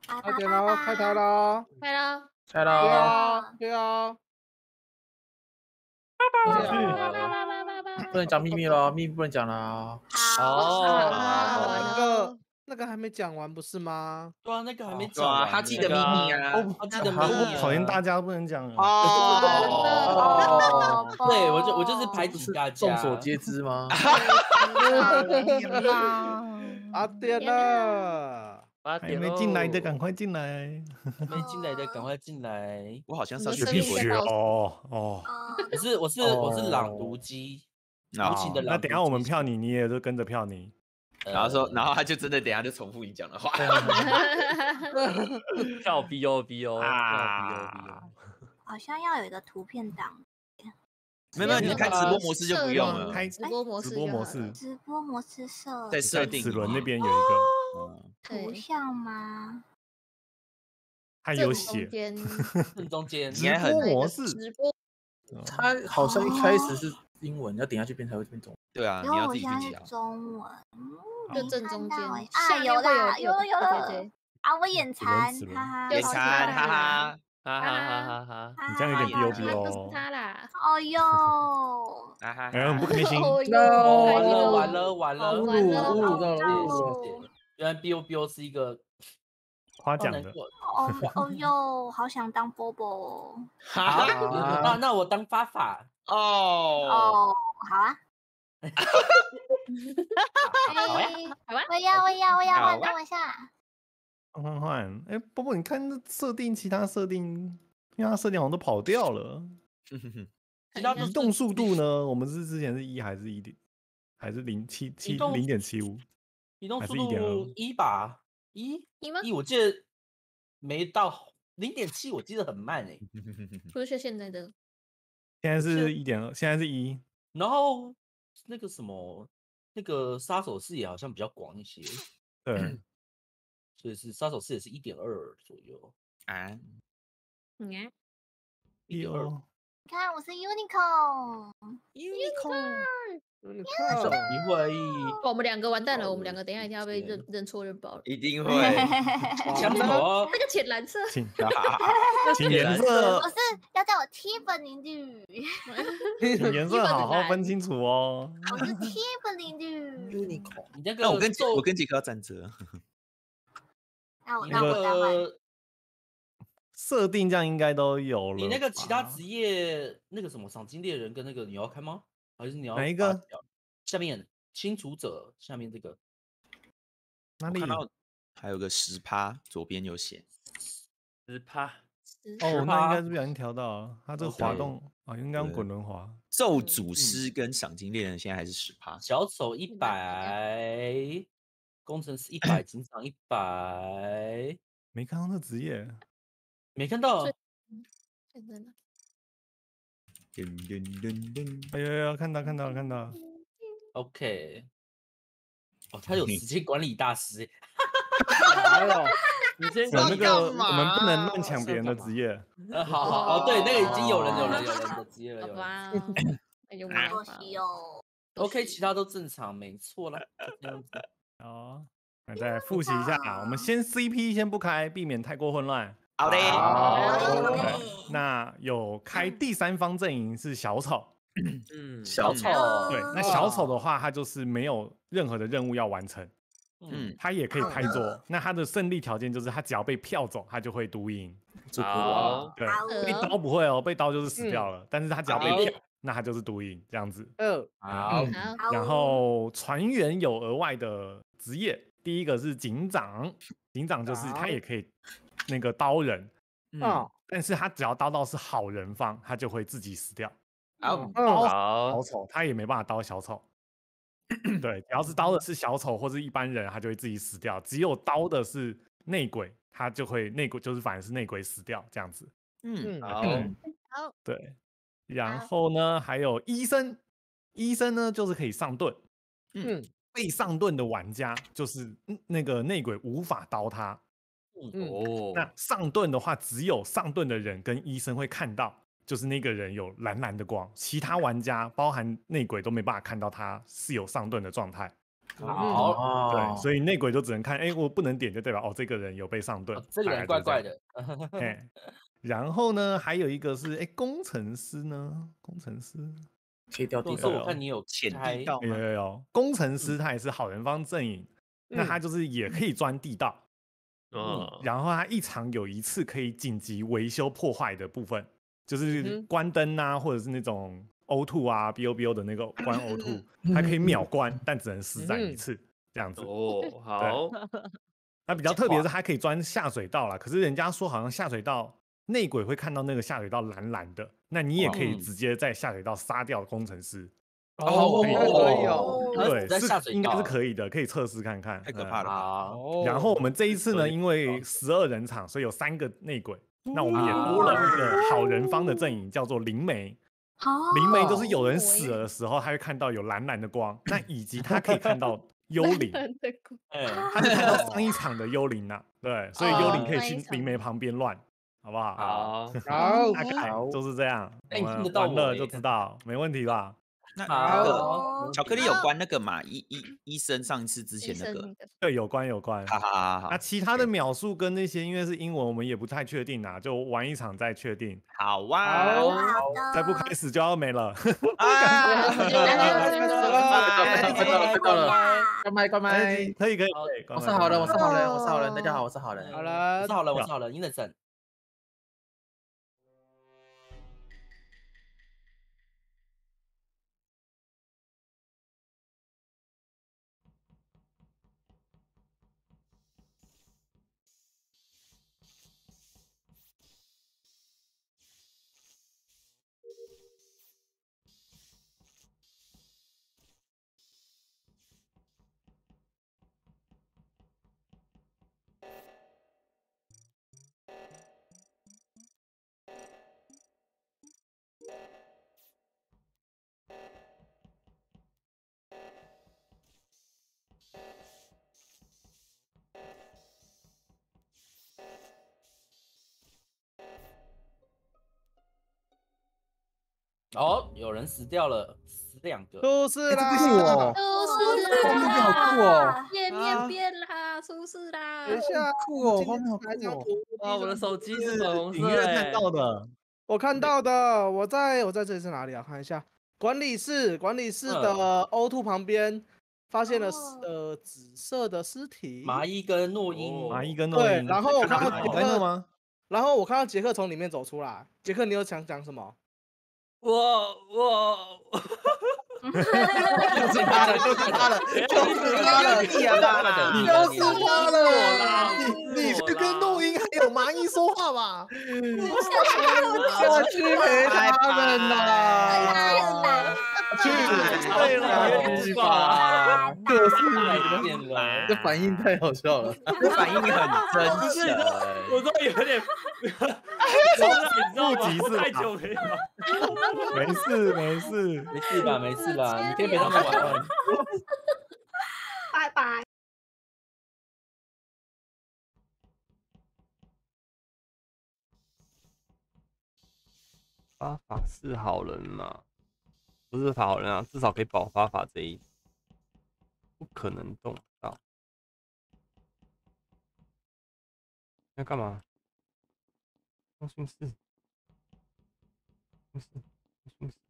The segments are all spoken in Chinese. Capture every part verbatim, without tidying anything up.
快点喽，开台喽！ 开喽！ 开对喽！ 啊，对啊。 不能讲秘密喽，秘密不能讲了。 哦， 那个那个还没讲完不是吗？ 对啊，那个还没对啊， 讲完。 他记得秘密啊， 他记得秘密啊。 讨厌大家不能讲哦哦，对我就我就是排挤大家， 众所皆知吗？ 八点了， 还没进来的赶快进来， 没进来的赶快进来。 我好像上去必须哦哦。 我是我是我是朗读机，无情的朗读机。 那等下我们票你，你也就跟着票你。 然后说，然后他就真的等下就重复你讲的话。 跳 B O B O 啊 B O B O， 好像要有一个图片档。 没有，你开直播模式就不用了。 开直播模式， 直播模式， 直播模式设在设定齿轮那边有一个图像吗？ 它有写正中间直播模式， 直播， 它好像一开始是英文，要点下去变才会变中文。 对啊， 因为我你要自己现在是去记啊。 中文， 就正中间啊， 下有面会啦，有了有了对对啊！我眼馋，哈哈， 眼馋，哈哈。 哈哈哈哈哈！ 你这样有点 B O B 哦。 就是他啦。 哦哟， 哎呀，很不开心。 完了完了完了， 完了侮辱到了，侮辱了。原来 B O B O 是一个夸奖的。 哦哦哟，好想当波波。 好，那那我当发法。 哦哦，好啊。 好呀，好啊， 我要我要我要换，等我一下。 换换换，哎，波波，你看这设定，其他设定，其他设定好像都跑掉了。移动速度呢？我们是之前是一还是一点，还是零七七零点七五？ 移动速度一吧，一一吗？ 一我记得没到零点七，我记得很慢哎。 不是现在的， 现在是一点二，现在是一。 然后那个什么，那个杀手视野好像比较广一些。 对。 所以是杀手视野是一点二左右啊， 嗯啊， 一点二。 你看我是 unicorn，unicorn，unicorn， 你会， 我们两个完蛋了，我们两个等一下一定要被认认错认爆了， 一定会。 讲什么？ 那个浅蓝色， 请请颜色， 我是要叫我 Tiffany 绿， 请颜色好好分清楚哦。 我是 Tiffany 绿 ，unicorn。你那个， 那我跟我跟杰克要站着。 那我那我待会设定这样应该都有了。 你那个其他职业那个什么赏金猎人跟那个你要开吗？还是你要哪一个？ 下面清除者下面这个哪里？ 看到还有个十趴，左边有写十趴。 哦，那应该是不小心调到，它这个滑动啊，应该用滚轮滑。 咒诅师跟赏金猎人现在还是十趴。 小丑一百。工程师一百，警长一百， 没看到那职业， 没看到。 现在呢？ 哎呀呀，看到看到看到。 OK， 哦，他有时间管理大师。 哎呦， 你先有那个，我们不能乱抢别人的职业。 呃，好好哦，对，那个已经有人有人有人的职业了。 好吧，哎呦， 可惜哦。 OK， 其他都正常，没错啦。这样子。 好，那再复习一下，我们先 C P 先不开，避免太过混乱。 好的。 好，那有开第三方阵营是小丑。 嗯， 小丑。 对，那小丑的话，他就是没有任何的任务要完成。 嗯， 他也可以开桌。那他的胜利条件就是他只要被票走，他就会独赢。 好， 对，被刀不会哦，被刀就是死掉了。但是他只要被票，那他就是独赢这样子。 嗯， 好。 然后船员有额外的职业，第一个是警长，警长就是他也可以那个刀人， 嗯， 但是他只要刀到是好人方，他就会自己死掉。 好， 刀小丑他也没办法刀小丑。对，只要是刀的是小丑或是一般人，他就会自己死掉。只有刀的是内鬼，他就会内鬼就是反而是内鬼死掉这样子。 嗯，好， 好， 对。然后呢，还有医生，医生呢就是可以上盾。 嗯， 被上盾的玩家就是那个内鬼无法刀他。 嗯哦， 那上盾的话，只有上盾的人跟医生会看到。就是那个人有蓝蓝的光，其他玩家包含内鬼都没办法看到他是有上盾的状态。 好， 对，所以内鬼就只能看，哎，我不能点，就代表哦，这个人有被上盾， 这个人怪怪的。 哎，然后呢，还有一个是，哎，工程师呢？工程师可以掉地道。我看你有潜地道有有有，工程师他也是好人方阵营，那他就是也可以钻地道。嗯，然后他一场有一次可以紧急维修破坏的部分，就是关灯啊，或者是那种 O 二 啊 B O B O 的那个关 O 二，它可以秒关，但只能施展一次这样子。 哦，好。 那比较特别的是，它可以钻下水道啦，可是人家说好像下水道内鬼会看到那个下水道蓝蓝的，那你也可以直接在下水道杀掉工程师。 哦，可以哦， 对，是应该是可以的，可以测试看看。 太可怕了吧！ 然后我们这一次呢，因为十二人场，所以有三个内鬼，那我们也多了一个好人方的阵营，叫做灵媒。灵媒就是有人死了的时候，他会看到有蓝蓝的光，那以及他可以看到幽灵，他可以看到上一场的幽灵呐，对，所以幽灵可以去灵媒旁边乱，好不好？ 好， 好， 大概就是这样， 哎， 我们玩了就知道，没问题吧？ 那那个巧克力有关那个嘛？医医医生上一次之前那个， 对，有关有关。 好好好好。 那其他的秒数跟那些，因为是英文，我们也不太确定啊，就玩一场再确定。 好哇， 再不开始就要没了。 啊！快到了，快到了，关麦关麦， 可以可以。 我是好人，我是好人，我是好人，大家好，我是好人。 好了， 我是好人，我是好人，英神。哦，有人死掉了，死两个。 出事啦！ 出事啦！ 画面好酷哦！ 页面变啦，出事啦！ 等一下， 酷哦，画面好酷哦！ 哇，我的手机是粉红色隐约看到的， 我看到的，我在我在这里是哪里啊？看一下，管理室，管理室的 O 二 旁边发现了呃紫色的尸体， 麻衣跟诺因， 麻衣跟诺因。 对，然后我看到杰克吗？ 然后我看到杰克从里面走出来，杰克，你有想讲什么？ 我我， 就是他了，就是他了，就是他了， 屁啊啦！ 就是他了， 你你去跟录音还有蚂蚁说话吧？ 我去陪他们啦！去对了， 去吧，就是你了， 这反应太好笑了， 这反应很真诚。 我都有点，你知道吗？ 不急是太久没有。 没事没事没事吧没事吧，你可以陪他们玩。 拜拜。 发法是好人嘛？不是好人啊，至少可以保发法这一，不可能动到。要干嘛？通讯室，通讯室，通讯室。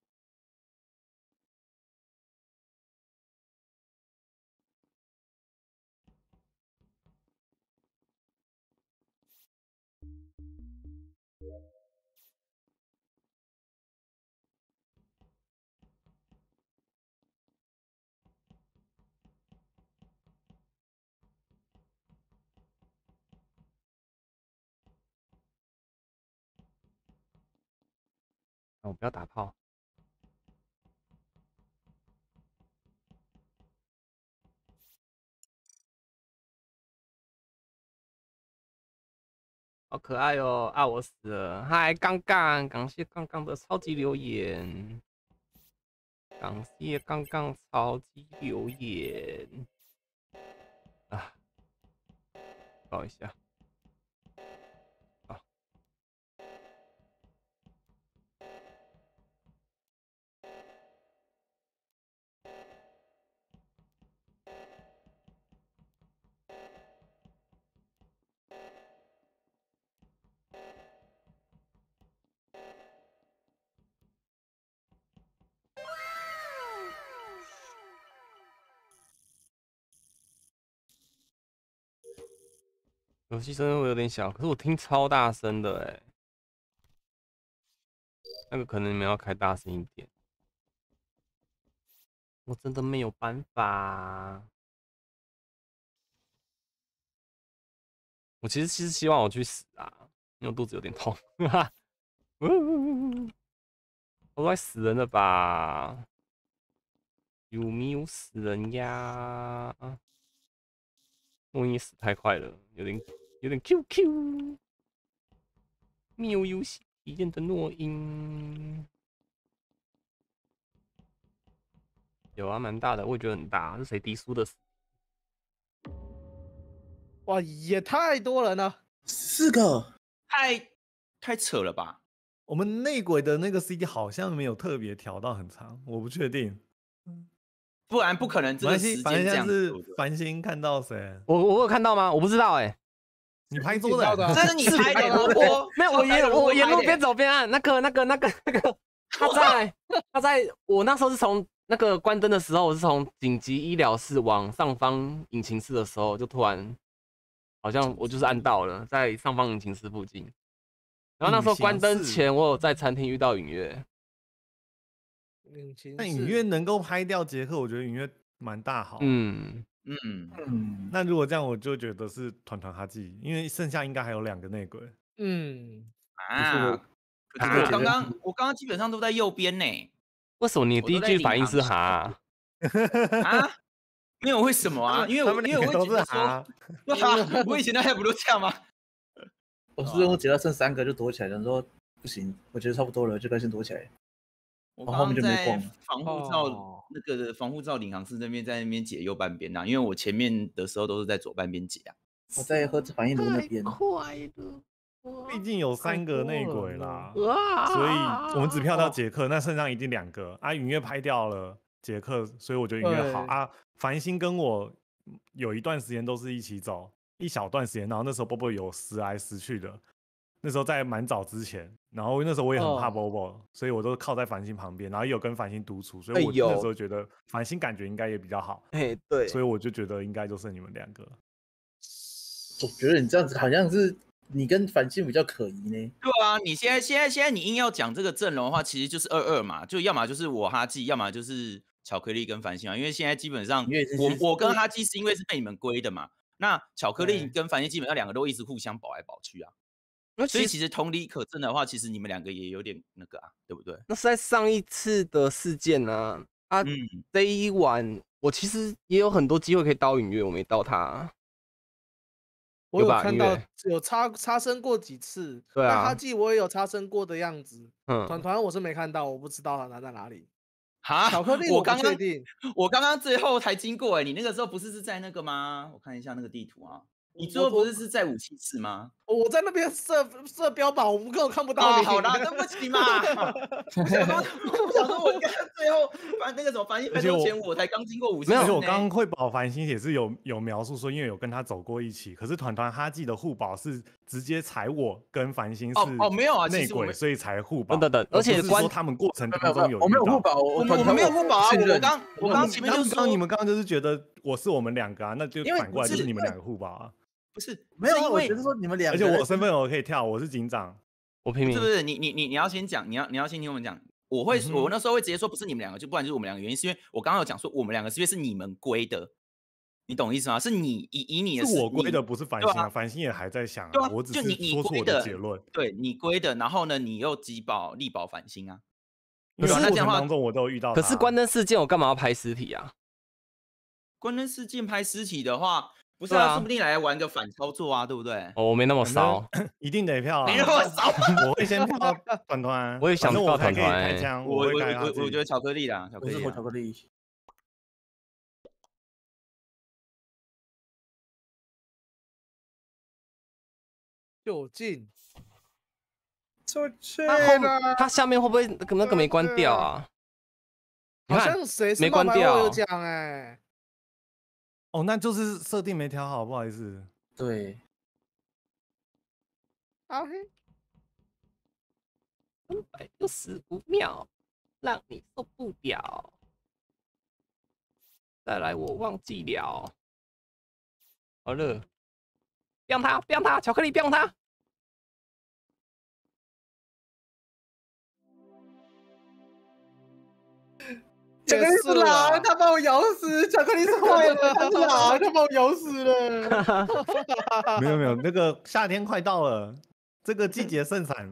我不要打炮。好可爱哦！啊，我死了！嗨，杠杠，感谢杠杠的超级留言，感谢杠杠超级留言啊！抱一下。 游戏声会有点小，可是我听超大声的哎、欸，那个可能你们要开大声一点。我真的没有办法。我其实其实希望我去死啊，因为我肚子有点痛。我快死人了吧？有没有死人呀？诺音死太快了，有点有点 Q Q。没有游戏体验的诺音。有啊，蛮大的，我也觉得很大。是谁低输的？ 哇，也太多人了， 四个， 太太扯了吧？ 我们内鬼的那个 C D 好像没有特别调到很长，我不确定。 不然不可能这个时反正间这样是子。 繁星看到谁？ 我我有看到吗？我不知道哎、欸。 你拍桌的， 这是你拍的，我我没有，我沿我沿路边走边按那个那个那个那个，他在他在我那时候是从那个关灯的时候，我是从紧急医疗室往上方引擎室的时候，就突然好像我就是按到了，在上方引擎室附近。然后那时候关灯前，我有在餐厅遇到允月。 那允月能够拍掉杰克，我觉得允月蛮大好。 嗯嗯嗯， 那如果这样，我就觉得是团团哈记，因为剩下应该还有两个内鬼。 嗯啊，可是我刚刚我刚刚基本上都在右边呢。 为什么你第一句反应是哈？ 啊？没有为什么啊？因为我因为我会觉得说，哇，我以前那还不都这样吗？ 我是我觉得剩三个就躲起来，然后说不行，我觉得差不多了，就该先躲起来。 我刚刚在防护罩那个防护罩领航室那边，在那边解右半边呐、啊，因为我前面的时候都是在左半边解啊。 我在喝反应炉那边。 快了， 毕竟有三个内鬼啦，所以我们只票到杰克，那剩下一定两个啊。允月拍掉了杰克，所以我觉得允月好啊。繁星跟我有一段时间都是一起走，一小段时间，然后那时候波波有时来时去的。那时候在蛮早之前，然后那时候我也很怕 Bobo，、哦、所以我都靠在繁星旁边，然后也有跟繁星独处，所以我那时候觉得繁星感觉应该也比较好。 哎，对， 所以我就觉得应该就剩你们两个。 我觉得你这样子好像是你跟繁星比较可疑呢。 对啊，你现在现在现在你硬要讲这个阵容的话，其实就是二二嘛，就要么就是我哈记，要么就是巧克力跟繁星嘛。因为现在基本上我我跟哈记是因为是被你们归的嘛，那巧克力跟繁星基本上两个都一直互相保来保去啊。所以其实同理可证的话，其实你们两个也有点那个啊，对不对？ 那是在上一次的事件呢、啊，啊，嗯、这一晚我其实也有很多机会可以刀允月，我没刀他、啊。 我有看到有插插身过几次， 对啊， 哈记我也有插身过的样子。嗯，团团我是没看到，我不知道他在哪里。 哈， 巧克力我刚刚确定， 我刚刚最后才经过哎、欸，你那个时候不是是在那个吗？我看一下那个地图啊。你最后不是是在武器室吗？ 我在那边射射标靶，我根本看不到你。 哦、好啦，对不起嘛。我想说，我想说，我刚刚最后反那个什么繁星分钟前，我才刚经过武器室。 没有，我刚刚会保繁星也是有有描述说，因为有跟他走过一起。可是团团哈记的互保是直接踩我跟繁星是哦哦没有啊内鬼，所以才互保。 等等，而且说他们过程当中有我没有互保， 我们我们没有互保啊。我刚我刚前面就说，你们刚刚就是觉得我是我们两个啊，那就反过来就是你们两个互保啊。 不是没有，我觉得说你们两个， 而且我身份我可以跳，我是警长， 我拼命。 是不是？你你你你要先讲，你要你要先听我们讲。我会、嗯、我那时候会直接说不是你们两个，就不然就是我们两个。原因是因为我刚刚有讲说我们两个是因为是你们归的，你懂意思吗？是你以以你的是我归的，不是繁星啊，繁星也还在想啊，我只是说出我的结论。 对你归的，然后呢，你又击保力保繁星啊。 可是过程当中我都有遇到。 可是关灯事件我干嘛要拍尸体啊？ 关灯事件拍尸体的话。不是啊，说不定来玩个反操作啊，对不对？ 哦，我没那么骚， 一定得票啊！ 没那么骚， 我会先票团团， 我也想票团团。 我我我我觉得巧克力啦，巧克力， 巧克力。 就近， 出去了。他下面会不会那个没关掉啊？ 好像谁没关掉？ 有讲哎。 哦，那就是设定没调好，不好意思。 对。 啊嘿， 三百六十五秒，让你受不了。再来，我忘记了。好了。 biang 他 biang 他，巧克力 biang 他。 巧克力是狼，他把我咬死。巧克力是坏人，他是狼，他把我咬死了。 没有没有，那个夏天快到了，这个季节盛产。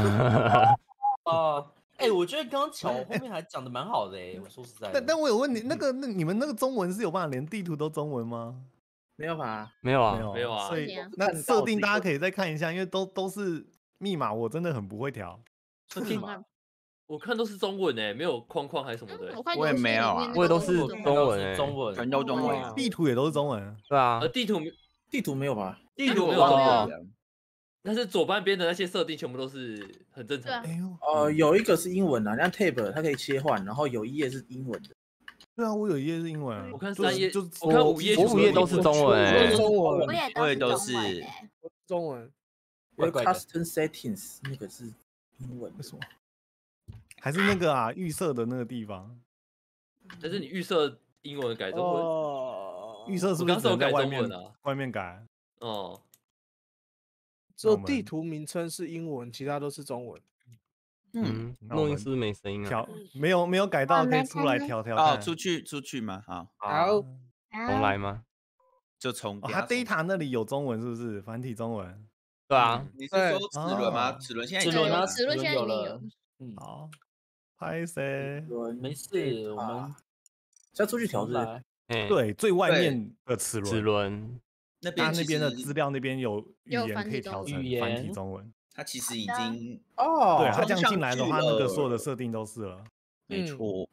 啊，哎，我觉得刚刚巧后面还讲的蛮好的哎，我说实在的。 但但我有问题，那个那你们那个中文是有办法连地图都中文吗？ 没有吧？ 没有啊， 没有没有啊。 所以那设定大家可以再看一下，因为都都是密码，我真的很不会调。 密码。我看都是中文诶，没有框框还是什么的。 我也没有啊， 我也都是中文诶， 中文全都中文， 地图也都是中文， 对啊。 呃，地图地图没有吧？ 地图没有中文，但是左半边的那些设定全部都是很正常。 哎呦， 呃，有一个是英文啊，像 Tab 它可以切换，然后有一页是英文的。 对啊，我有一页是英文， 我看三页， 就我看五页， 我五页都是中文诶， 中文， 我也都是中文。 有 Custom Settings 那个是英文，为什么？ 还是那个啊，预设的那个地方。 但是你预设英文改中文， 哦， 预设是不是只能在外面啊？ 外面改。 哦， 只有地图名称是英文，其他都是中文。 嗯，录音是不是没声音啊？ 调没有没有改到，可以出来调调看。 哦，出去出去吗？好， 好， 重来吗？ 就从他 data 那里有中文是不是？繁体中文。 对啊。 你是说齿轮吗？齿轮现在齿轮啊， 齿轮现在里面有。 嗯， 好，拍谁？ 没事，我们要出去调试。 对，最外面的齿轮。 齿轮。 那边那边的资料那边有语言可以调成语繁体中文。 它其实已经哦， 对，它这样进来的话，那个所有的设定都是了。 没错。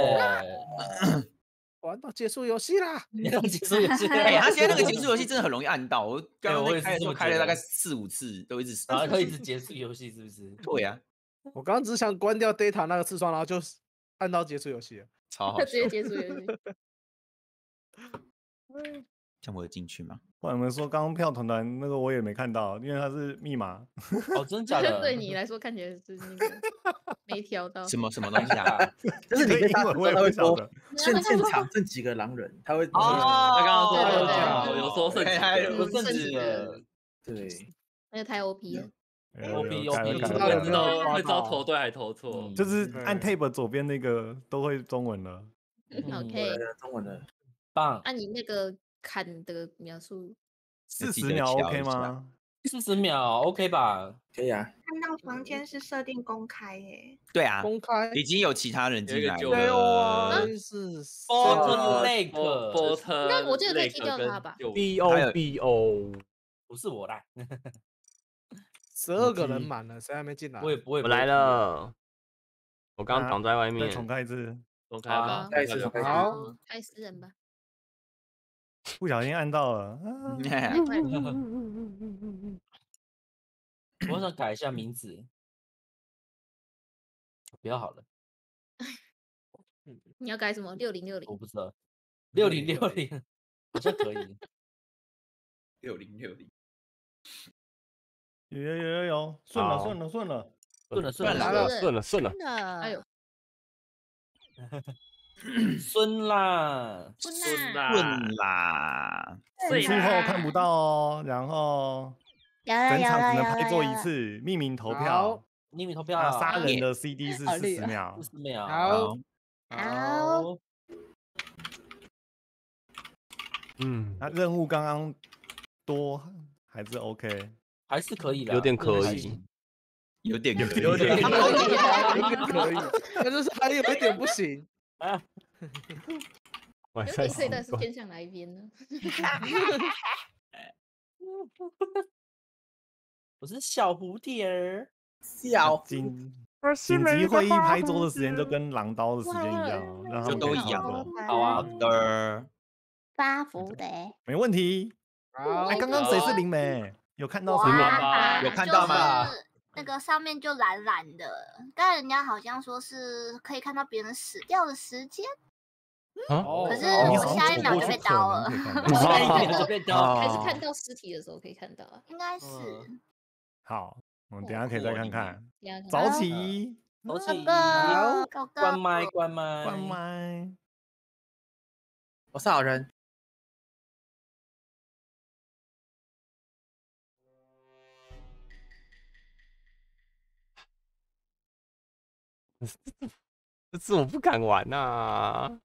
玩到结束游戏啦！ 结束游戏， 哎，他现在那个结束游戏真的很容易按到，我刚刚我在开的时候开了大概四五次，都一直， 然后可以一直结束游戏，是不是？ 对呀， 我刚刚只想关掉 data 那个刺窗，然后就按到结束游戏了， 超好， 直接结束游戏。 这样我有进去吗？ 不然你们说刚刚票团团那个我也没看到，因为它是密码。 哦，真假的？ 对你来说看起来是那个没调到。 什么什么东西啊？ 就是你被他我也会晓得。 现现场这几个狼人，他会哦，他刚刚说有说剩还有剩几个， 对， 那个太 O P 了。 O P O P， 不知道会知道投对还投错， 就是按 tab 左边那个都会中文了。 OK， 中文的棒。 按你那个砍的秒数， 四十秒 OK 吗？ 四十秒 OK 吧？ 可以啊。 看到房间是设定公开耶。 对啊， 公开已经有其他人进来对了。 哦，是 Bottom Lake， 应该我记得可以踢掉他吧 ？B O B O， 不是我啦。 十二个人满了，谁还没进来？ 我也不会。 我来了，我刚刚挡在外面。 再重开一次， 重开吧， 再一次， 好， 开私人吧。 不小心按到了。 我想改一下名字，不要好了。 你要改什么？六零六零？ 我不知道，六零六零好像可以。 六零六零， 有有有有有，顺了顺了顺了顺了顺了顺了顺了。 哎呦， 顺啦顺啦顺啦， 演出后看不到哦，然后整场只能拍做一次，匿名投票， 匿名投票， 那杀人的 C D 是四十秒， 四十秒， 好， 好， 嗯，那任务刚刚多还是 OK， 还是可以的， 有点可以， 有点可以， 有点可以，但就是还有一点不行啊。有点可以，但是偏向哪一边呢？ 我是小蝴蝶儿， 小紧紧急会议拍桌的时间就跟狼刀的时间一样，让他们都一样了。 好啊的， 八福的， 没问题。哎，刚刚谁是灵媒？有看到谁吗？有看到吗？ 那个上面就蓝蓝的，但人家好像说是可以看到别人死掉的时间。 哦， 可是我下一秒就被刀了， 下一秒就被刀， 还是看到尸体的时候可以看到啊？ 应该是。 好，我们等下可以再看看。 早起， 早起， 关麦，关麦， 关麦。 我是好人。 这次我不敢玩呐、啊。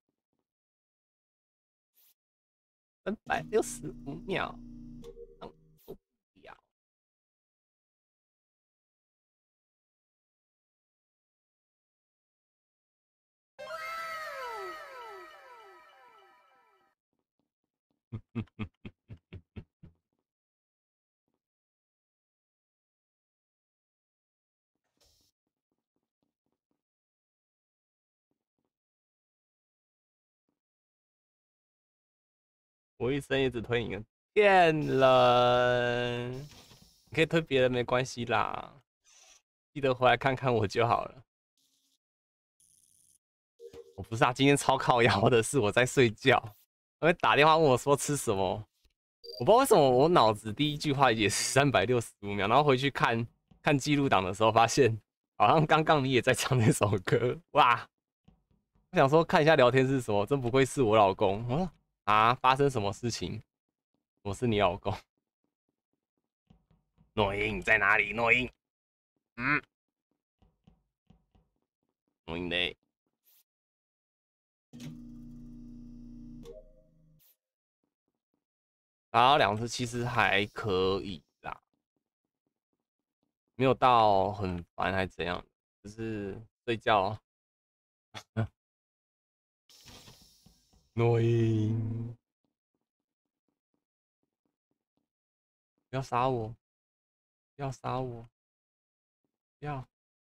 三百六十五秒，嗯，不要。我一生也只推你个骗人，你可以推别人没关系啦，记得回来看看我就好了。我不是啊，今天超靠腰的是我在睡觉，他会打电话问我说吃什么，我不知道为什么我脑子第一句话也是三百六十五秒，然后回去看看记录档的时候，发现好像刚刚你也在唱那首歌，哇！我想说看一下聊天是什么，真不愧是我老公。我说啊，发生什么事情？我是你老公。诺英在哪里？诺英，嗯，诺英嘞。打了两次，其实还可以啦，没有到很烦还怎样，只是睡觉。诺英，不要杀我！不要杀我！不要！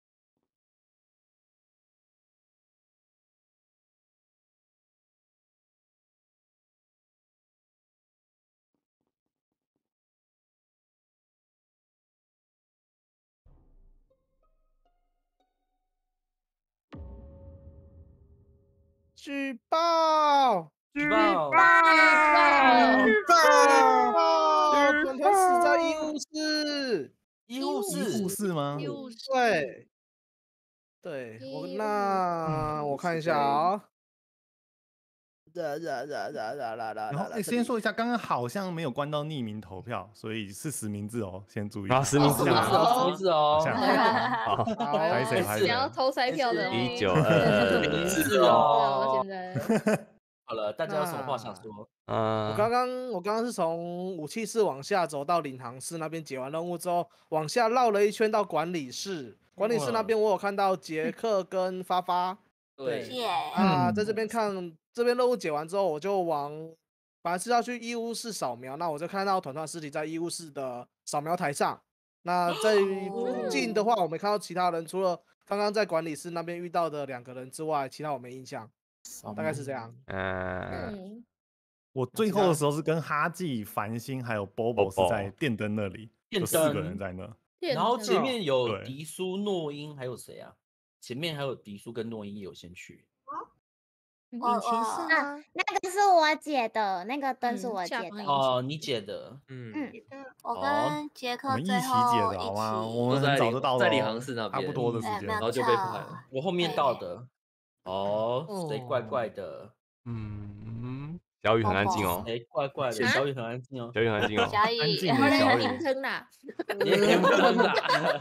举报！ 举报！ 举报！举报！团团死在医务室。 医务室？ 医务室吗？ 医务室。 对。对，我那我看一下啊。啦啦啦啦啦啦啦！ 然后，哎，先说一下，刚刚好像没有关到匿名投票，所以是实名制哦，先注意。 啊，实名制哦，实名制哦。 好，拍谁拍谁？ 你要偷塞票的一九二， 实名制哦。 现在好了，大家有什么话想说？ 嗯， 我刚刚我刚刚是从武器室往下走到领航室那边解完任务之后，往下绕了一圈到管理室。管理室那边我有看到杰克跟发发。 对。 啊，在这边看这边任务解完之后，我就往本来是要去医务室扫描，那我就看到团团尸体在医务室的扫描台上。那在附近的话，我没看到其他人，除了刚刚在管理室那边遇到的两个人之外，其他我没印象。大概是这样。 嗯， 我最后的时候是跟哈记、繁星还有 Bobo 是在电灯那里，有四个人在那。 然后前面有迪苏、诺英，还有谁啊？前面还有迪苏跟诺英有先去。 我我啊，那个是我姐的，那个灯是我姐的。 哦，你姐的。 嗯嗯，我跟杰克我们一起最后解的好吗？我们很早就到了， 在领航室那边， 差不多的时间， 然后就被派了。 我后面到的。哦，谁怪怪的？ 嗯，小雨很安静哦。 谁怪怪的？小雨很安静哦。 小雨很安静哦。 小雨， 安静的小雨。 坑啦！ 天坑啦！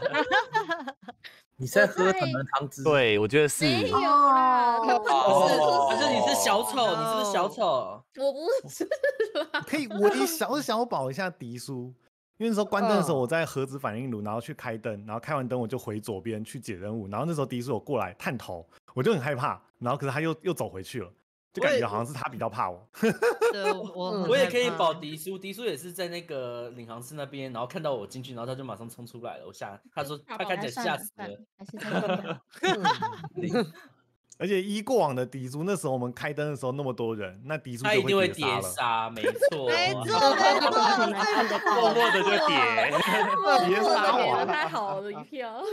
你在喝什么汤汁？ 对，我觉得是。 没有啦， 哦，可是你是小丑，你是不是小丑？ 我不是啦。 可以微小小保一下迪叔，因为那时候关灯的时候，我在核子反应炉，然后去开灯，然后开完灯我就回左边去解任务，然后那时候迪叔有过来探头，我就很害怕，然后可是他又又走回去了，就感觉好像是他比较怕我。 对，我我也可以保迪叔，迪叔也是在那个领航室那边，然后看到我进去，然后他就马上冲出来了，我吓，他说他看起来吓死了。 而且依过往的迪叔，那时候我们开灯的时候那么多人，那迪叔他一定会叠叠杀，没错， 没错，没错， 默默的就叠， 叠杀给了完他好的一票。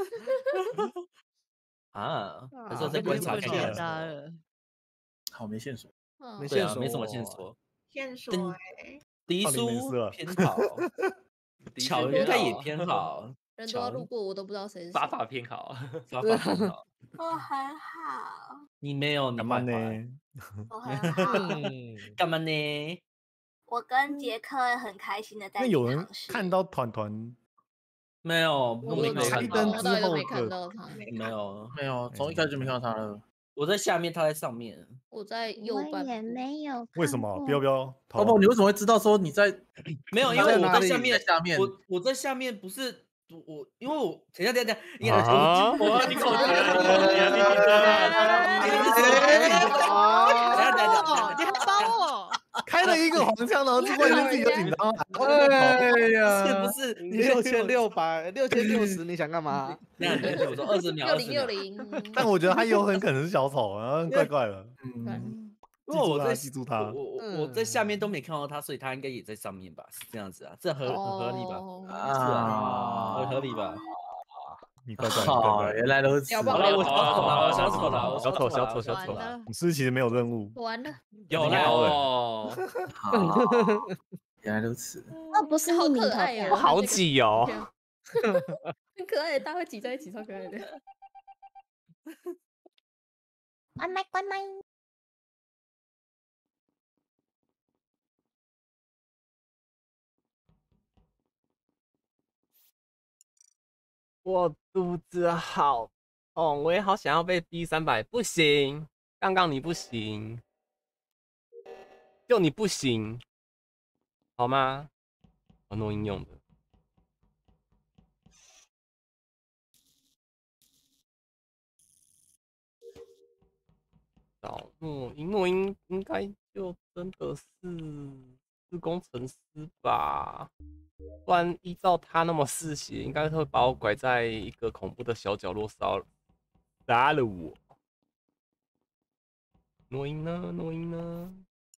啊，还是要再观察看叠看。 杀了。 好，没线索， 没线索， 没什么线索。 线索哎， 迪叔偏好，巧应该也偏好。 人都要路过，我都不知道谁是。 发发偏好， 发发偏好。 我很好。 你没有， 干嘛呢？ 我很好。 干嘛呢？ 我跟杰克很开心的在。 那有人看到团团没有，都没我开看到灯之从头到尾都后没看的， 到他， 没有， 没有，从一开始就没看到他了。 我在下面，他在上面。 我在右我半也部。 没有为什么？标标宝宝，你为什么会知道说你在？ 没有，因他为我哪里在下面， 在下面我我在下面不是我我，因为我等一下等一下等一下， 啊我哇，你口诀了，你口诀了，你口诀了。 你们是什么？等一下等一下等一下， 你还帮我？ 开了一个黄腔，然后就关键自己就紧张了。 哎呀， 是不是六千六百六千六十，你想干嘛？ 那你听我说，二十秒， 六二十秒。 零六零， 但我觉得他有很可能是小丑，然后怪怪的。 嗯， 因为我在记住他， 我我我在下面都没看到他，所以他应该也在上面吧？是这样子啊，这合很合理吧？ 哦是啊，很合理吧？ 你怪怪，你怪怪。 原来如此。 了不好了，我了小丑了，我小丑了，我小丑丑了小丑小丑完了， 你是不是其实没有任务？ 完了， 有有啦， 哦， 好，原来如此。 哦，不是好匿名投可爱票哦， 好挤哦。 很可爱的，大家会挤在一起，超可爱的。 关麦关麦。 我肚子好痛，我也好想要被逼三百，不行，刚刚你不行，就你不行，好吗？我诺音用的。找诺音，诺音应该就真的是是工程师吧？不然依照他那么嗜血，应该会把我拐在一个恐怖的小角落杀了杀了我。诺音呢？诺音呢？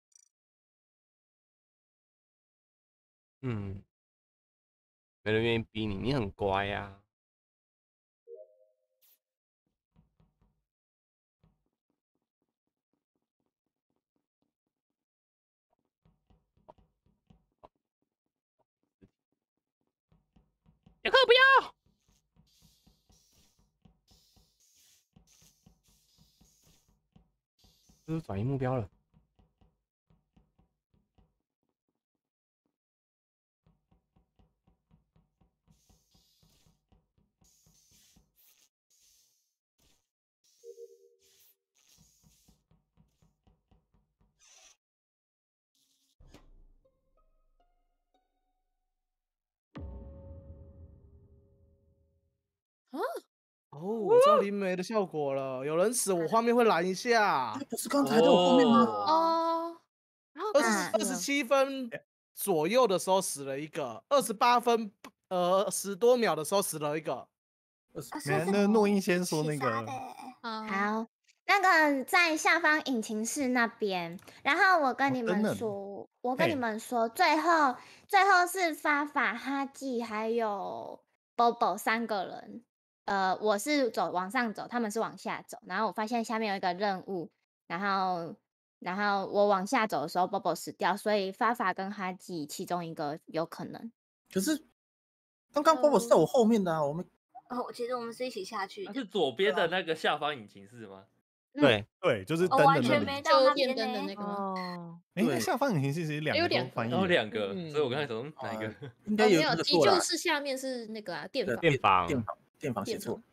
嗯，没人愿意逼你，你很乖呀、啊。杰克不要！这是转移目标了。 啊！ 哦，我知道灵媒的效果了，有人死，我画面会蓝一下。 不是刚才在我后面吗？ 哦， 二十二十七分左右的时候死了一个，二十八分呃十多秒的时候死了一个。 没，那诺音先说那个。 好，那个在下方引擎室那边，然后我跟你们等说，我跟你们说，最后最后是发法、哈记还有 Bobo 三个人。呃，我是走往上走，他们是往下走。然后我发现下面有一个任务，然后然后我往下走的时候，Bobo 死掉，所以发法跟哈记其中一个有可能。 可是刚刚 Bobo 是在我后面的啊，我们哦，其实我们是一起下去的。 是左边的那个下方引擎室吗？ 对对，就是灯我完的那里。 全没到那就电边呢。 灯的那个吗？ 哦， 哎，那下方引擎其实两个都有两个然后翻译了。 两个，所以我刚才想说哪一个？ 应该有哦没有，急那个错啦救室下面是那个啊电对房。 电房， 电房电房写电错。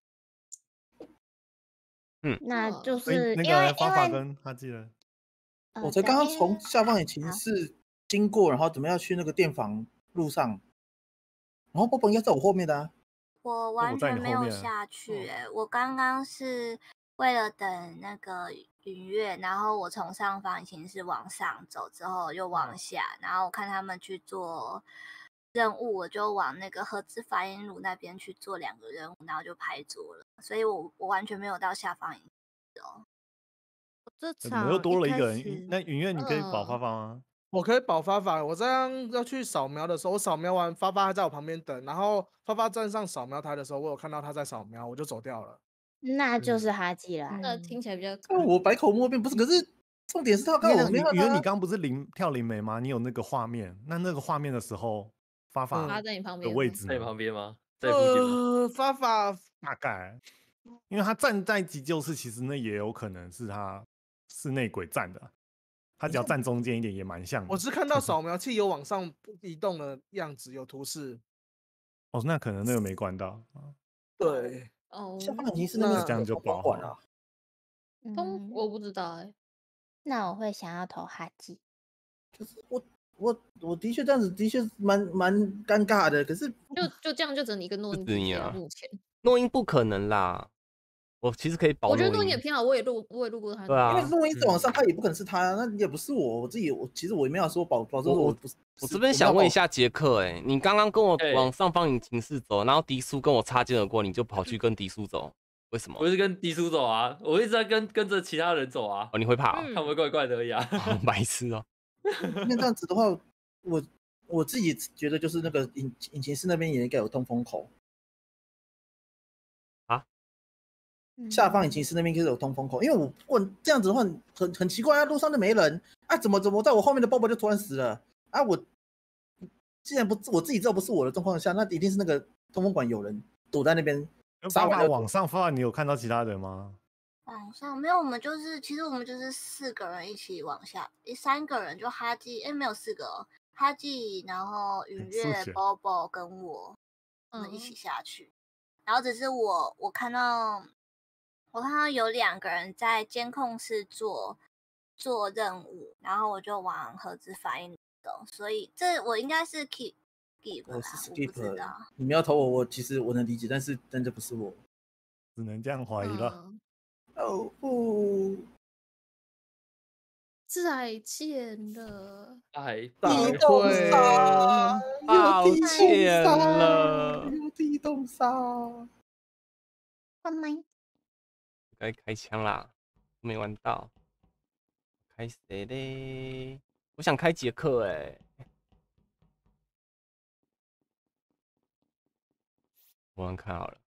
嗯， 那就所以那是因为个方法因为跟哈记的。 呃我才刚刚对因为从下方引擎室经过，然后准备要去那个电房路上，然后 Bobo 应该在我后面的啊。 我我完全没有在你后面下去、欸，我刚刚是为了等那个云月，然后我从上方引擎室往上走，之后又往下，然后我看他们去做任务，我就往那个合资发音炉那边去做两个任务，然后就拍桌了，所以我我完全没有到下方引擎室哦。 这怎么又多了一个人？ 开始那云月你可以保嗯发发吗？ 我可以保发发，我这样要去扫描的时候，我扫描完发发还在我旁边等，然后发发站上扫描台的时候，我有看到他在扫描，我就走掉了。 那就是哈记啦。 那听起来比较哦我百口莫辩，不是，可是重点是他刚因为好没看你因为你到他。 刚刚不是灵跳灵媒吗？你有那个画面，那那个画面的时候，发发趴在你旁的边吗位置呢在你旁边吗？在附近吗？ 呃，发发大概，因为他站在急救室，其实那也有可能是他是内鬼站的，他只要站中间一点也蛮像的。 我是看到扫描器有往上移动的样子，有图示。 哦，那可能那个没关到。 对， 哦， 下方引擎室那边这样就不好管了。 通我不知道哎、 那我会想要投哈基。 我我我的确这样子的确蛮蛮尴尬的，可是就就这样，就只能你跟诺就英比啊。 只你啊目前诺英不可能啦，我其实可以保我觉得诺英。 诺英也偏好，我也录我也录过他。 对啊因为录音在网上，他也不可能是他，那也不是我，我自己我其实我也没有说保保证我我说不是。 我这边想问一下杰克，哎，你刚刚跟我往上方引擎室走，然后迪苏跟我擦肩而过，你就跑去跟迪苏走，为什么？ 我是跟迪叔走啊，我一直在跟跟着其他人走啊。 哦，你会怕、哦？ 嗯看我怪怪的而已啊。 白痴哦。 那这样子的话，我我自己觉得就是那个引引擎室那边也应该有通风口啊。 下方引擎室那边应该有通风口，因为我问这样子的话很很奇怪啊，路上就没人啊，怎么怎么在我后面的包包就突然死了啊？我既然不我自己知道不是我的状况下，那一定是那个通风管有人躲在那边。 爸爸往上发，你有看到其他人吗？ 往上没有，我们就是其实我们就是四个人一起往下，三个人就哈基，哎没有四个、哦，哈基，然后允月、Bobo 跟我，我们一起下去。然后只是我我看到我看到有两个人在监控室做做任务，然后我就往盒子反应走，所以这我应该是 keep skip 啦， 我是我不知 skip， 道。 你们要投我，我其实我能理解，但是真的不是我， 只能这样怀疑了。 嗯哦不， 再见了， 哎， 地动杀， 抱歉了， 有地动杀。 关麦， 该开枪啦，没玩到，开谁嘞？我想开杰克哎、欸，我玩看好了。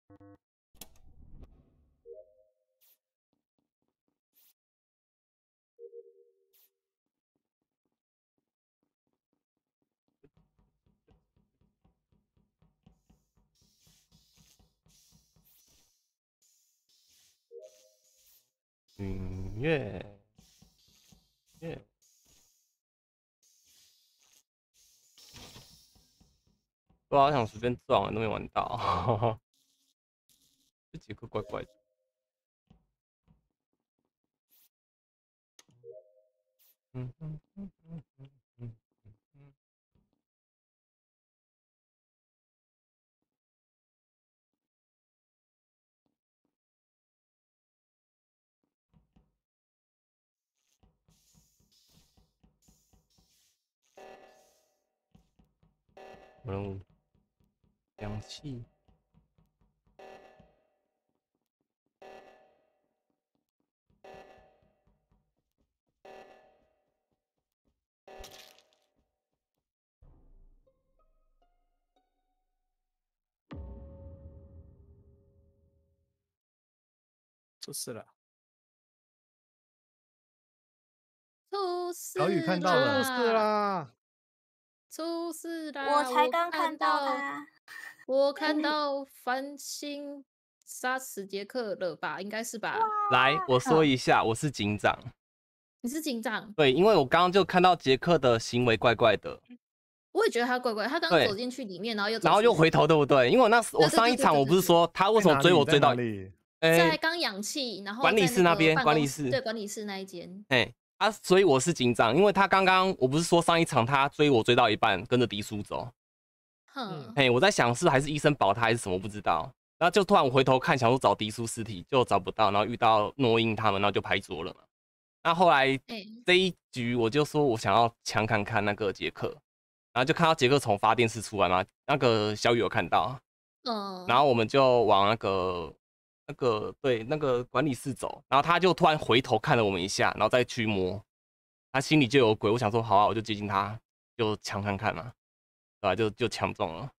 允月，月，我好想随便撞，都没玩到。这杰克怪怪的。嗯嗯嗯嗯嗯嗯嗯。任务，氧气。 出事了， 出事小雨看到了， 出事啦， 出事啦！ 我才刚看看到他， 我看到繁星杀死杰克了吧？应该是吧？ 来，我说一下，我是警长。 你是警长？ 对，因为我刚刚就看到杰克的行为怪怪的。 我也觉得他怪怪，他刚刚走进去里面，然后又然后又回头，对不对？因为我那我上一场我不是说他为什么追我追到在刚氧气，然后管理室那边，管理室对管理室那一间。 哎啊，所以我是警长，因为他刚刚我不是说上一场他追我追到一半，跟着迪叔走。 哼， 哎，我在想是还是医生保他还是什么不知道，然后就突然我回头看，想说找迪叔尸体，就找不到，然后遇到诺英他们，然后就拍桌了嘛。那后来这一局我就说我想要抢看看那个杰克，然后就看到杰克从发电室出来嘛，那个小雨有看到， 嗯， 然后我们就往那个那个对那个管理室走，然后他就突然回头看了我们一下，然后再去摸，他心里就有鬼。我想说好啊，我就接近他，就抢看看嘛，对吧、啊？就就抢中了，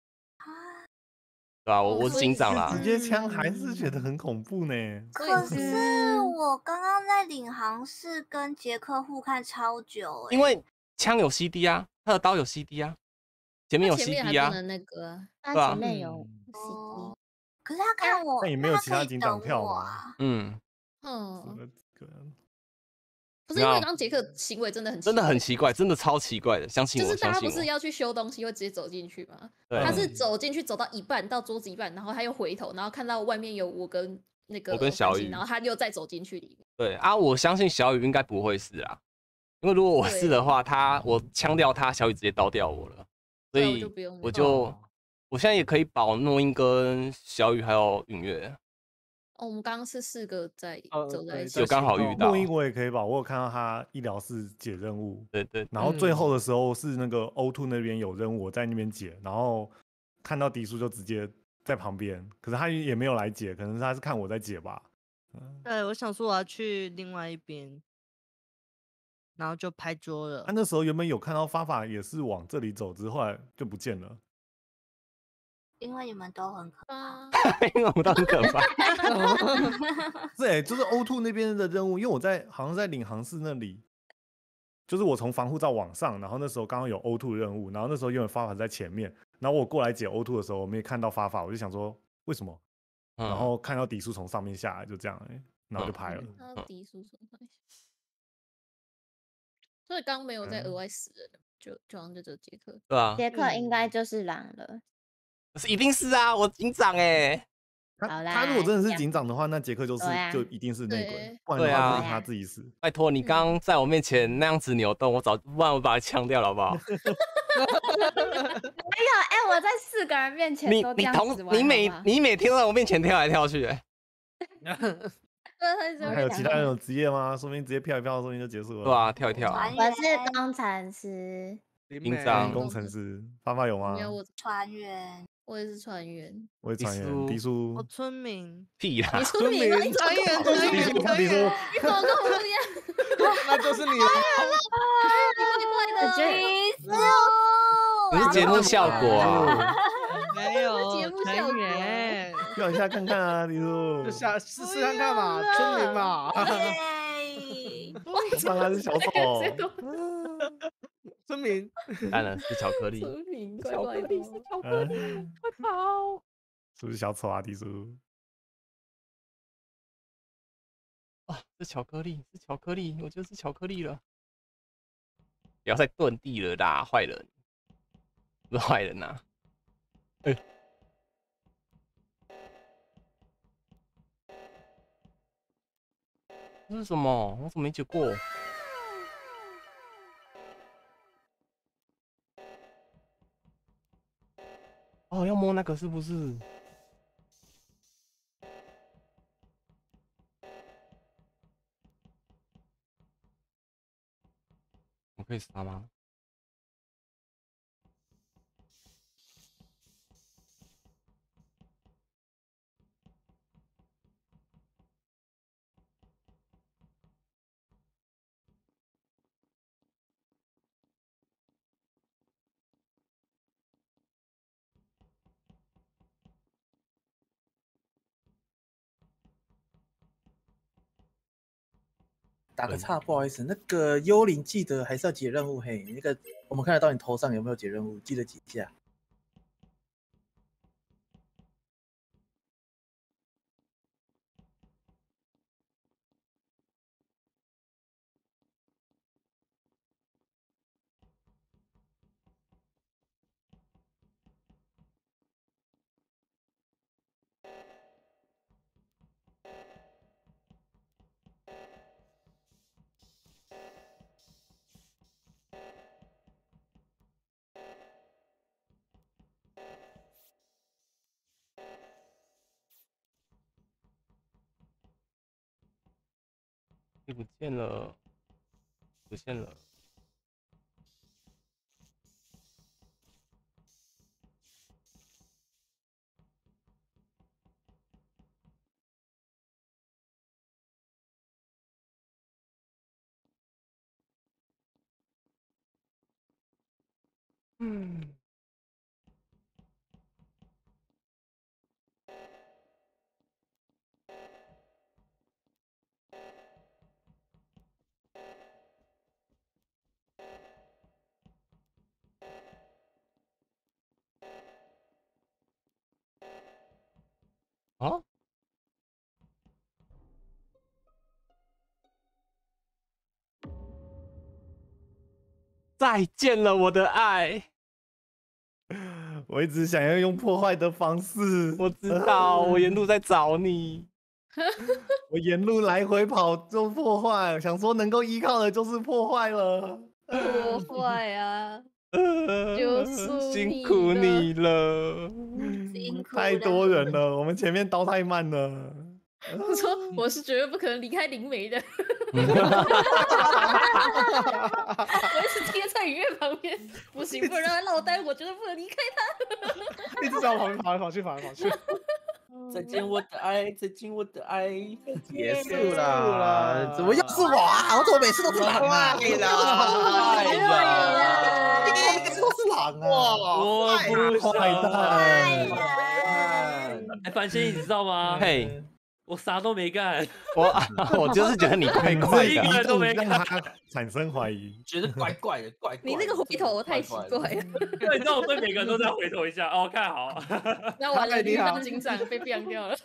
对吧、啊？我我是警长啦， 直接枪还是觉得很恐怖呢。 可是我刚刚在领航室跟杰克互看超久、欸， 因为枪有 C D 啊，他的刀有 C D 啊，前面有 C D 啊， 那个， 他对啊， 前面有 C D，、嗯、可是他看我， 那也没有其他警长票啊。 嗯， 嗯， 不是因为刚刚杰克行为真的很真的很奇怪，真的超奇怪的，相信我， 就是大家不相信我。 是要去修东西会直接走进去吗？ 对他是走进去走到一半到桌子一半，然后他又回头，然后看到外面有我跟那个我跟小范心雨然后他又再走进去里面。 对啊，我相信小雨应该不会是啊，因为如果我是的话，他我枪掉他，小雨直接刀掉我了，所对啊我以就不用我就我现在也可以保诺英跟小雨还有允月。 哦，我们刚刚是四个在呃走在一起， 有刚好遇到诺英我也可以吧，我有看到他医疗室解任务， 对对， 然后最后的时候是那个 O 二 那边有任务，我在那边解，然后看到迪叔就直接在旁边，可是他也没有来解，可能是他是看我在解吧。 对，我想说我要去另外一边，然后就拍桌了。 他、啊、那时候原本有看到发法也是往这里走，只是后来就不见了。 因为你们都很可怕， 因为我们都很可怕。 对，就是 O 二 那边的任务，因为我在好像在领航室那里，就是我从防护罩往上，然后那时候刚刚有 O 二 任务，然后那时候因为发法在前面，然后我过来解 O 二 的时候，我没看到发法，我就想说为什么？ 嗯、 然后看到迪叔从上面下来，就这样、欸，然后就拍了。 看到迪叔从上面下，所以刚刚没有再额外死人，就就好像就只有杰克。 对啊， 杰克应该就是狼了。 是一定是啊，我警长哎。 好啦， 他如果真的是警长的话，那杰克就是、 啊、 就一定是内鬼，不然对啊， 的话就是他自己死。 拜托你刚刚在我面前那样子扭动，我早不然我把他枪掉了好不好？ 没有，哎、欸，我在四个人面前你都这你同样子玩你每好好你每天都在我面前跳来跳去、欸， 还有其他人有职业吗？说明直接跳一跳，说明就结束了。 对啊，跳一跳、啊。 我是工程师， 警长工程师，发发有吗？ 没有，我船员， 我也是船员， 我也船员，迪叔， 我村民， 屁啦， 你村民，你船员，船员，船员， 你怎么跟我不一样？ 那就是你了， 你怪怪的， 迪叔， 你是节目效果啊。 没有节目效果， 跳一下看看啊，迪叔， 就下试试看看嘛，村民嘛， 当然是小丑， 村民， 当然是巧克力， 村民，怪怪的， 是巧克力，快跑！ 是不是小丑啊，迪叔？ 啊，是巧克力，是巧克力，我就是巧克力了。不要再遁地了啦，坏人，不是坏人呐、啊。哎、欸，这是什么？我怎么没解过？哦，要摸那个是不是？我可以杀吗？ 打个岔，不好意思，那个幽灵记得还是要解任务嘿。那个我们看得到你头上有没有解任务，记得解一下。 不见了，不见了。嗯。啊？ 再见了，我的爱。 我一直想要用破坏的方式， 我知道，我沿路在找你。 我沿路来回跑做破坏，想说能够依靠的就是破坏了。 破坏啊！就是辛苦你了， 辛苦太多人了，我们前面刀太慢了。 我说我是绝对不可能离开灵媒的，我一直贴在雨月旁边，不行，不能让他落单，我绝对不能离开他。 一直在我旁边跑来跑去，跑来跑去。 再见我的爱，再见我的爱， 结束了，怎么又是我啊？我怎么每次都是狼啊？ 对了， 哎呀，我每次都是狼啊！ 我不想坏蛋！ 哎，范心，你知道吗？ 嘿， 我啥都没干， 我我就是觉得你怪怪一个的， 人都没让干。 他产生怀疑， 觉得怪怪的，怪怪的。 你那个回头太奇怪了。 对，你知道我对每个人都在回头一下，哦，看好。 那完了， 你好你当警长被毙掉了。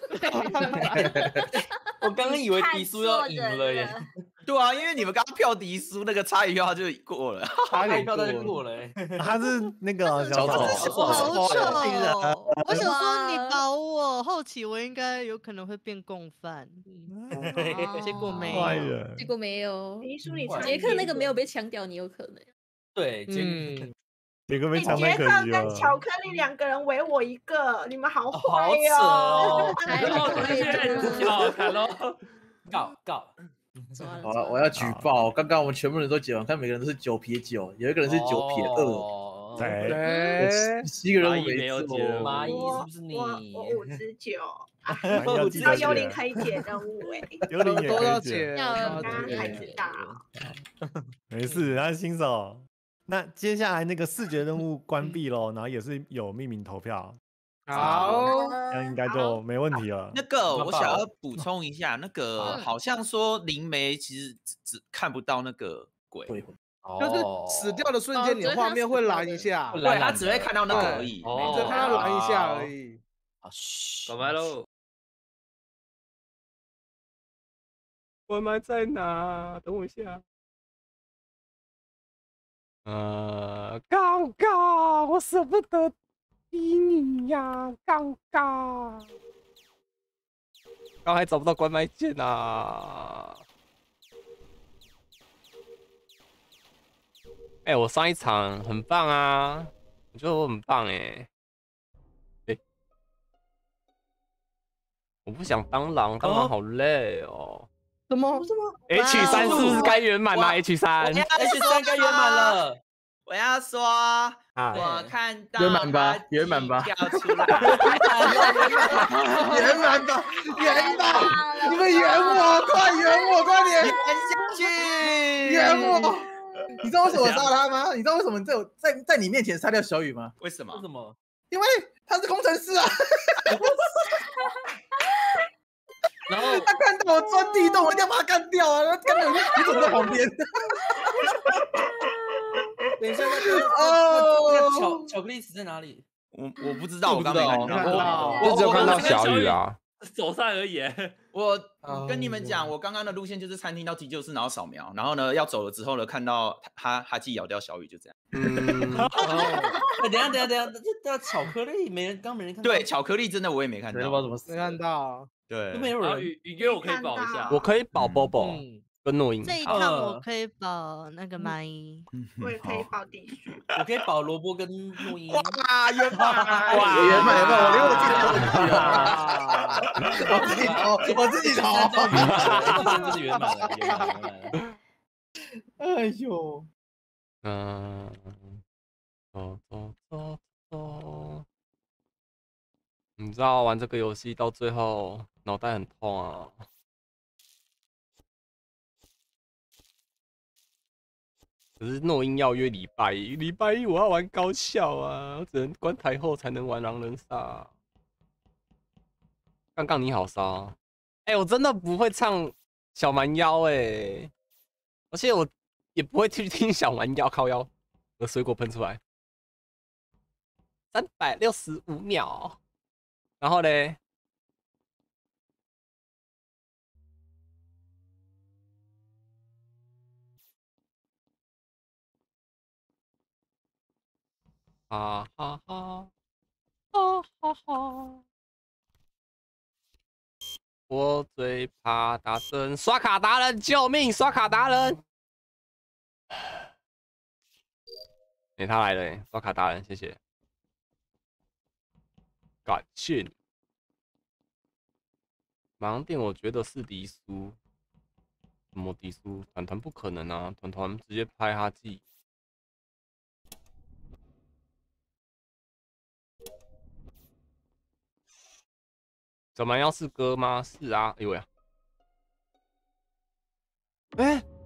我刚刚以为迪叔要赢了耶， 对啊，因为你们刚刚票迪输那个差一票就过了， 差一票他就过了耶。 他是那个小小丑， 丑好丑哦！我想说你哇保我，后期我应该有可能会变共犯，结果没有。 坏人结。果没有。 迪叔你差杰克那个没有被枪掉，你有可能。 对，结嗯， 杰克被哎， 枪太可杰克惜了。 跟巧克力两个人围我一个，你们好好坏扯哦。 还然后这些好看喽， 告告。 好了，我要举报，刚刚我们全部人都解完，看每个人都是九撇九，有一个人是九撇二， 二。 对， 对， 七个人我蚂蚁没有做解蚂蚁我是不是你？ 我我五十九， 要记得知道幽灵解， 可以解任务哎， 幽灵也都可以解， 要解， 要都刚刚才要解。 知道。 没事，他是新手。那接下来那个视觉任务关闭喽，然后也是有匿名投票， 好， 这样应该就没问题了。 那个我想要好补充一下，那个嗯好像说灵媒其实只只看不到那个鬼， 会就是死掉的瞬间，你的画面会蓝一下， 会对他只会看到那个而对已。 哦没错只看到蓝一下而已。 好，嘘搞麦喽。 关麦在哪？等我一下。呃，刚刚我舍不得逼你呀，刚刚，刚还找不到关麦键啊！哎、欸，我上一场很棒啊，我觉得我很棒哎、欸。哎、欸，我不想当狼，当狼好累哦。 什么？ 什么？ H 三是不是该圆满啦 ？H 三 ，H 三该圆满了。我要说，我看到圆满吧，圆满吧， 掉出来， 圆满吧，圆吧，你们圆我，快圆我，快点圆下去， 圆我。你知道为什么我杀他吗？你知道为什么在我在在你面前杀掉小雨吗？ 为什么？ 为什么？ 因为他是工程师啊。 然后他看到我钻地洞，我一定要把他干掉啊！然后干掉我就走在旁边。 等一下，那个哦， 那巧巧克力死在哪里？ 我我不知道，我刚没看到， 我我只有看到小雨啊， 手上而已。 我跟你们讲，我刚刚的路线就是餐厅到急救室，然后扫描，然后呢要走了之后呢，看到哈哈基咬掉小雨，就这样。 嗯， 等一下，等一下，等一下，这叫巧克力，没人，刚没人看到。 对，巧克力真的我也没看到， 不知道怎么死没看到， 对， 都没有人。 雨雨哥，我可以保一下。 我可以保 Bobo 嗯， 跟诺英。 这一趟我可以保那个蚂蚁， 我也可以保地鼠。 我可以保萝卜跟录音。 哇，圆满， 哇圆满，圆满！我连我自己投进去了，我自己投，我自己投。 这真是圆满了，圆满了，圆满了。 哎呦， 嗯，走走走走。你知道玩这个游戏到最后脑袋很痛啊。可是诺英要约礼拜一，礼拜一我要玩高校啊，我只能关台后才能玩狼人杀。刚刚你好骚，哎、欸，我真的不会唱小蛮腰哎、欸，而且我也不会去听小蛮腰靠腰，我的水果喷出来，三百六十五秒，然后嘞。 哈哈哈，哈哈哈。我最怕大声，刷卡达人，救命！刷卡达人。哎、欸，他来了、欸，刷卡达人，谢谢，感谢你。盲店，我觉得是迪苏，什么迪苏？团团不可能啊，团团直接拍哈记。怎么样？是歌吗？是啊，哎呦呀！哎、欸，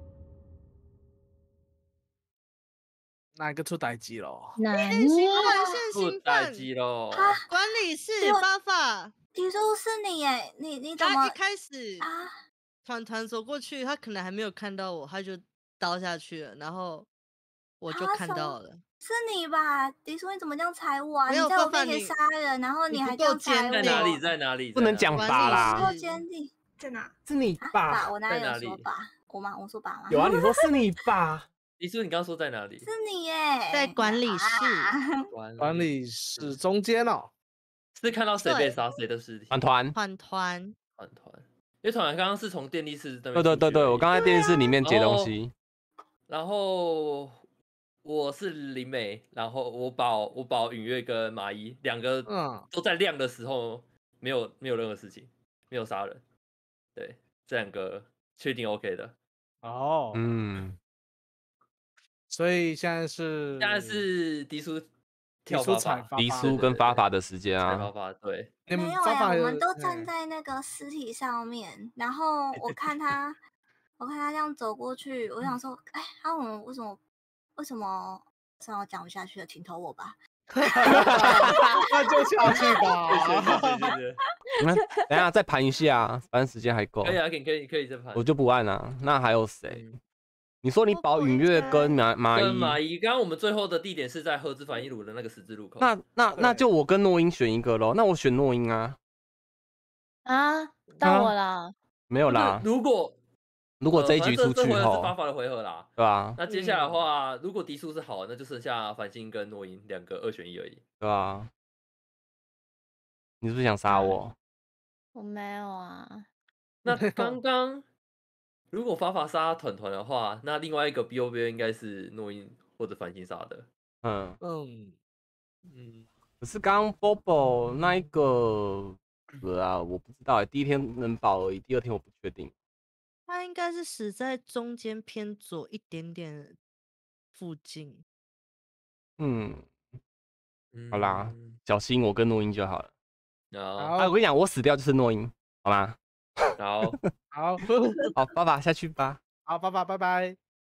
哪个出代机了？ 哪现兴奋，现出兴奋！ 代机喽！ 管理室发发， 听说是你耶，你你怎么他一开始啊？ 团团走过去，他可能还没有看到我，他就刀下去了，然后我就啊看到了。 是你吧？迪叔，你怎么这样踩我啊？ 没有你在我范范你面前杀人，然后你不还这样够坚踩我。 在哪里？在哪里？ 不能讲法啦。 不够坚定， 在哪？ 是你啊吧？ 爸，我哪在哪里有说爸？我吗？我说爸吗？ 有啊，你说是你吧？ 迪叔，你刚刚说在哪里？ 是你耶， 在管理室。 啊管理室中间哦。 是看到谁被杀谁的尸体？ 团团团团团团，因为团团刚刚是从电力室那边。 对对对对，我刚在电视里面接东西。 然后我是林美，然后我保我保允月跟麻衣两个， 嗯， 都在亮的时候没有没有任何事情，没有杀人。对，这两个确定 OK 的。 哦， 嗯， 所以现在是现在是迪叔迪跳发法， 叔踩发迪苏跟发法的时间啊。 踩发法，对。 你们没有哎、 发法有我们都哎站在那个尸体上面，然后我看他，我看他这样走过去，我想说，哎，他我们为什么为什么？算了，我讲不下去了，请投我吧。 那就下去吧。 谢谢谢谢。 那等一下再盘一下，反正时间还够。 可以啊，可以可以可以再盘。 我就不按了。那还有谁？你说你保允月跟麻麻衣？ 跟麻衣。刚刚我们最后的地点是在合资反应炉的那个十字路口。 那那那就我跟诺英选一个咯。那我选诺英啊。 啊，到我了。 没有啦。 如果如果这一局出去后， 是发法的回合啦， 对吧？ 那接下来的话，如果敌数是好，那就剩下繁星跟诺英两个二选一而已， 对吧？你是不是想杀我？ 我没有啊。 那刚刚如果发法杀团团的话，那另外一个 B O B 应该是诺英或者繁星杀的。 嗯嗯嗯。 可是刚刚 Bobo 那一个，啊，我不知道，第一天能保而已，第二天我不确定。 他应该是死在中间偏左一点点附近。 嗯，好啦，小心我跟诺英就好了。啊，我跟你讲，我死掉就是诺英，好吗？ 好， 好， 好，爸爸下去吧。 好，爸爸，拜拜。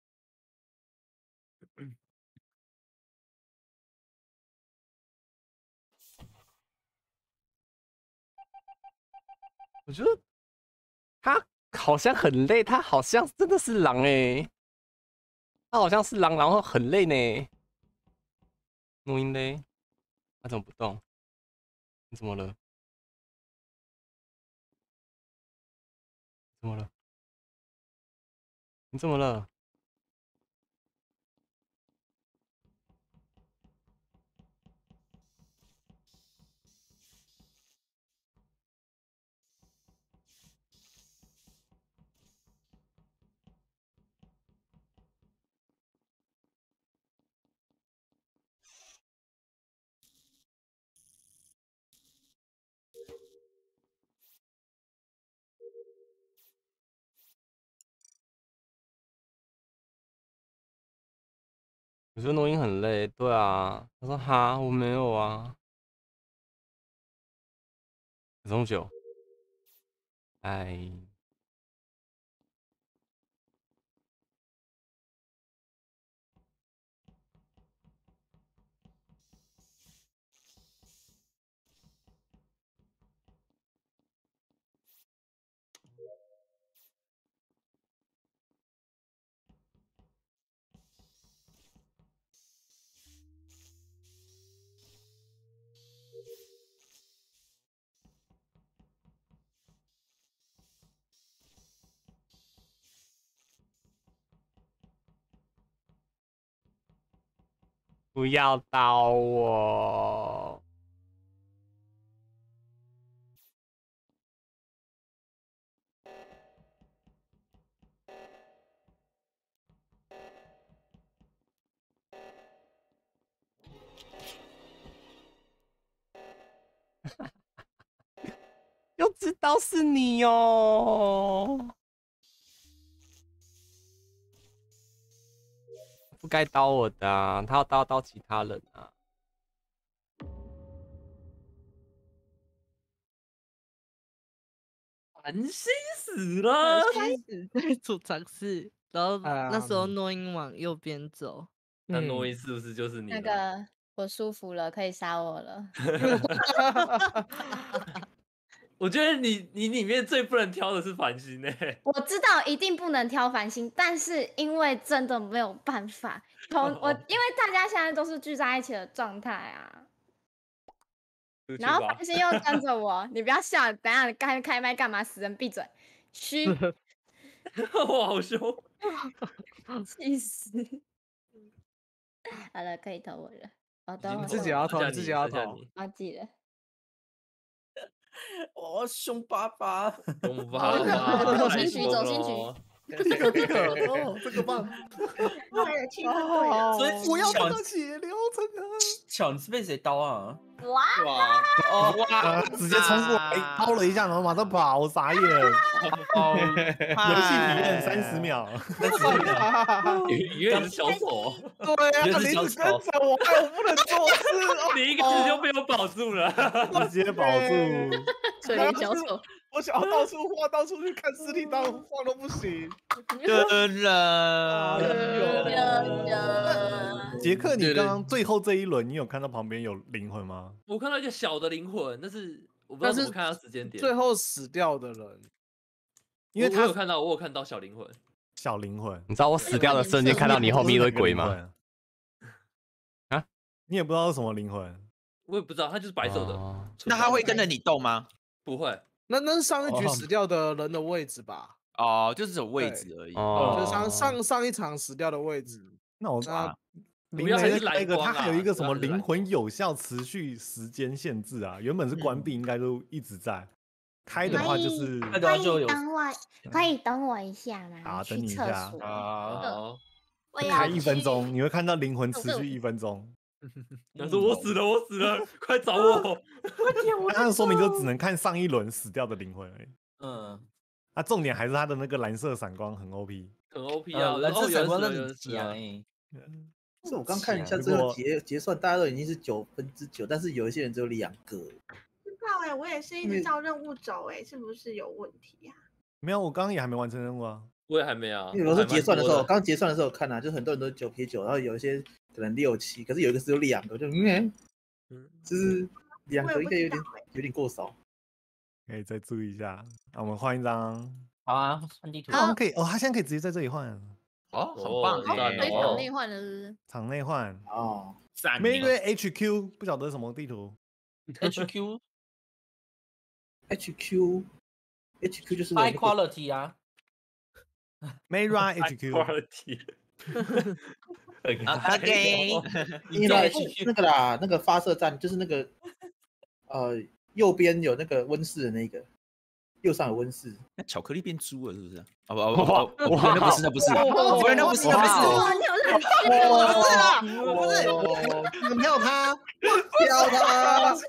我觉得他好像很累，他好像真的是狼哎、欸，他好像是狼，然后很累呢。诺英嘞，他怎么不动？你怎么了？怎么了？你怎么了？我觉得诺英很累，对啊。他说哈，我没有啊。这么久，哎。 不要刀我。又知道是你哦，不该刀我的、啊，他要刀刀其他人啊。 繁星死了， 开始在储藏室，然后那时候嗯诺英往右边走， 那诺伊是不是就是你那呢？ 个我舒服了，可以杀我了。 我觉得你你里面最不能挑的是繁星诶、 我知道一定不能挑繁星，但是因为真的没有办法，从我因为大家现在都是聚在一起的状态啊，然后繁星又跟着我，你不要笑，等一下你开开麦干嘛？死人闭嘴！嘘， 我好凶， 气死！好了，可以投我了。哦，等我你自己要投，你自己要投。 忘记了。 哦，凶巴巴， 凶巴巴走新局走新局这个这个哦，这个棒！ 对了，气氛对了， 所以我要巧这个血流成河。 巧，你是被谁刀啊？ 哇哇哦哇！直接冲过来，掏了一下，然后马上跑，我傻眼。 哦， 游戏体验三十秒， 三十秒， 你原来是小丑， 对啊，你一直跟着我，害我不能做事。 你一个字就被我保住了， 直接保住。 水灵小丑， 我想要到处晃，到处去看尸体，到晃都不行。 真了， 杰克，你刚刚最后这一轮，你有看到旁边有灵魂吗？ 我看到一个小的灵魂，但是我不知道怎么看到时间点。 最后死掉的人， 因为他有看到，我有看到小灵魂， 小灵魂。 你知道我死掉的瞬间看到你后面一堆鬼吗？ 啊？你也不知道是什么灵魂？ 我也不知道，它就是白色的。 哦、那他会跟着你动吗？ 不会。 那那是上一局死掉的人的位置吧？ 哦，就是有位置而已。 哦，就是上上上一场死掉的位置。 那我那灵魂那个，它还有一个什么灵魂有效持续时间限制啊？原本是关闭，应该都一直在。开的话就是可以等我，可以等我一下吗？ 好，等你一下。 好， 开一分钟，你会看到灵魂持续一分钟。 他说我死了，我死了，快找我！ 那说明就只能看上一轮死掉的灵魂而已。 嗯， 啊，重点还是他的那个蓝色闪光很 O P， 很 O P 啊， 蓝色闪光那很强哎。 是我刚看一下这个结结算，大家都已经是九分之九，但是有一些人只有两个。 不知道哎，我也是一直照任务走哎，是不是有问题啊？ 没有，我刚刚也还没完成任务啊。 我也还没啊。 因为有时候结算的时候，刚结算的时候看啊，就是很多人都九撇九，然后有一些可能六七，可是有一个只有两个，就嗯，就是两个应该有点有点过少。 可以再注意一下。那我们换一张。 好啊，换地图。 好，可以哦，他现在可以直接在这里换。 哦，很棒哎！可以场内换了，是不是？ 场内换哦。 Maybe H Q 不晓得什么地图。 H Q H Q H Q 就是 High Quality 啊。 Mayra H Q。 OK， 你那那个啦，那个发射站就是那个呃右边有那个温室的那个，右上有温室。 那巧克力变猪了是不是？哦不哦哦，那不是那不是，不是那不是那不是， 不是啦，不是，你票他，票他，不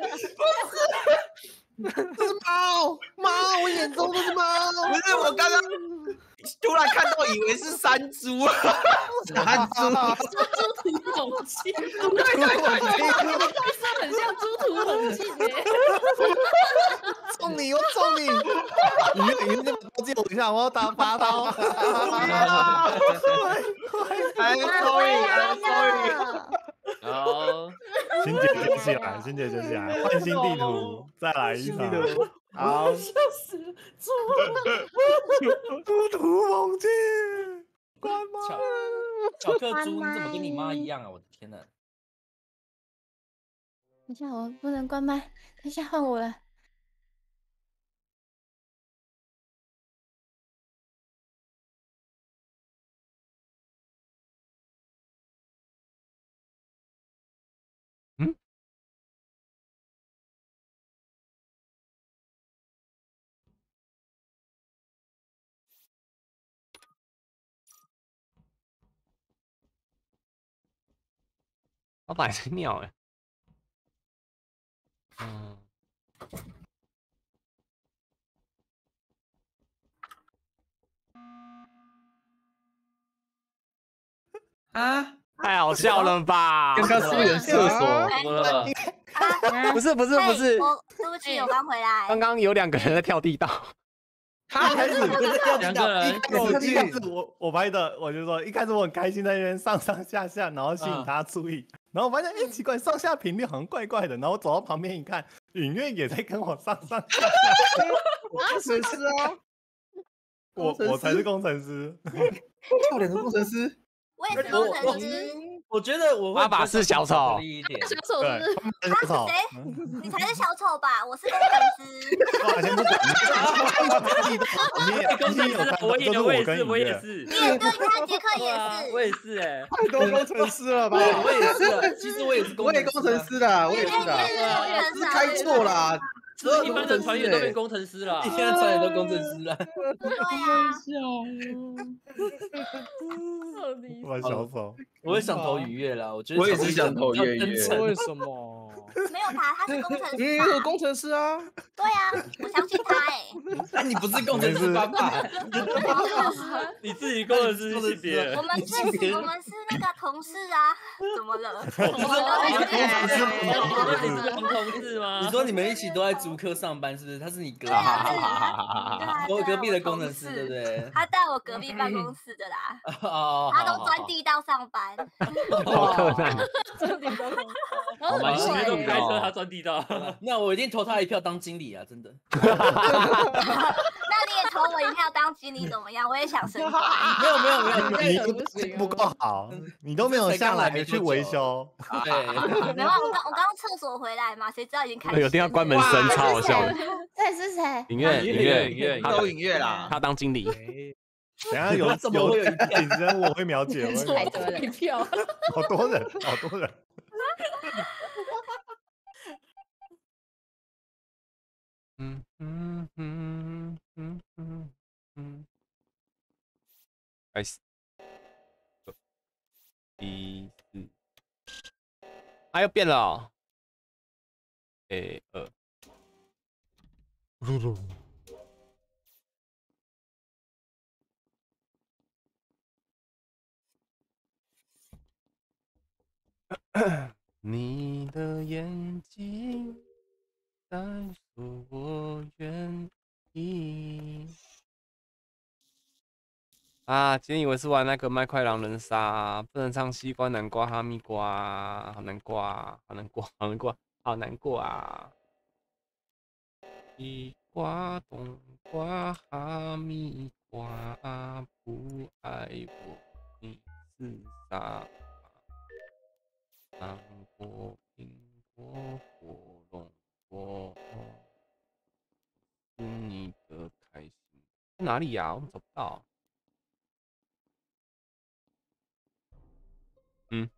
是，这是猫猫，我眼中都是猫， 不是我刚刚。突然看到，以为是山猪， 山猪， 猪土猛进，对对对，角色很像猪土猛进耶。 中你，我中你！你你你刀借我一下，我要打拔刀。 I'm sorry, I'm sorry。 好， 欣姐捡起来，欣姐捡起来，换新地图，再来一场。好， 笑死了，猪猪土猛进，关麦。 巧克猪，你怎么跟你妈一样啊？我的天哪！ 等一下，我不能关麦，等一下换我了。 老板在尿哎。嗯。 啊！ 太好笑了吧！ 刚刚是不是有厕所？ 怎么了？ 不是不是不是， 我对不起，我刚回来。 刚刚有两个人在跳地道。 他一开始两个人， 一开始我我拍的，我就说一开始我很开心在那边上上下下，然后吸引他注意，然后我发现哎奇怪，上下频率好像怪怪的，然后走到旁边一看，允月也在跟我上上下下。 工程师啊， 我我才是工程师， 跳脸的工程师。 我也是工程师。 我觉得我爸爸是小丑， 一点。 小丑是他是谁？你才是小丑吧？我是工程师。 先不管，你工程师，我也我也是，我也是。 你也对，看杰克也是。 我也是哎， 太多工程师了吧？ 我也是，其实我也是我也工程师的，我也是的，是开错了。 一般的团员都变工程师了， 一般的团员都工程师了。 对呀，我小手， 我也想投愉悦啦，我觉得我也是想投愉悦， 为什么？ 没有他，他是工程师。 你有工程师啊？ 对啊，我相信他哎。 那你不是工程师爸爸？ 你自己工程师是别人。 我们是，我们是那个同事啊，怎么了？ 你是同事吗？ 你说你们一起都在竹科上班，是不是？他是你隔壁， 我隔壁的工程师，对不对？ 他在我隔壁办公室的啦。 哦， 他都钻地道上班。 好可爱。 钻地道。 好蛮喜欢都开车，他钻地道。 那我一定投他一票当经理啊，真的。 那你也投我一票当经理怎么样？我也想升官。 没有没有没有， 你不够好，你都没有下来去维修。 对， 没有，我刚我刚厕所回来嘛，谁知道已经开始。 有听到关门声，超好笑的。 这是谁？ 影月，影月， 影月， 都影月啦。 他当经理。 等下有有竞争，我会秒解。 太多了，一票。 好多人，好多人。 嗯嗯嗯嗯嗯嗯，开始。一四，啊又变了哦。A 二。你的眼睛在说我愿意。啊，今天以为是玩那个麦块狼人杀，不能唱西瓜、南瓜、哈密瓜，好难过啊，好难过，好难过，好难过啊！西瓜、冬瓜、哈密瓜，不爱我你是傻。芒果、苹果、火龙果，是你的开心。哪里呀、啊？我找不到。嗯。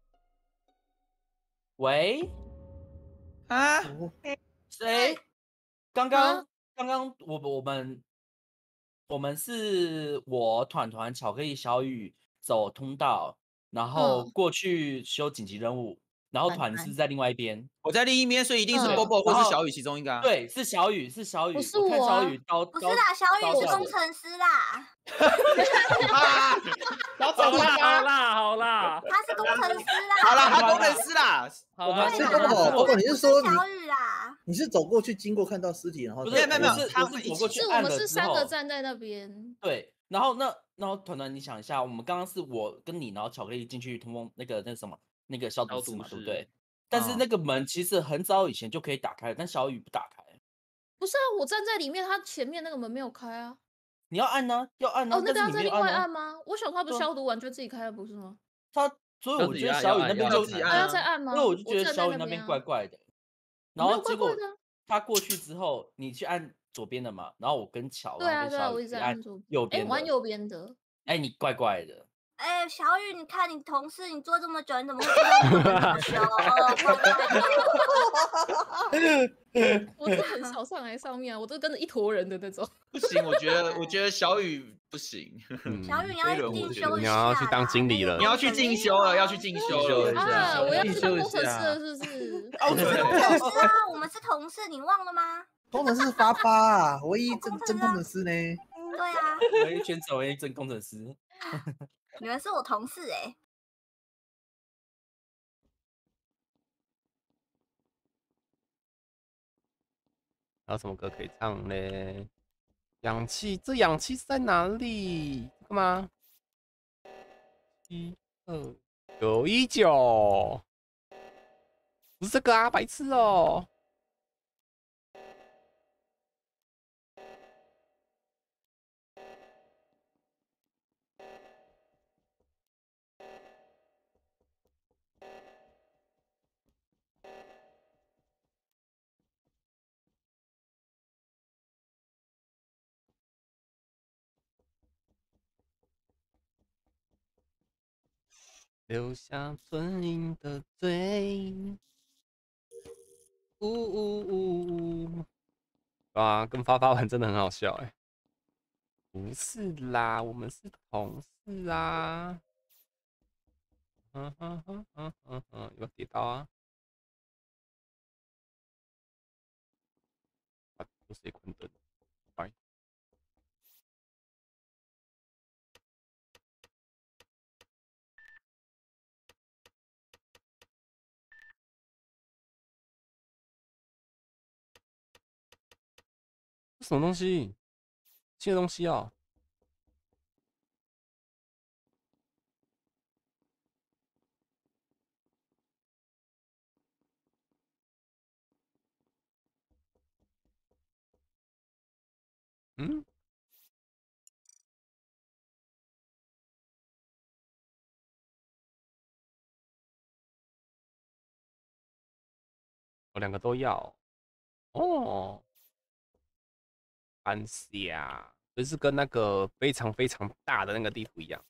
喂？啊？谁？刚刚刚刚我我们我们是我团团巧克力小雨走通道，然后过去修紧急任务。然后团是在另外一边， 我在另一边，所以一定是波波或是小雨其中一个啊。 对，是小雨，是小雨。 不是我， 看小雨刀， 不是啦，小雨是工程师啦。 好啦，好啦，好啦， 他是工程师啦。 好啦，他工程师啦。 好啦， 是波波，波波，你是说小雨啦？ 你是走过去经过看到尸体，然后不是没有没有， 是他是走过去， 是我们是三个站在那边。 对，然后那然后团团，你想一下，我们刚刚是我跟你，然后巧克力进去通风那个那什么那个消毒室嘛，对不对？但是那个门其实很早以前就可以打开，但小雨不打开。 不是啊，我站在里面，他前面那个门没有开啊。 你要按呢，要按呢。 哦，那个要再另外按按吗？我想他不消毒完就自己开了，不是吗？ 他，所以我觉得小雨那边就自己按，要再按吗？ 因为我就觉得小雨那边怪怪的。然后结果他过去之后，你去按左边的嘛，然后我跟巧， 对啊对啊，我一直按右边， 我按右边的。 哎，你怪怪的。 哎，小雨，你看你同事，你做这么久，你怎么会知道你们这么凶？ 我是很少上来上面啊，我都跟着一坨人的那种。 不行，我觉得我觉得小雨不行。 小雨你要进修一你要去当经理了， 你要去进修了，要去进修了啊！我要去当进修一工程师下了，是不是？ 哦， 工程师啊，我们是同事，你忘了吗？ 工程师发发啊，唯一真真工程师呢？ 对啊， 我一圈走一真工程师。 你们是我同事哎。 还有什么歌可以唱呢？氧气，这氧气是在哪里？干嘛？一二九一九，不是这个啊，白痴哦！留下唇印的嘴，呜呜呜呜！啊，跟发发玩真的很好笑哎。不是啦，我们是同事啊。嗯哼哼哼哼哼，有没有跌到啊？啊，有谁关灯？拜。什么东西？新的东西哦。嗯？我两个都要。哦。安霞，就是跟那个非常非常大的那个地图一样。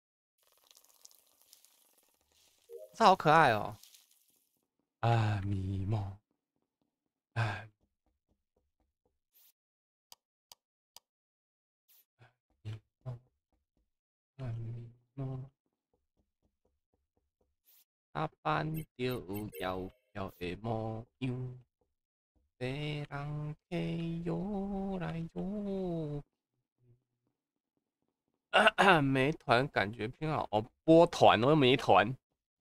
这好可爱哦！啊，迷梦，啊，迷梦，啊，迷梦，打扮着窈窕的模样，别人客游来游去。美团感觉偏好哦，波团哦，美团。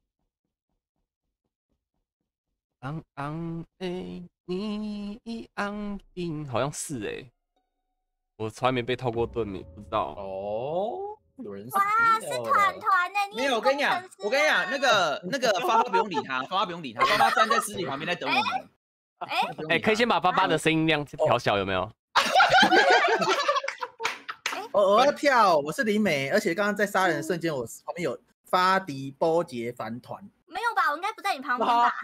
昂昂诶，你昂冰，好像是哎、欸，我从来没被套过盾，你不知道哦。有人哇，是团团呢！ 没有，我跟你讲，我跟你讲，那个那个发发不用理他，发发不用理他，发发站在尸体旁边在等我们。 哎哎，可以先把发发的声音量调小，有没有？ 我我要跳，我是林美，而且刚刚在杀人的瞬间，我旁边有发迪波杰反团。 没有吧？我应该不在你旁边吧？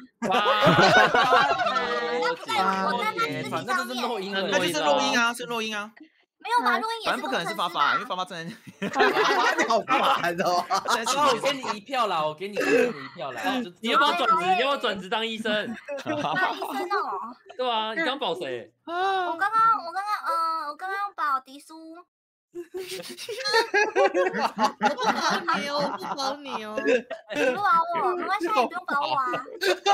哇！ 我在那尸体反正上面。 就是录音了， 那就是录音啊，是录音啊。 没有吧？录音也是反正不可能是发发，因为发发站在那。你好烦哦！ 我给你一票啦，我给你，给你一票啦。 你要不要转职？你要不要转职当医生？ 当医生哦。 对啊，你刚保谁？ 我刚刚，我刚刚，嗯，我刚刚保迪苏。 我不保你哦，我不保你哦。 你不保我，没关系，你不用保我啊。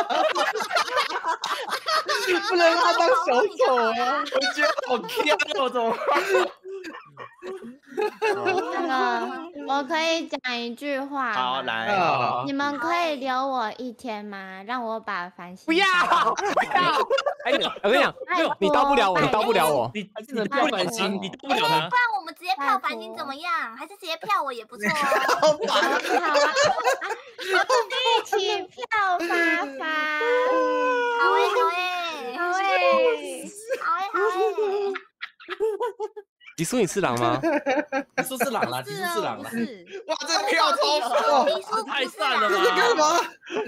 不能让他当小丑啊！ 我觉得好强哦，怎么办？ 那个，我可以讲一句话。 好，来， 你们可以留我一天吗？让我把繁星。 不要，不要！哎，我跟你讲，你到不了我，你到不了我。 你你只能票繁星，你到不了他。 不然我们直接票繁星怎么样？还是直接票我也不错哦。 好啊，一起票发发。 好诶，好诶， 好诶， 好诶，好诶。 迪苏，你是狼吗？ 迪苏是狼啦，迪苏是狼啦。 哇，这个票超爽，太散了吧？ 这是干嘛？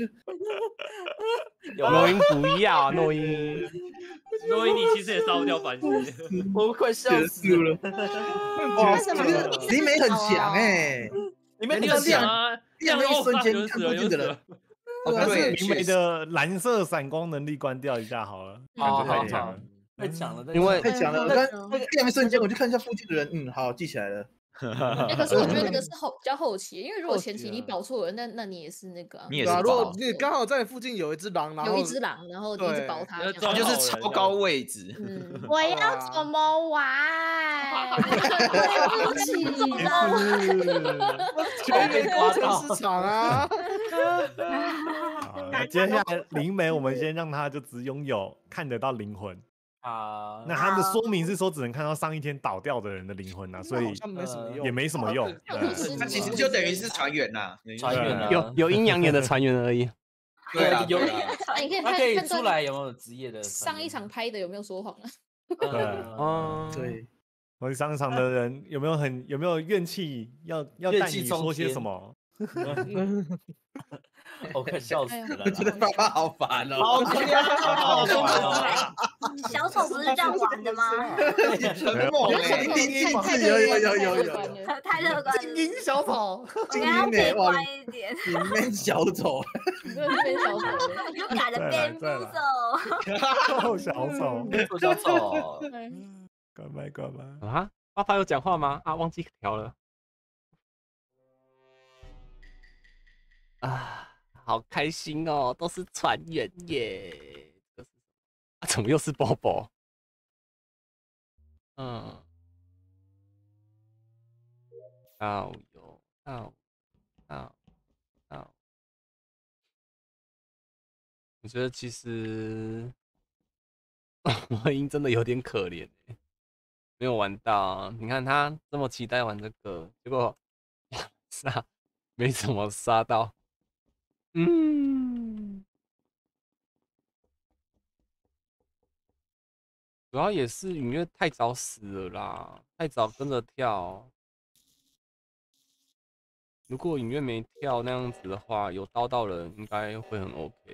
诺音不要，诺音。 诺音，你其实也烧不掉繁星， 我快笑死了。 哇，李美很强哎。 你们那个亮啊， 亮的一瞬间，看附近的人。 但是对灵媒的蓝色闪光能力关掉一下好了，感觉太强了， 太强了， 因为太强了。我刚那个亮一瞬间，我就看一下附近的人，嗯，好，记起来了。 哎，可是我觉得那个是后比较后期，因为如果前期你保错了，那那你也是那个， 你也是如果保， 你刚好在附近有一只狼，然后有一只狼，然后你一直保它， 对它就是超高位置。 嗯， 我要怎么玩？对不起了， 全员工程市场啊。 好，那接下来灵媒，我们先让他就只拥有看得到灵魂。 啊， 那他的说明是说只能看到上一天倒掉的人的灵魂啊，所以好像没什么用， 也没什么用。 那其实就等于是船员呐， 船员啊， 有有阴阳眼的船员而已。 对啊， 有， 哎，你可以他可以判断出来有没有职业的上一场拍的有没有说谎啊？ 对， 哦， 对， 我上场的人有没有很有没有怨气？要要带你说些什么？ 我快笑死了！ 我觉得爸爸好烦哦， 好烦哦！ 小丑不是这样玩的吗？ 很猛哎，有有有有有， 太乐观了。 精英小丑， 我要悲观一点。 里面小丑， 变小丑， 又改了蝙蝠手。 臭小丑， 臭小丑， 关麦关麦啊！爸爸有讲话吗？啊，忘记调了。啊，好开心哦，都是船员耶！啊，怎么又是波波？嗯，到有到到到，我觉得其实魔音真的有点可怜哎，没有玩到。你看他这么期待玩这个，结果杀没怎么杀到。嗯，主要也是允月太早死了啦，太早跟着跳。如果允月没跳那样子的话，有刀到人应该会很 OK。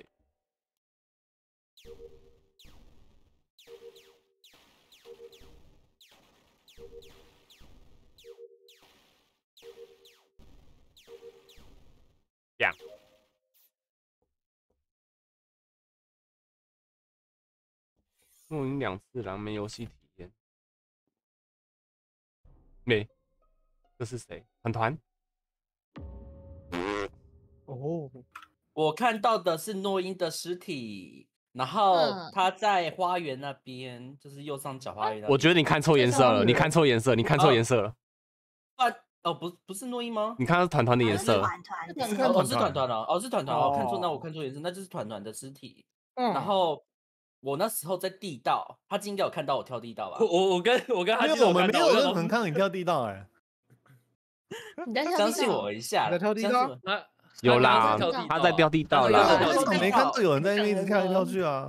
呀。录影两次狼没游戏体验，没，这是谁？团团。 哦， 我看到的是诺英的尸体，然后他在花园那边，就是右上角花园那边。 我觉得你看错颜色了，你看错颜色，你看错颜色了。 啊，哦，不，不是诺英吗？ 你看是团团的颜色。 团团， 哦，是团团哦，哦是团团，我看错，那我看错颜色，那就是团团的尸体。然后我那时候在地道，他应该有看到我跳地道吧？ 我我我跟我跟他， 因为我们没有任何人看到你跳地道哎。 你在跳相信我一下， 在跳地道。 有啦，他在掉地道啦。 没看到有人在那边一直跳来跳去啊。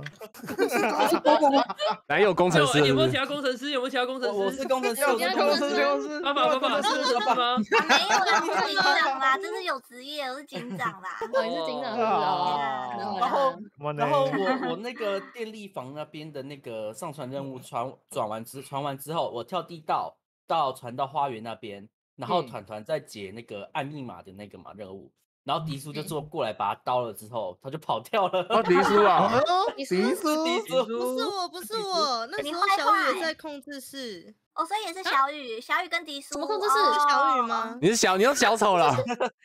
哪有工程师？ 有没有其他工程师？有没有其他工程师？ 我是工程师，我是工程师。 爸爸爸爸是是吗？ 没有啦，我是警长啦，这是有职业，我是警长啦。 哦，你是警长是哦。 然后然后我我那个电力房那边的那个上传任务传转完之传完之后，我跳地道到传到花园那边，然后团团在解那个按密码的那个嘛任务。然后迪叔就坐过来把他刀了之后，他就跑掉了。 哦，迪叔啊， 迪叔， 迪叔， 迪叔， 不是我，不是我，那时候小雨也在控制室。 哦，所以也是小雨，小雨跟迪叔。 什么控制室？ 是小雨吗？ 你是小，你是小丑了。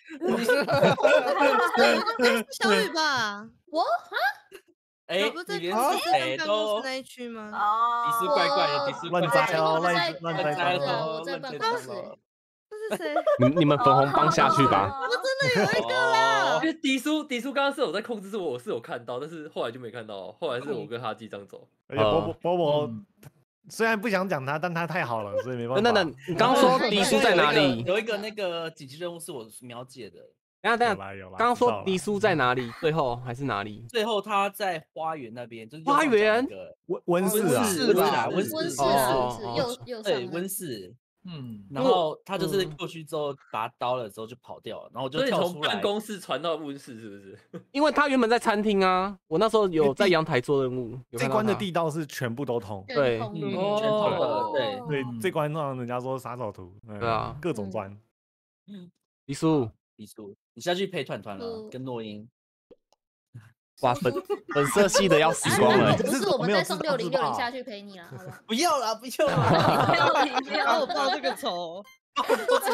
小雨吧？ 我啊？ 哎， 不是在谁都那一区吗？ 哦， 迪叔怪怪的，迪叔乱摘哦，乱乱摘哦，我在办公室。 这是谁？ 你你们粉红帮下去吧。 我真的有一个啦。 因为迪叔迪叔刚刚是有在控制室，我是有看到，但是后来就没看到，后来是我跟哈基这样走。 而且波波波波虽然不想讲他，但他太好了，所以没办法。 那那你刚刚说迪叔在哪里？ 有一个那个紧急任务是我描解的。 等下等下，刚刚说迪叔在哪里？最后还是哪里？ 最后他在花园那边，就是花园温温室啊， 温室啦，温室，温室，右右上对温室。嗯，然后他就是过去之后拔刀了之后就跑掉了，然后我就跳出来。 从办公室传到温室是不是？ 因为他原本在餐厅啊，我那时候有在阳台做任务。 这关的地道是全部都通， 对， 全通的，对对，这关让人家说杀手图， 对啊， 各种钻。 嗯， 黎叔， 黎叔，你下去陪团团了，跟诺英。 哇，粉粉色系的要死光了。 不是，我们再送六零六零下去陪你了，好不好？ 不要啦，不要啦， 不要你不要报这个仇。 帮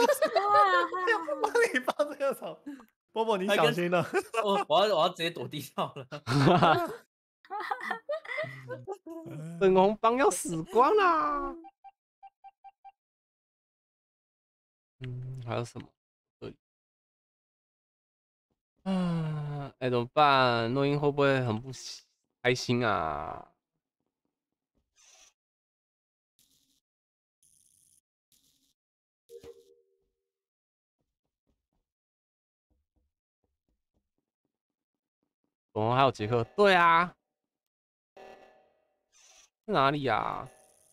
你报这个仇，波波你小心了。 我我要我要直接躲地上了。 粉红帮要死光啦。嗯，还有什么？嗯，哎、欸，怎么办？诺英会不会很不开心啊？哦，还有杰克，对啊，在哪里呀、啊？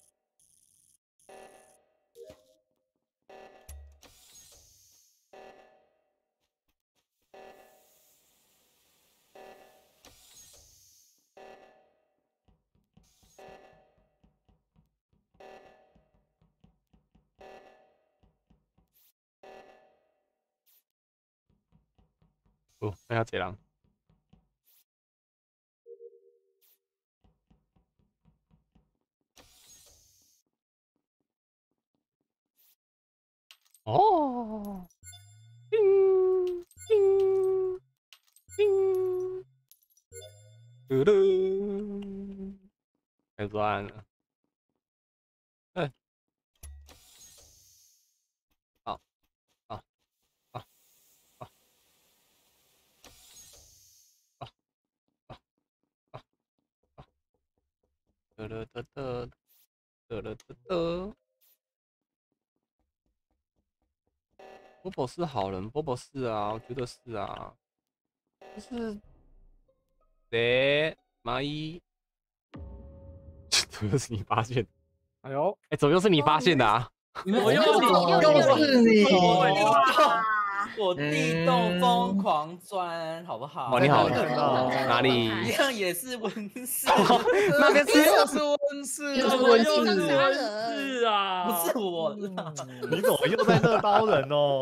哦，那要这样。哦，叮叮叮，嘟嘟，太乱了。哎，好，好，好，好，好，好，好，好，得得得得，得得得得。波波是好人，波波是啊，我觉得是啊，就是谁蚂蚁，怎么又是你发现？ 哎呦， 哎，怎么又是你发现的啊？ 我又又是你， 我地洞疯狂钻，好不好？ 哇，你好，哪里？ 一样也是温室， 那边是是温室， 又是温室啊！不是我， 你怎么又在乐刀人哦？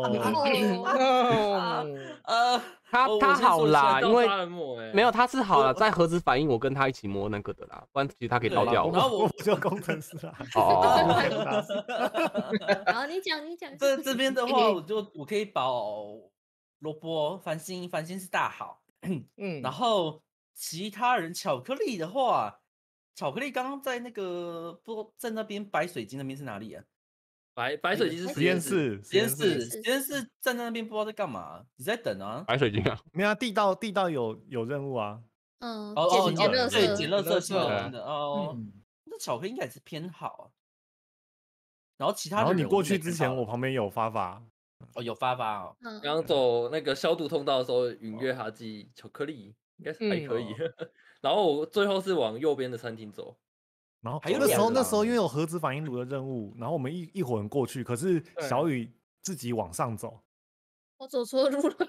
呃， 他他好啦，因为没有他是好了， 我在核子反应我跟他一起摸那个的啦，不然其实他可以倒掉我。 然后我我就工程师啊。 哦， 好，你讲你讲。 这这边的话，我就我可以保萝卜、繁星，繁星是大好。嗯，然后其他人巧克力的话，巧克力刚刚在那个不在那边白水晶那边是哪里啊？ 白白水晶是实验室， 实验室，实验室站在那边不知道在干嘛，你在等啊？ 白水晶啊， 没有啊，地道地道有有任务啊。 嗯， 哦哦， 捡垃圾， 对，捡垃圾是对真的哦。那巧克力应该也是偏好啊。然后其他的， 然后你过去之前，我旁边有发发。 哦，有发发哦。 嗯， 刚走那个消毒通道的时候，允月哈基巧克力应该是还可以。然后我最后是往右边的餐厅走。 然后那时候那时候因为有核子反应炉的任务，然后我们一一伙人过去，可是小雨自己往上走。 我走错路了。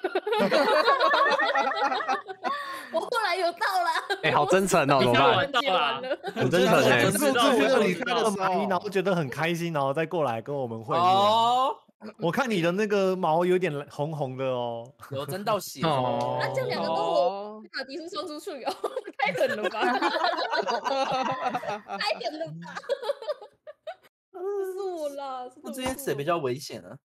我后来有到了。 哎，好真诚哦，怎么办？ 到了， 很真诚哎。 是是觉得你看到蚂蚁，然后觉得很开心，然后再过来跟我们会面。 哦， 我看你的那个毛有点红红的哦， 有沾到血哦。啊，这两个跟我把迪叔送出去哦，太狠了吧！太狠了吧！是我啦， 我这边谁比较危险啊？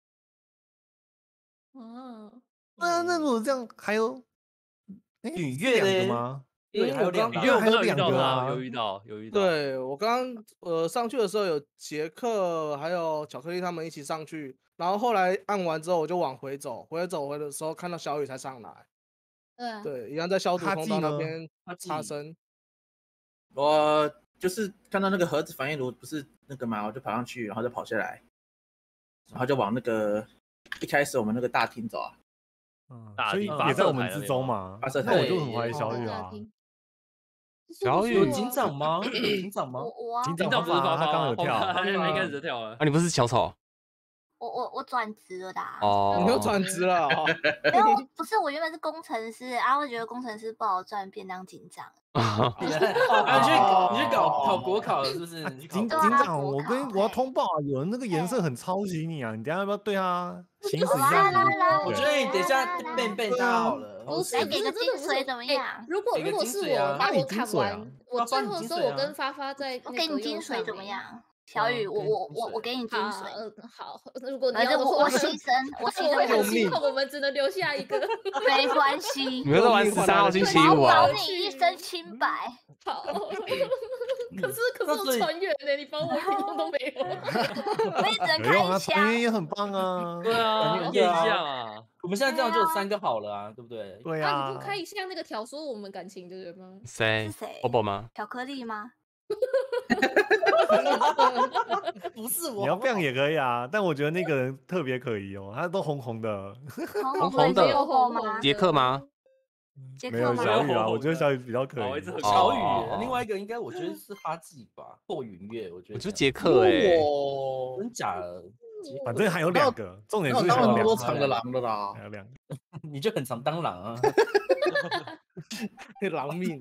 啊， 那那如果这样还有，哎， 允月两个吗？ 对，还有两个， 还有两个啊， 有遇到，有遇到。 对我刚刚呃上去的时候有杰克还有巧克力他们一起上去，然后后来按完之后我就往回走，回走回的时候看到小雨才上来。 对啊， 对，一样在消毒通道那边插身。 我就是看到那个盒子反应炉不是那个嘛，我就跑上去，然后就跑下来，然后就往那个一开始我们那个大厅走啊。 嗯，所以也在我们之中嘛。那我就很怀疑小雨啊。 小雨有警长吗？有警长吗？ 我啊， 警长不是他他刚刚有跳， 他一开始就跳了。 啊，你不是小丑？ 我我我转职了啦。 哦， 你又转职了哦？ 没有，我不是，我原本是工程师，啊，我觉得工程师不好赚，便当警长。 啊，你去你去搞考国考了是不是？ 警警长，我跟我要通报啊，有人那个颜色很抄袭你啊，你等下要不要对他行使一下？ 我觉得你等一下背背他好了。 不是，给个金水怎么样？ 如果如果是我，那我砍完，我最后的时候我跟发发在， 我给你金水怎么样？小雨，我我我我给你金水。 好，如果你要的话，我牺牲，我牺牲很心痛，我们只能留下一个。 没关系， 你们都玩十三号星期五啊？ 保你一身清白。 好。可是可是我穿越呢，你帮我一点都没有。 我也只能开一枪。 穿越也很棒啊。 对啊，验一下啊。我们现在这样就有三个好了啊，对不对？ 对啊。 你不开一下那个条说我们感情对不对吗？ 谁？ 是谁？ 波波吗？ 巧克力吗？ 不是我， 你要这样也可以啊，但我觉得那个人特别可疑哦，他都红红的， 红红的，杰克吗？ 没有小雨啊，我觉得小雨比较可疑。 小雨，另外一个应该我觉得是哈记吧，或云月，我觉得。 我觉得杰克哎， 真假的？ 反正还有两个，重点是还有两个长的狼的啦， 还有两个， 你就很常当狼啊， 狼命。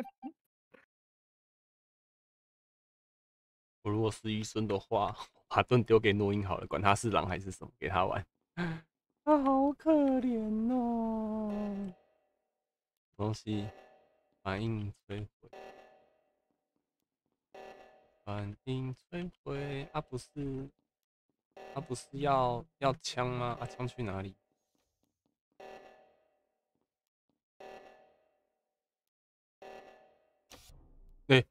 我如果是医生的话，把盾丢给诺英好了，管他是狼还是什么，给他玩。他好可怜哦。东西反应摧毁，反应摧毁啊！不是，啊不是要要枪吗？啊枪去哪里？对。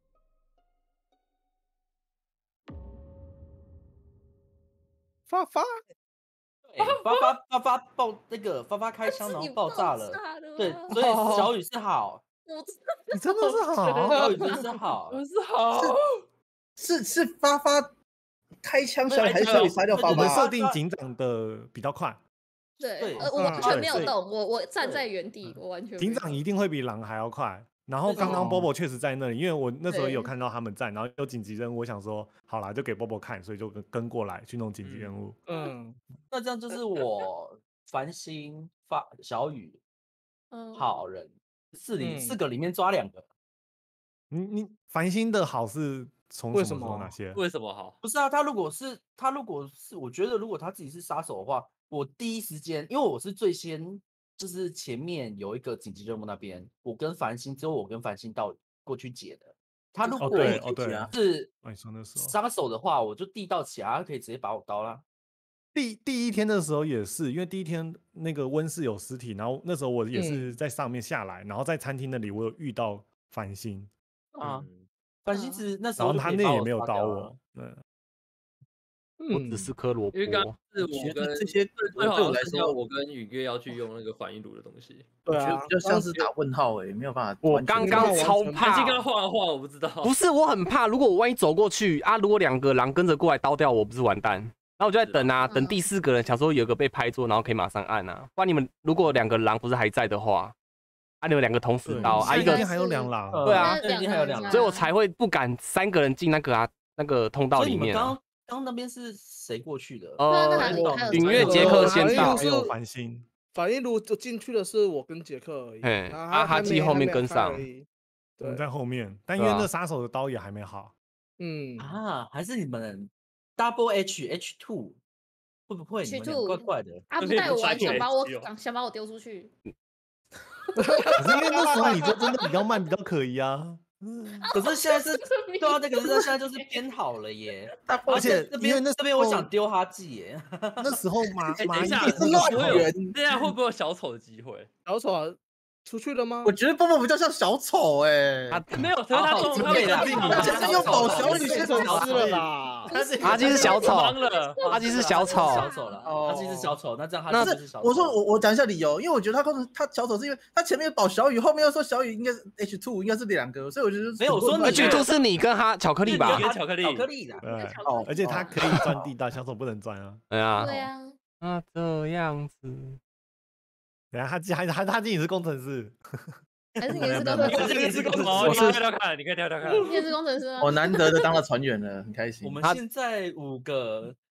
发发， 对，发发发发爆那个发发开枪然后爆炸了，对，所以小雨是好， 你真的是好， 小雨真是好， 我是好， 是是发发开枪小雨还是小雨杀掉发发？ 我们设定警长的比较快， 对，呃，我完全没有动，我我站在原地，我完全。 警长一定会比狼还要快。然后刚刚 Bobo 确实在那里，因为我那时候有看到他们在，然后有紧急任务，我想说好啦，就给 Bobo 看，所以就跟过来去弄紧急任务。 嗯，那这样就是我繁星发小雨，好人四里四个里面抓两个。 你你繁星的好是从为什么哪些？ 为什么好？ 不是啊，他如果是他如果是，我觉得如果他自己是杀手的话，我第一时间，因为我是最先。就是前面有一个紧急任务那边，我跟繁星只有我跟繁星到过去解的。他如果是杀手的话，我就递到起来，他可以直接把我刀啦。 第第一天的时候也是，因为第一天那个温室有尸体，然后那时候我也是在上面下来，嗯、然后在餐厅那里我有遇到繁星啊，繁星是那时候然后他那也没有刀我， 嗯。我只是颗萝卜， 因为刚是我跟这些对我来说，我跟允月要去用那个反应炉的东西。 对啊，就像是打问号哎，没有办法。 我刚刚超怕， 刚刚画画我不知道。 不是，我很怕，如果我万一走过去啊，如果两个狼跟着过来刀掉我，不是完蛋？然后我就在等啊，等第四个人，想说有个被拍桌，然后可以马上按啊。不然你们如果两个狼不是还在的话，啊，你们两个同时刀啊，一个还有两狼， 对啊， 还有两狼， 所以我才会不敢三个人进那个啊那个通道里面。 刚那边是谁过去的？ 呃，允月杰克先到， 还有繁星。 反应炉进去的是我跟杰克而已， 啊，哈基后面跟上， 对，在后面。但因为那杀手的刀也还没好。 嗯啊，还是你们 Double H H two 会不会？你们怪怪的。 啊，不带我玩，想把我想把我丢出去。 可是因为那时候你就真的比较慢，比较可疑啊。 可是现在是，对啊，那个现在就是编好了耶。 而且这边这边我想丢哈记耶。 那时候马马等一下， 乱源， 这样会不会有小丑的机会？ 小丑啊，出去了吗？ 我觉得波波比较像小丑哎， 他没有，可是他中他没了，而且是用保小女先成师了啦。 阿基是小丑，阿基是小丑， 小丑了。阿基是小丑，那这样他就是小丑。 我说我我讲一下理由，因为我觉得他工他小丑是因为他前面保小雨，后面又说小雨应该是 H two 应该是两个，所以我觉得没有说 H two 是你跟他巧克力吧？ 巧克力， 巧克力的。 哦，而且他可以钻地道，小丑不能钻啊。 对啊， 对啊， 啊这样子。 等下他既还他他自己是工程师。 还是你也是工程师？ 你也是工程师，我是跳跳看，你可以跳跳看。 你也是工程师吗？ 我难得的当了船员了，很开心。 我们现在五个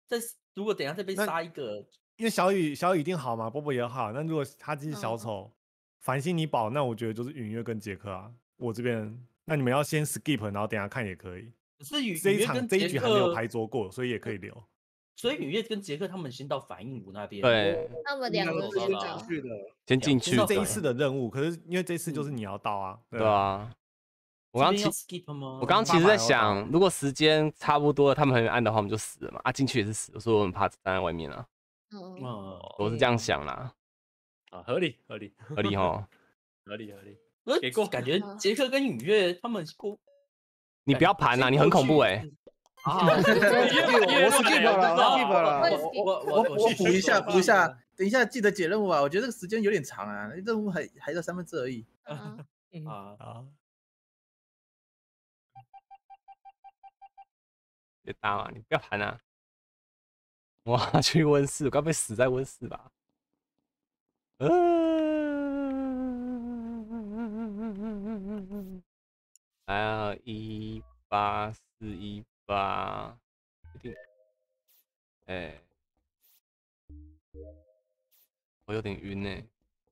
再如果等一下再被杀一个， 因为小雨小雨一定好嘛，波波也好。那如果哈基是小丑，繁星你保，那我觉得就是允月跟杰克啊。我这边，那你们要先 skip， 然后等一下看也可以。 可是允这一允月跟场这一局杰还没有克拍桌过，所以也可以留。 所以允月跟杰克他们先到反应炉那边， 对， 他们两个先到。 去的， 先进去。 这一次的任务，可是因为这次就是你要到啊。 对啊。我刚其我刚其实在想，如果时间差不多，他们很暗的话，我们就死了嘛。啊，进去也是死，所以我很怕站在外面啊。 嗯， 我是这样想啦。 啊，合理合理合理哈， 合理合理。 给过，感觉杰克跟允月他们过。 你不要盘呐，你很恐怖哎。 啊，我 skip 了，我 skip 了， 我我我我补一下补一下，等一下记得解任务啊！我觉得这个时间有点长啊，任务还还在三分之而已。 啊啊！ 别打嘛，你不要盘啊！我要去温室，我该不会死在温室吧？呃，还有一八四一八，一定，哎，我有点晕呢、欸。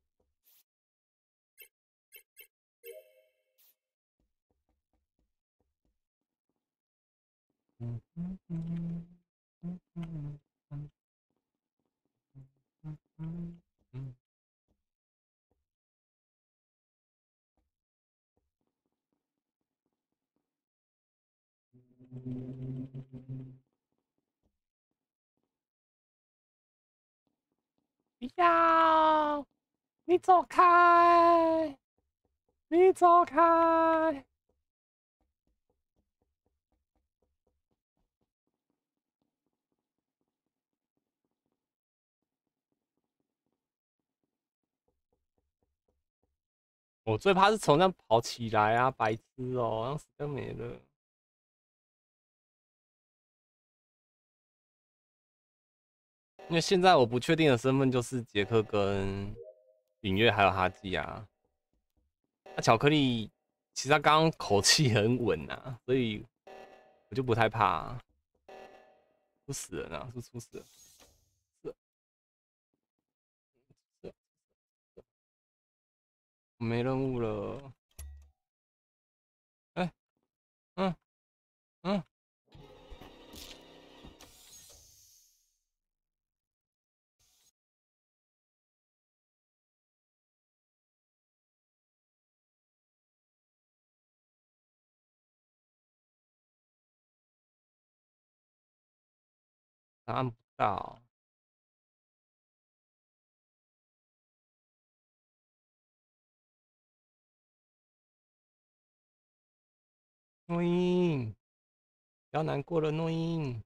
嗯嗯嗯嗯嗯嗯嗯嗯嗯。不要！你走开！你走开！我最怕是从那跑起来啊，白痴哦，让死就没了。因为现在我不确定的身份就是杰克跟允月还有哈基啊。那巧克力其实他刚刚口气很稳啊，所以我就不太怕、啊。出死人啊！是出死人。是。是。没任务了。哎、欸，嗯嗯。按不到。诺音，不要难过了，诺音。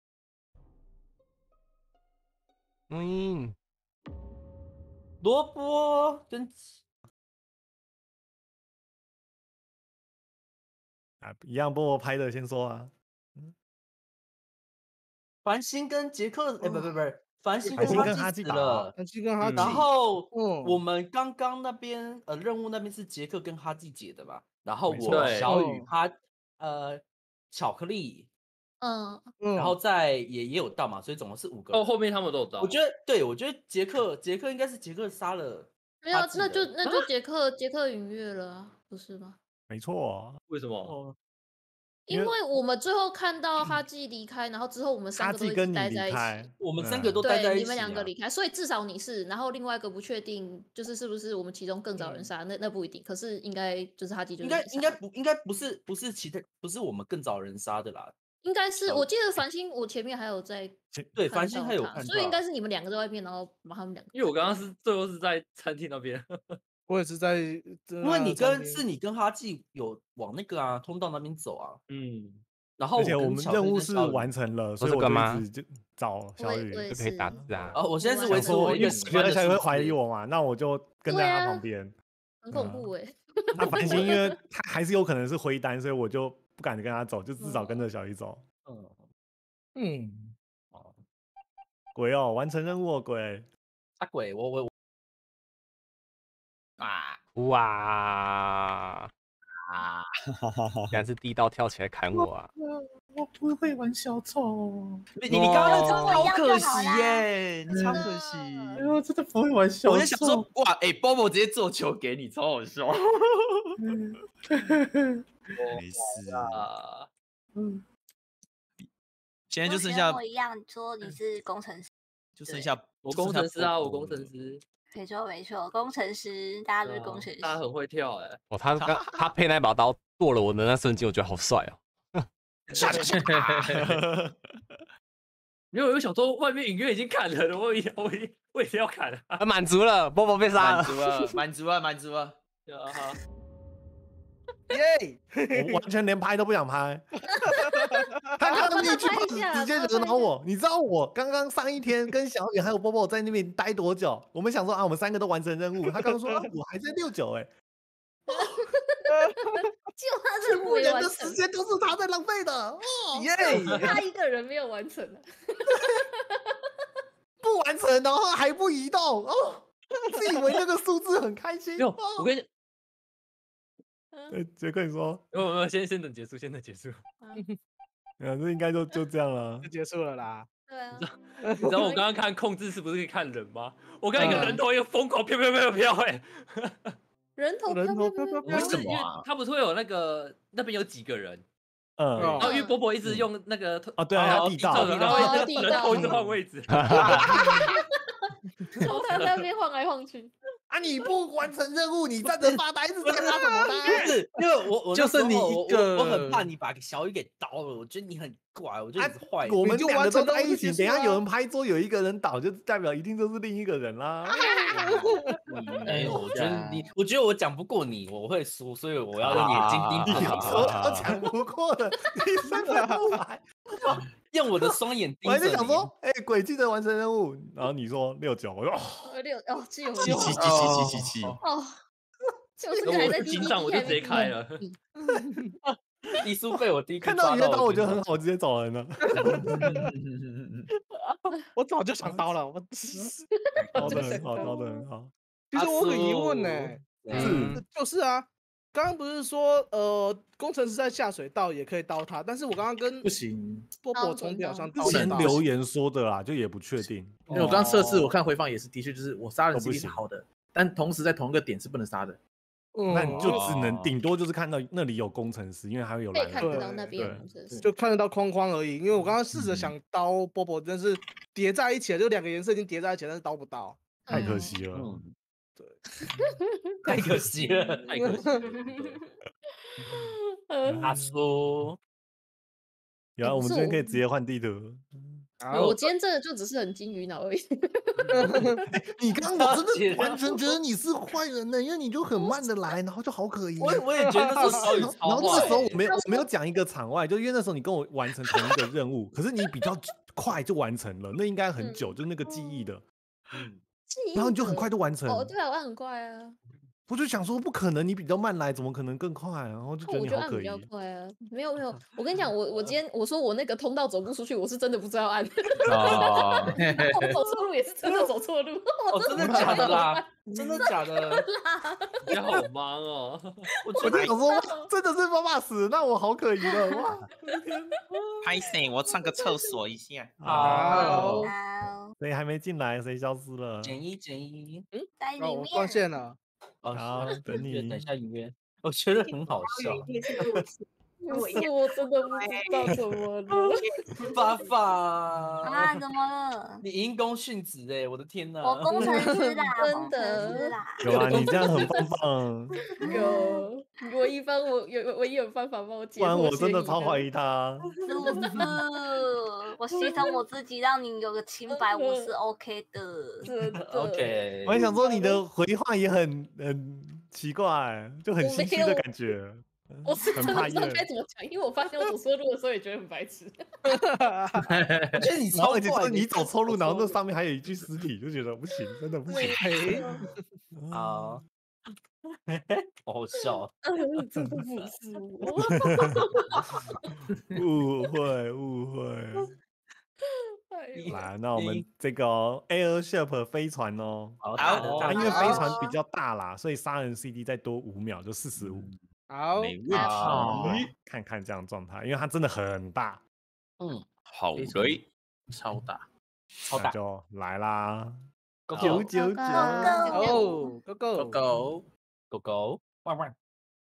诺音， 萝卜跟啊，一样帮我拍的先说啊。 繁星跟杰克，哎、欸，不不不，繁星跟跟哈基死了， 繁星跟哈基， 然后、 嗯、 我们刚刚那边呃任务那边是杰克跟哈基解的吧？然后我对小雨哈呃巧克力， 嗯， 然后再也也有到嘛，所以总共是五个人。 哦，后面他们都有到。 我觉得对，我觉得杰克杰克应该是杰克杀了， 没有，那就那就杰克杰克允月了啊，不是吗？ 没错。 为什么？ 哦因为我们最后看到哈基离开，然后之后我们三个都一直待在一起。 我们三个都待在一起、啊。 对，你们两个离开，所以至少你是，然后另外一个不确定，就是是不是我们其中更早人杀，那那不一定。可是应该就是哈基就是应该应该不应该不是不是其他不是我们更早人杀的啦。 应该是我记得繁星，我前面还有在对繁星还有看到， 所以应该是你们两个在外面，然后把他们两个。 因为我刚刚是最后是在餐厅那边。 我也是在， 因为你跟是你跟哈基有往那个啊通道那边走啊， 嗯， 然后而且我们任务是完成了，所以我就一直就找小雨就可以打字啊。 哦，我现在是维持我一个喜欢的， 小雨会怀疑我嘛？那我就跟在他旁边， 很恐怖哎。 他繁星，因为他还是有可能是灰单，所以我就不敢跟他走，就至少跟着小雨走。 嗯嗯， 哦，鬼哦，完成任务哦，鬼， 啊鬼，我我。 啊哇啊！竟然是地道跳起来砍我啊！ 我不会玩小丑。 你你刚刚那超可惜耶，你超可惜。 哎呦，真的不会玩小丑。 我就想说，哇，哎、欸、，Bobo 直接做球给你，超好笑。没事啊， 嗯。 现在就剩下我一样说你是工程师， 就剩下我工程师啊，我工程师。 没错没错，工程师，大家都是工程师。 他很会跳哎。 哦，他刚他配那把刀剁了我的那瞬间，我觉得好帅哦。 没有，我想说外面影院已经砍了，我也我也我也要砍了。 满足了，波波被杀了，满足了，满足了，满足了。 哈。 耶！ 我完全连拍都不想拍。他刚刚那句话直接惹恼我。你知道我刚刚上一天跟小雨还有波波在那边待多久？我们想说啊，我们三个都完成任务。他刚说、啊、我还在六九哎。 就他任务没完成， 的时间都是他在浪费的。哦耶！他一个人没有完成不完成，然后还不移动哦，自以为那个数字很开心。 没有，我跟你。 哎，杰克，你说？ 没有没有，先先等结束，先等结束。 啊，这应该就就这样了， 就结束了啦。 对啊。 你知道我刚刚看控制是不是可以看人吗？我看一个人头一个疯狂飘飘飘飘哎。 人头人头飘飘飘， 为什么啊？他不是会有那个那边有几个人？ 嗯。 然后因为波波一直用那个啊，对啊，地道， 然后人头一直换位置。 从他那边晃来晃去。 啊！你不完成任务，你站着发呆是在发什么呆？ 不是，因为我我就是你一个， 我很怕你把小雨给刀了，我觉得你很怪，我觉得你是坏。 我们两个都在一起，等下有人拍桌，有一个人倒，就代表一定就是另一个人啦。 哎，我觉得你，我觉得我讲不过你，我会输，所以我要用眼睛盯着你。 我讲不过的，你真的不来。 用我的双眼盯着你。 我还在想说，哎，鬼记得完成任务，然后你说六九，我说六哦，七七七七七七七哦，就是还在金上我就直接开了。 低速被我低看到你的刀，我觉得很好，直接走人了。 我早就想刀了，我刀的很好，刀的很好。 其实我有疑问呢，是就是啊。刚刚不是说，呃，工程师在下水道也可以刀他，但是我刚刚跟不行， 波波重叠好像刀前留言说的啦，就也不确定。 因为我刚测试，我看回放也是，的确就是我杀人 C P 是好的，但同时在同一个点是不能杀的。 那你就只能顶多就是看到那里有工程师，因为还会有蓝， 看得到那边有工程师， 就看得到框框而已。因为我刚刚试着想刀波波，但是叠在一起了，就两个颜色已经叠在一起，但是刀不到， 太可惜了。 对， 太可惜了，太可惜了。阿叔， 然后我们今天可以直接换地图。 我今天这个就只是很金鱼脑而已。 你刚刚我真的完全觉得你是坏人呢，因为你就很慢的来，然后就好可疑。 我我也觉得那时候然后那个时候我没有我没有讲一个场外，就因为那时候你跟我完成同一个任务，可是你比较快就完成了，那应该很久，就那个记忆的。 嗯。 然后你就很快就完成。 哦，对啊，我很快啊。 我就想说，不可能，你比较慢来，怎么可能更快？然后就觉得你好可疑。 我就按比较快啊，没有没有，我跟你讲，我我今天我说我那个通道走不出去，我是真的不知道按。 哦， 我走错路也是真的走错路。 哦，真的假的啦？真的假的？ 你好忙哦！ 我就想说，真的是妈妈死，那我好可疑了哇！ 拍谁？我上个厕所一下。 好。 谁还没进来？谁消失了？ 减一减一。 嗯，在里面。 我断线了。 好，等你。 等一下音乐，我觉得很好笑。 不是，我真的不知道怎么了。 发发啊，怎么了？ 你因公殉职哎，我的天哪！ 我工程师啦， 真的有啊，你这样很棒棒。 有，我一般我有唯一有办法帮我解。 不然我真的超怀疑他。 是不是？我牺牲我自己，让你有个清白，我是 OK 的。 真的 OK。 我还想说你的回话也很很奇怪，就很心虚的感觉。 我是真的不知道该怎么讲，因为我发现我走错路的时候也觉得很白痴。 我觉得你超怪， 你走错路，然后那上面还有一句尸体，就觉得不行，真的不行。 好，好好笑。 真的不是我。 误会，误会。来，那我们这个 Airship 飞船哦，它因为飞船比较大啦，所以杀人 C D 再多五秒，就四十五。 好， 没问题。看看这样状态，因为它真的很大， 嗯， 好非常嘞， 超大，超大， 那就来啦， Go 九 go 九九， 哦，Go go Go， go go go，汪汪。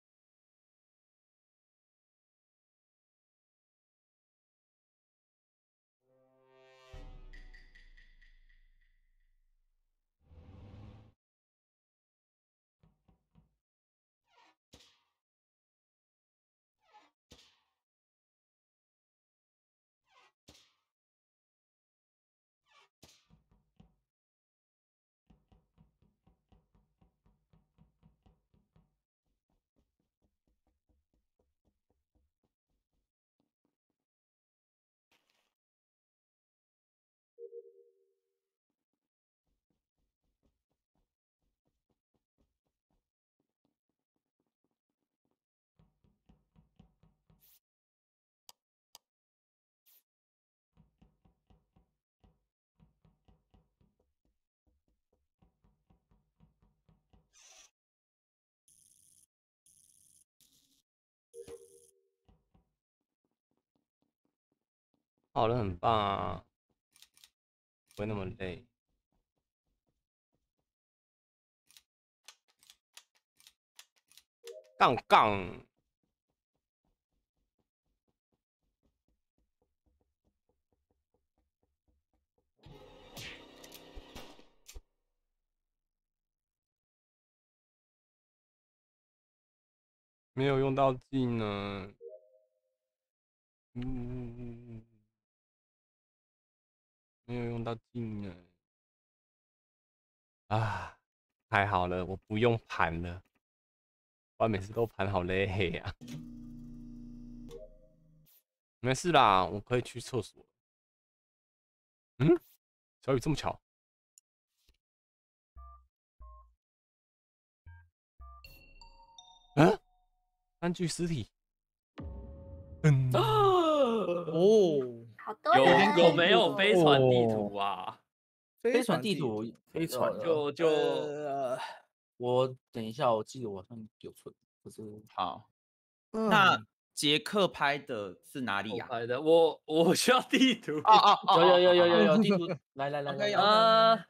好了，很棒啊，不会那么累。杠杠，没有用到技能。嗯，没有用到技能。啊，太好了，我不用盘了，不然每次都盘好累呀、啊。没事啦，我可以去厕所。嗯，小雨这么巧。啊，三具尸体。嗯。 哦， 好多有人有没有飞船地图啊？ 飞船地图，飞船就就呃， 我等一下，我记得我好像有存，可是好。 嗯那杰克拍的是哪里呀？ 拍的，我我需要地图。 哦哦哦， 有有有有有有地图，来来来来， 呃，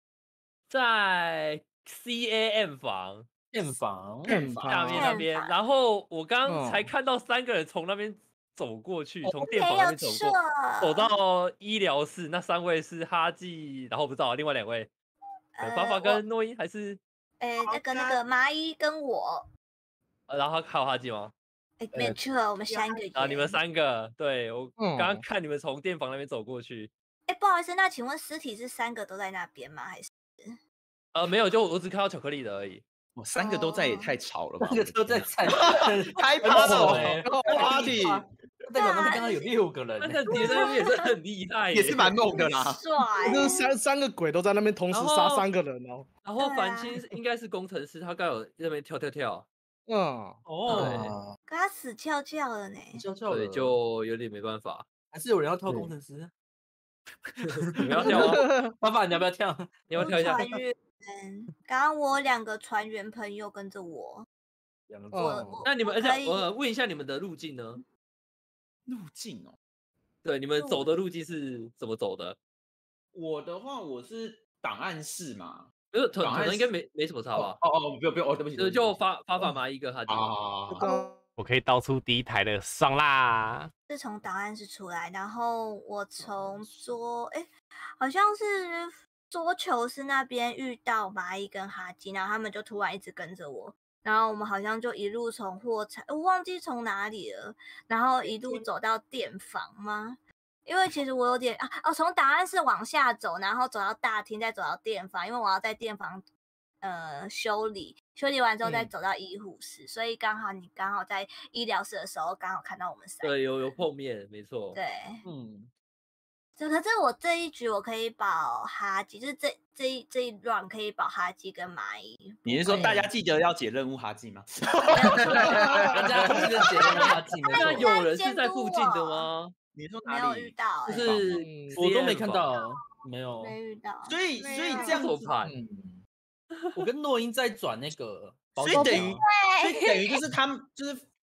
在 C A M 房。 电房， 下面那边，然后我刚才看到三个人从那边走过去，从电房那边走过，走到医疗室，那三位是哈记，然后不知道另外两位，呃，发发跟诺伊还是， 呃，那个那个麻衣跟我， 呃，然后还有哈记吗？ 哎，没错，我们三个人。 啊，你们三个，对我刚刚看你们从电房那边走过去。 哎，不好意思，那请问尸体是三个都在那边吗？还是？ 呃，没有，就我只看到巧克力的而已。 我三个都在也太吵了吧！ 三个都在在开趴了哎 ，party， 代表那边刚刚有六个人， 那个叠在那边也是很厉害， 也是蛮猛的啦。 帅， 就是三三个鬼都在那边同时杀三个人哦。 然后繁星应该是工程师，他刚有在那边跳跳跳。 嗯， 哦， 可他死翘翘了呢， 翘翘对，就有点没办法。 还是有人要跳工程师？ 你们要跳吗？ 爸爸，你要不要跳？ 你要不要跳一下？ 船员，刚刚我两个船员朋友跟着我。 我那你们，而且我问一下你们的路径呢？ 路径哦， 对，你们走的路径是怎么走的？ 我的话，我是档案室嘛， 呃，可能应该没没什么差吧？ 哦哦，不用不用，哦，对不起， 就就发发法麻一个哈迪。 我可以倒出第一台的，爽啦！ 是从档案室出来，然后我从桌，哎，好像是桌球室那边遇到麻衣跟哈基，然后他们就突然一直跟着我，然后我们好像就一路从货场，我忘记从哪里了，然后一路走到电房吗？因为其实我有点啊哦，从档案室往下走，然后走到大厅，再走到电房，因为我要在电房呃修理，修理完之后再走到医护室，嗯、所以刚好你刚好在医疗室的时候，刚好看到我们三个。 对，有有碰面，没错。 对， 嗯。 可是我这一局我可以保哈基，就是这这一这一 round 可以保哈基跟蚂蚁。 你是说大家记得要解任务哈基吗？ 大家记得解任务哈基，那有人是在附近的吗？ 你说没有遇到、 欸，就是我都没看到，没有， 没遇到。 所以所以这样子， 我跟诺英在转那个， 所以等于所以等于就是他们就是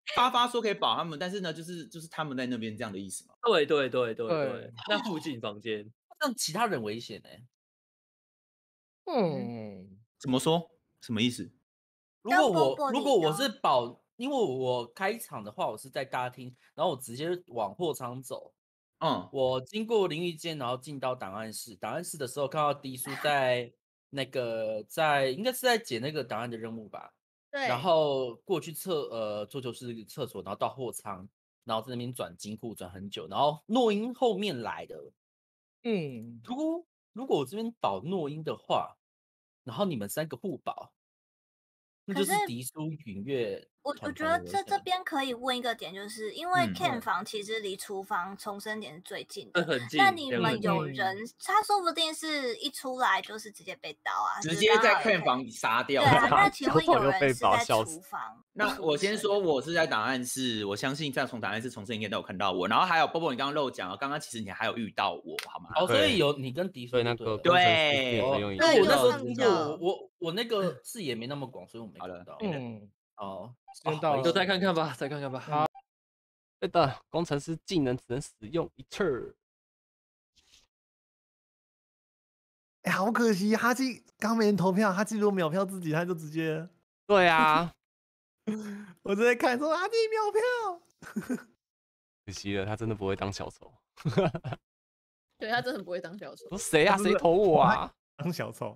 发发说可以保他们，但是呢，就是就是他们在那边这样的意思嘛。 对对对对对，那附近房间让其他人危险呢、欸？ 嗯， 怎么说？什么意思？ 如果我如果我是保，因为我开场的话，我是在大厅，然后我直接往货仓走。 嗯， 我经过淋浴间，然后进到档案室。档案室的时候，看到迪叔在那个在应该是在解那个档案的任务吧。 对。 然后过去厕呃桌球室厕所，然后到货仓，然后在那边转金库转很久，然后诺英后面来的。 嗯， 如果如果我这边保诺英的话，然后你们三个互保，那就是迪叔、允月。 我我觉得这这边可以问一个点，就是因为 Ken 房其实离厨房重生点是最近的， 很近。 那你们有人，他说不定是一出来就是直接被刀啊， 直接在 Ken 房里杀掉。 对啊，那请问有人是在厨房？ 那我先说，我是在档案室，我相信在从档案室重生应该都有看到我。然后还有波波，你刚刚漏讲啊，刚刚其实你还有遇到我，好吗？ 哦，所以有你跟迪叔那个对， 因为我那时候经过我我我那个视野没那么广，所以我没看到。 嗯， 哦。 先到了， 就再看看吧，再看看吧。 好， 对的，工程师技能只能使用一次。 哎，好可惜，哈基刚没人投票，哈基如果秒票自己，他就直接。 对啊， 我正在看说哈基秒票， 可惜了，他真的不会当小丑。 对他真的不会当小丑。 说谁啊？谁投我啊？ 当小丑。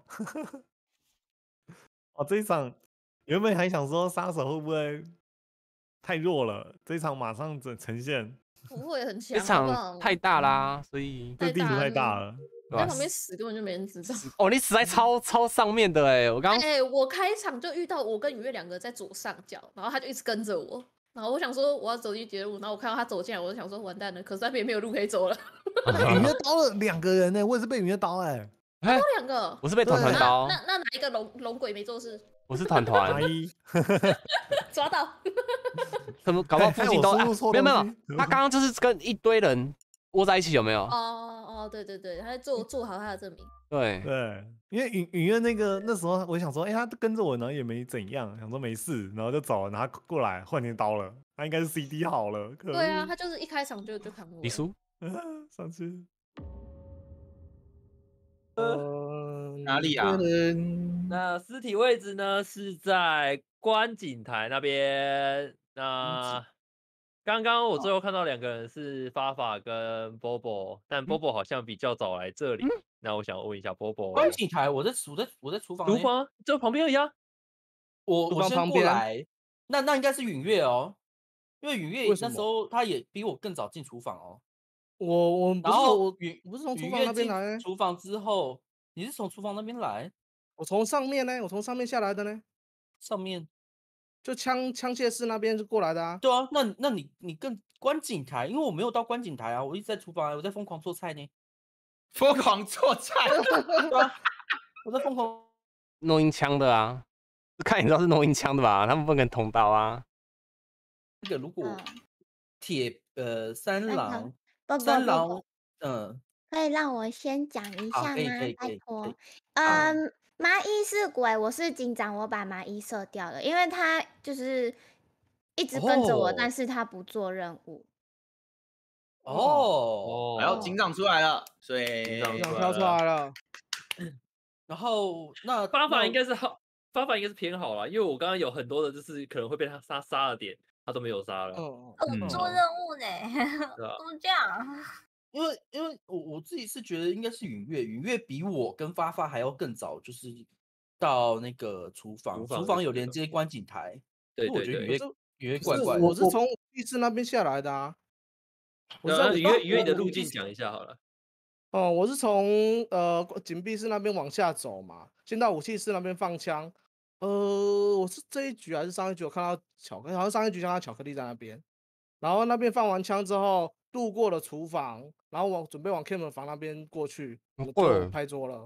哦，这一场。原本还想说杀手会不会太弱了，这一场马上呈呈现， 不会很强。 这场太大啦，所以这地图太大了， 在旁边死根本就没人知道。 哦，你死在超超上面的哎，我刚哎，我开场就遇到我跟雨月两个在左上角，然后他就一直跟着我，然后我想说我要走进节路，然后我看到他走进来，我就想说完蛋了，可是那边没有路可以走了。 雨月刀了两个人呢，我也是被雨月刀哎， 还有两个， 我是被团团刀。 那那哪一个龙龙鬼没做事？ 我是团团， 抓到， 怎么搞不好附近都没有没有？他刚刚就是跟一堆人窝在一起，有没有？ 哦哦，对对对，他在做做好他的证明。 对对，因为允允月那个那时候我想说，哎，他跟着我，然后也没怎样，想说没事，然后就走了，然后他过来换成刀了，他应该是 C D 好了。 对啊，他就是一开场就就看我。 李叔， 上去。 呃， 哪里啊？ 那尸体位置呢是在观景台那边。那刚刚我最后看到两个人是发发跟 Bobo， 但 Bobo 好像比较早来这里。嗯、那我想问一下 Bobo， 观景台，我在我在我在厨房， 厨房就旁边而已啊。 我我先过来，那那应该是允月哦，因为允月那时候他也比我更早进厨房哦。 我我然后我不是从厨房那边来， 厨房之后你是从厨房那边来， 我从上面呢，我从上面下来的呢， 上面就枪枪械室那边是过来的啊。 对啊，那那你你更观景台，因为我没有到观景台啊，我一直在厨房，我在疯狂做菜呢， 疯狂做菜， 对啊，我在疯狂弄音枪的啊，看你知道是弄音枪的吧？他们不能同刀啊。 那个如果铁呃三郎。 不三郎，嗯， 可以让我先讲一下吗？拜托， 嗯， 麻衣是鬼，我是警长，我把麻衣射掉了，因为他就是一直跟着我， 哦、 但是他不做任务。 哦， 然后警长出来了，所以警长跳出来了。 然后那发法应该是好，发法应该是偏好啦，因为我刚刚有很多的就是可能会被他杀杀了点。他都没有杀了， 哦，做任务呢，怎么这样？ 因为因为我我自己是觉得应该是允月，允月比我跟发发还要更早，就是到那个厨房，厨房有连接观景台。 对对对，允月允月怪怪， 我是从浴室那边下来的啊。 我是允月允月你的路径讲一下好了。 哦，我是从呃紧闭室那边往下走嘛，先到武器室那边放枪。呃，我是这一局还是上一局？我看到巧克力，好像上一局看到巧克力在那边，然后那边放完枪之后，路过了厨房，然后往准备往 Kim 房那边过去，就拍桌了。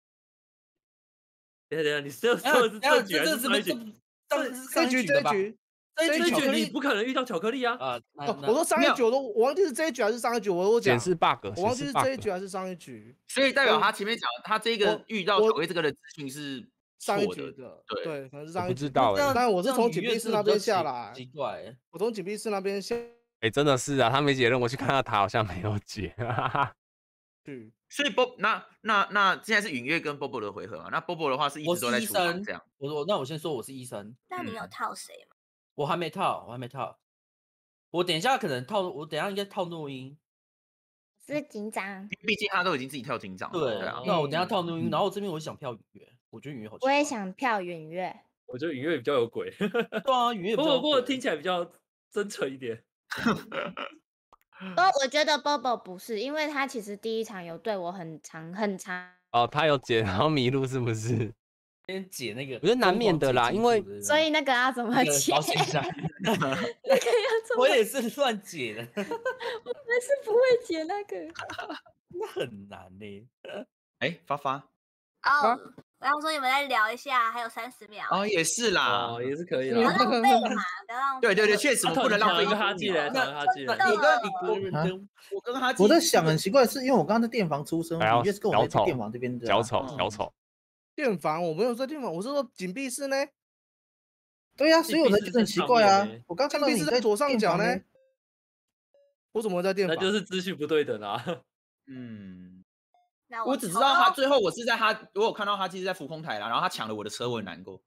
等下等下，你这说的是这局还是上一局？ 这局这局这局你不可能遇到巧克力啊！ 啊，我说上一局我都我忘记是这一局还是上一局，我我讲显示 bug， 我忘记是这一局还是上一局， 所以代表他前面讲他这个遇到巧克力这个的资讯是。 上一错的局的， 对对，可能是我上一局的。 不知道哎、 但我是从紧这样闭室那边下奇来， 奇怪欸， 我从紧闭室那边下哎、真的是啊，他没解任，我去看到他好像没有解，哈哈。 去。 所以 Bob 那那那现在是允月跟 Bobo 的回合嘛？那 Bobo 的话是一我是直都在厨房医生这样。， 我我那我先说我是医生， 那你有嗯套谁吗？ 我还没套，我还没套，我等一下可能套，我等一下应该套录音。 是警长， 毕竟他都已经自己跳警长了。 对对啊， 那我等一下套录音， 嗯然后我这边我想票允月，我觉得允月好奇我也怪。 想票允月。 我觉得允月比较有鬼， 对啊，允月不比较有鬼过不过听起来比较真诚一点。 不，我觉得 Bobo 不是，因为他其实第一场有对我很长很长。 哦，他有解，然后迷路是不是？ 先解那个， 我觉得难免的啦，因为所以那个要怎么那个解？ 保险箱， 那个要怎么？ 我也是乱解的， 我还是不会解那个。 那很难呢。 哎，发发哦，我刚说你们再聊一下，还有三十秒。 哦，也是啦， 哦，也是可以不要啦。 浪费嘛，不要浪费。 对对对，确实我们不能浪费一个哈基嘞， 那讨厌哈基嘞。 你跟啊你我跟哈基， 我在想很奇怪的是，因为我刚刚在电房出生， 还要允月是跟我在小丑电房这边的啊。 小丑小丑， 电房我没有在电房，我是说紧闭室呢。 对呀，所以我才觉得很奇怪啊。我刚看到你紧闭室在左上角呢电房呢。， 我怎么会在电那房？ 就是资讯不对等啊。 嗯， 那我只知道他最后我是在他，我有看到他其实在浮空台啦，然后他抢了我的车，我很难过。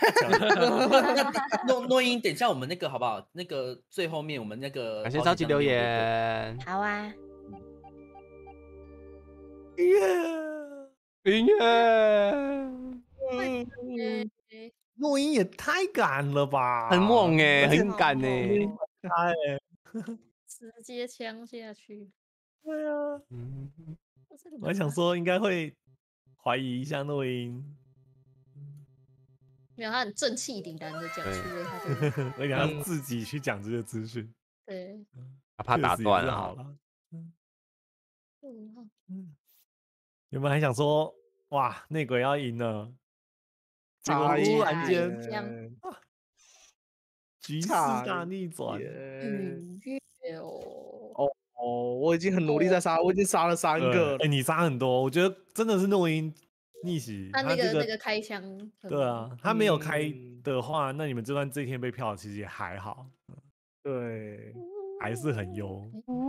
诺诺音，等一下我们那个好不好？那个最后面我们那个感谢超级留言。 好啊。 音乐，音乐， 嗯， 录音也太赶了吧， 很猛哎、很赶哎、 哎， 直接枪下去。 对啊， 嗯， 我还想说应该会怀疑一下录音， 没有，他很正气凛然的讲出了他的。 而且他自己去讲这个资讯， 对， 他怕打断了。 好了。 嗯， 嗯，原本还想说，哇，内鬼要赢了，结果差一忽然间点啊局势差大逆转。 允月哦， 哦哦，我已经很努力在杀，我已经杀了三个哎、欸，你杀很多，我觉得真的是录音逆袭。 他那这个个那个开枪， 对啊，他没有开的话，那你们这段这一天被票其实也还好， 对， 还是很优。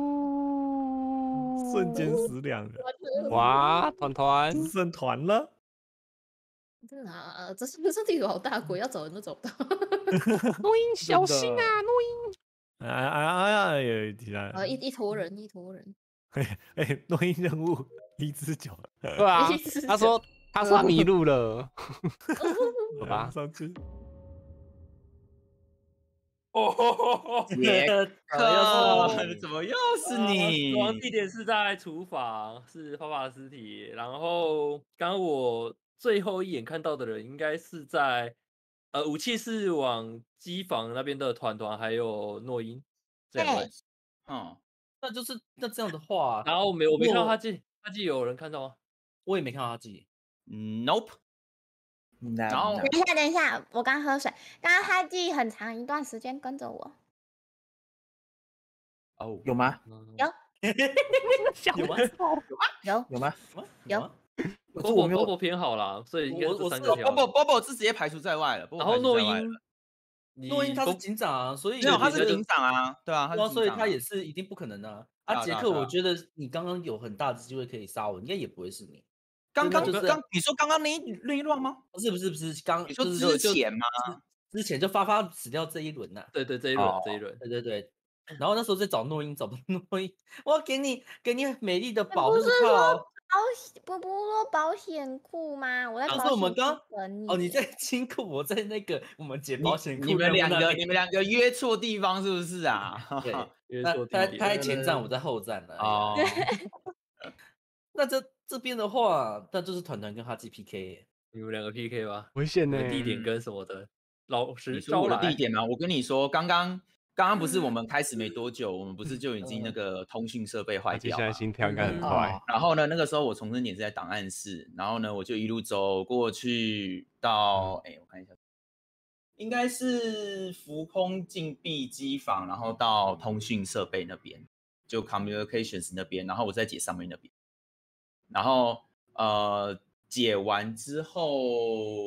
瞬间死两人， 哇，团团只剩团了。 真的啊，这是这地图好大鬼，要找人都找不到。 录音小心啊，录音。 哎哎哎哎，有其他啊，一一坨人，一坨人。 哎哎，录音任务一之九。 对啊，他说他说他迷路了。好吧， 上去。 哦，杰克，怎么又是你？ 死亡地点是在厨房，是爸爸的尸体。然后刚刚我最后一眼看到的人，应该是在呃武器室往机房那边的团团，还有诺音这两位。 嗯，那就是那这样的话， 然后我没我没看到哈基，哈基有人看到吗？ 我也没看到哈基。 Nope。 然后等一下，等一下，我刚喝水。刚刚哈基很长一段时间跟着我。 哦， 有吗？ 有。 有吗？ 有有吗？ 有。 我我波波偏好啦，所以应该是三个票。 Bobo Bobo 是直接排除在外了。 然后诺音， 诺音他是警长啊，所以没有他是警长啊，对啊， 他所以他也是一定不可能的。啊，杰克，我觉得你刚刚有很大的机会可以杀我，应该也不会是你。 刚刚刚你说刚刚那一那一乱吗？ 不是不是不是，刚你说之前吗？ 之前就发发死掉这一轮呐。 对对，这一轮这一轮， 对对对。然后那时候在找诺音，找不到诺音，我要给你给你美丽的保护套。 保险不不说保险库吗？我在保险库。我们刚等你。 哦，你在金库，我在那个我们解保险库。 你们两个你们两个约错地方是不是啊？ 对， 约错地方。他他在前站，我在后站了。 哦。 那这这边的话，那就是团团跟哈基 P K， 你们两个 P K 吧？ 危险呢， 地点跟什么的，老师招来。地点吗？我跟你说，刚刚刚刚不是我们开始没多久，我们不是就已经那个通讯设备坏掉， 现在心跳应该很快。 然后呢，那个时候我重生点是在档案室，然后呢，我就一路走过去到，哎，我看一下，应该是浮空禁闭机房，然后到通讯设备那边，就 communications 那边，然后我再解上面那边。然后呃解完之后，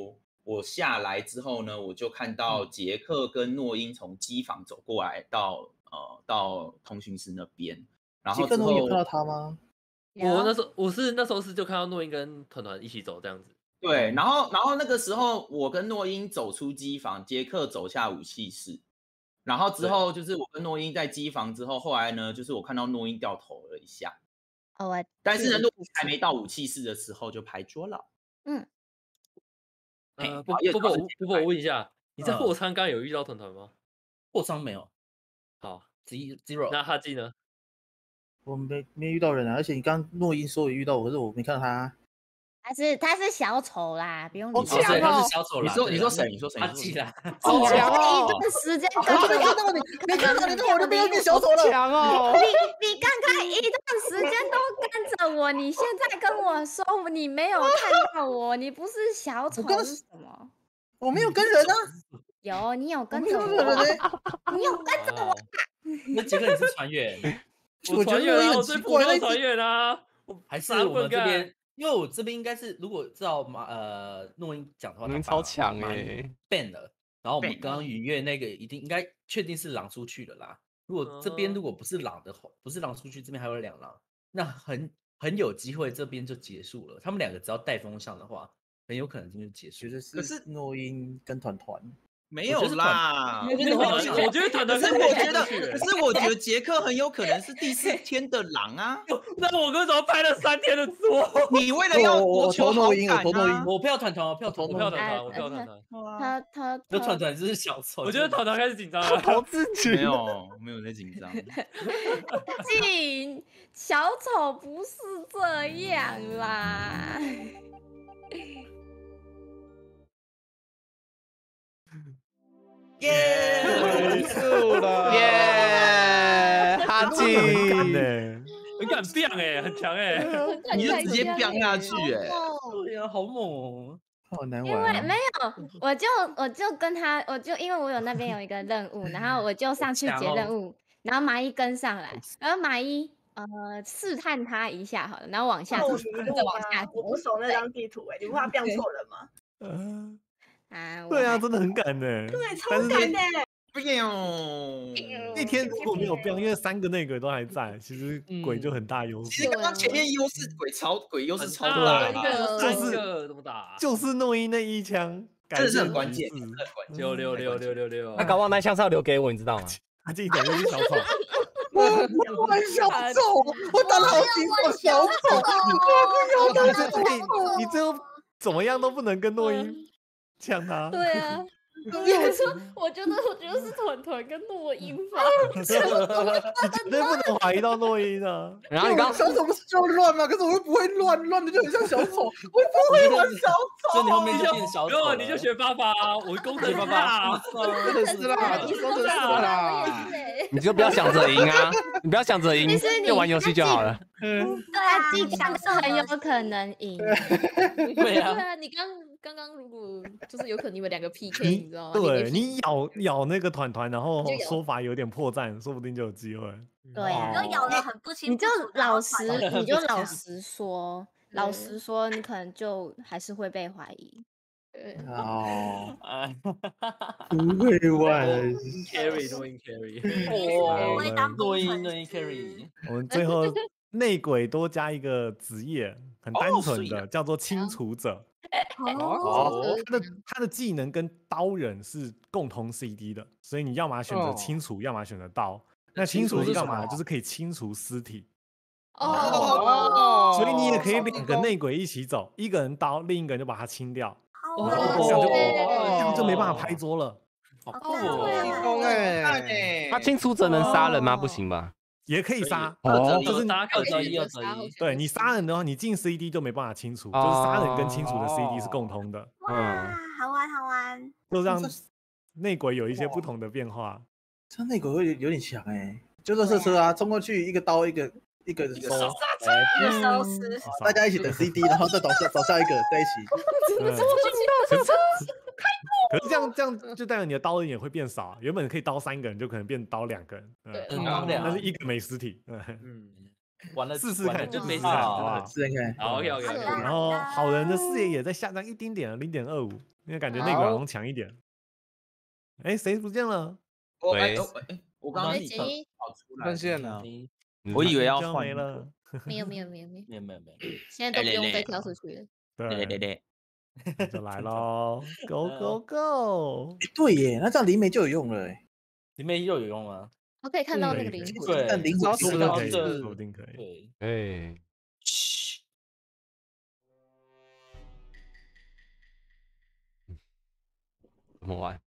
我下来之后呢，我就看到杰克跟诺英从机房走过来到呃到通讯室那边，然后之后有看到他吗？ 我那时候我是那时候是就看到诺英跟团团一起走这样子。 对，然后然后那个时候我跟诺英走出机房，杰克走下武器室，然后之后就是我跟诺英在机房之后，后来呢就是我看到诺英掉头了一下， 哦，我但是呢诺英还没到武器室的时候就拍桌了。 嗯。 呃，不不不不不，我问一下，你在货仓刚刚有遇到团团吗？ 货仓没有。 好 ，zero。 那哈基呢？ 我没没遇到人啊，而且你刚诺英说有遇到我，可是我没看到他。 他是他是小丑啦，不用理他。 哦，对，他是小丑啦。 你说你说谁？你说谁？ 哈基啦。 好强哦！一段时间跟着我，看到你，没看到你，那我就没有变小丑了。 强哦！你你刚刚一段时间都跟着我，你现在跟我说你没有看到我，你不是小丑是什么？ 我没有跟人啊。 有，你有跟着我，你有跟着我。 那杰克你是船员， 我船员啊，我最普通的船员啊。 还是我们这边，因为我这边应该是，如果照马呃诺英讲的话， 他超强哎 ，ban 了。然后我们刚刚云月那个一定应该确定是狼出去了啦。如果这边如果不是狼的话，不是狼出去，这边还有两狼，那很很有机会这边就结束了。他们两个只要带风向的话，很有可能就结束。 可是诺英跟团团。 没有啦， 我觉得我觉得团团是我觉得，可是我觉得杰克很有可能是第四天的狼啊。 那我为什么拍了三天的桌？ 你为了要夺求好感啊！ 我票团团，我票团团，我票团团，我票团团。 他他那团团是小丑。 我觉得团团开始紧张了， 好自己没有没有在紧张。 紧小丑不是这样啦。 耶！ 结束了， 耶！哈基， 很敢变哎，很强哎， 你就直接变下去哎， 对呀，好猛哦， 好难玩。 因为没有，我就我就跟他，我就因为我有那边有一个任务，然后我就上去接任务，然后麻衣跟上来，然后麻衣呃试探他一下好了，然后往下走，跟着往下走。 我不熟那张地图哎，你不怕变错人吗？ 嗯。 啊， 对啊，真的很赶呢。 对，超赶的。 那天如果没有变，因为三个内鬼都还在，其实鬼就很大优势。 其实刚刚前面优势鬼超鬼优势超大， 就是怎么打？ 就是诺伊那一枪， 这是很关键。 六六六六六六。 那搞不好那枪是要留给我，你知道吗？ 他这一点就是小丑。 我我小丑，我打了好几手小丑，我不要当小丑。 你最后怎么样都不能跟诺伊。抢他！ 对啊，你说，我觉得，我觉得是团团跟诺英吧。 你绝对不能怀疑到诺英啊！ 然后你刚小丑不是就乱吗？可是我又不会乱，乱的就很像小丑，我不会玩小丑。 所以你后面就变小丑， 你就学爸爸，我公子爸爸， 真的是啦，你说的是啦。 你就不要想着赢啊，你不要想着赢，就玩游戏就好了。 嗯，对啊，技巧是很有可能赢。 对啊， 对啊，你刚。刚刚如果就是有可能你们两个 P K， 你知道吗？ 对你咬咬那个团团，然后说法有点破绽，说不定就有机会。 对啊， 就咬得很不清， 你就老实，你就老实说，老实说，你可能就还是会被怀疑。 哦，不会玩 ，carry 诺英 carry， 哇，诺英诺英 carry。 我们最后内鬼多加一个职业，很单纯的，叫做清除者。哦，他的他的技能跟刀人是共同 C D 的，所以你要么选择清除，要么选择刀。那清除是干嘛？就是可以清除尸体。 哦， 所以你也可以两个内鬼一起走，一个人刀，另一个人就把它清掉。 哦， 这样就这样就没办法拍桌了。 好酷哦！哎， 他清除者能杀人吗？不行吧？ 也可以杀， 哦， 就是二择一，二择一。 对你杀人的话，你进 C D 就没办法清除，就是杀人跟清除的 C D 是共通的。 哇，好玩好玩， 就让内鬼有一些不同的变化。 这内鬼会有点强哎，就热车车啊，冲过去一个刀一个一个收， 一个收拾， 大家一起等 C D， 然后再找下找下一个在一起。 可是这样这样就代表你的刀人也会变少，原本可以刀三个人，就可能变刀两个人。 对， 但是一个没尸体。 嗯， 完了， 试试看， 就没试试看，好不好？ 试试看。 好 ，OK OK OK。 然后好人的视野也在下降一丁点，零点二五。 因为感觉那个好像强一点。哎，谁不见了？ 喂， 我刚刚没急， 跑出来分线了， 我以为要换没了。 没有没有没有没有没有没有没有， 现在都不用再跳出去了。 对对对对，就来喽，Go Go Go！ 对耶，那这样灵媒就有用了哎。 灵媒又有用吗？ 我可以看到那个灵魂， 对， 但灵魂说不定可以， 这说不定可以。 对， 哎， 嘘， 怎么玩？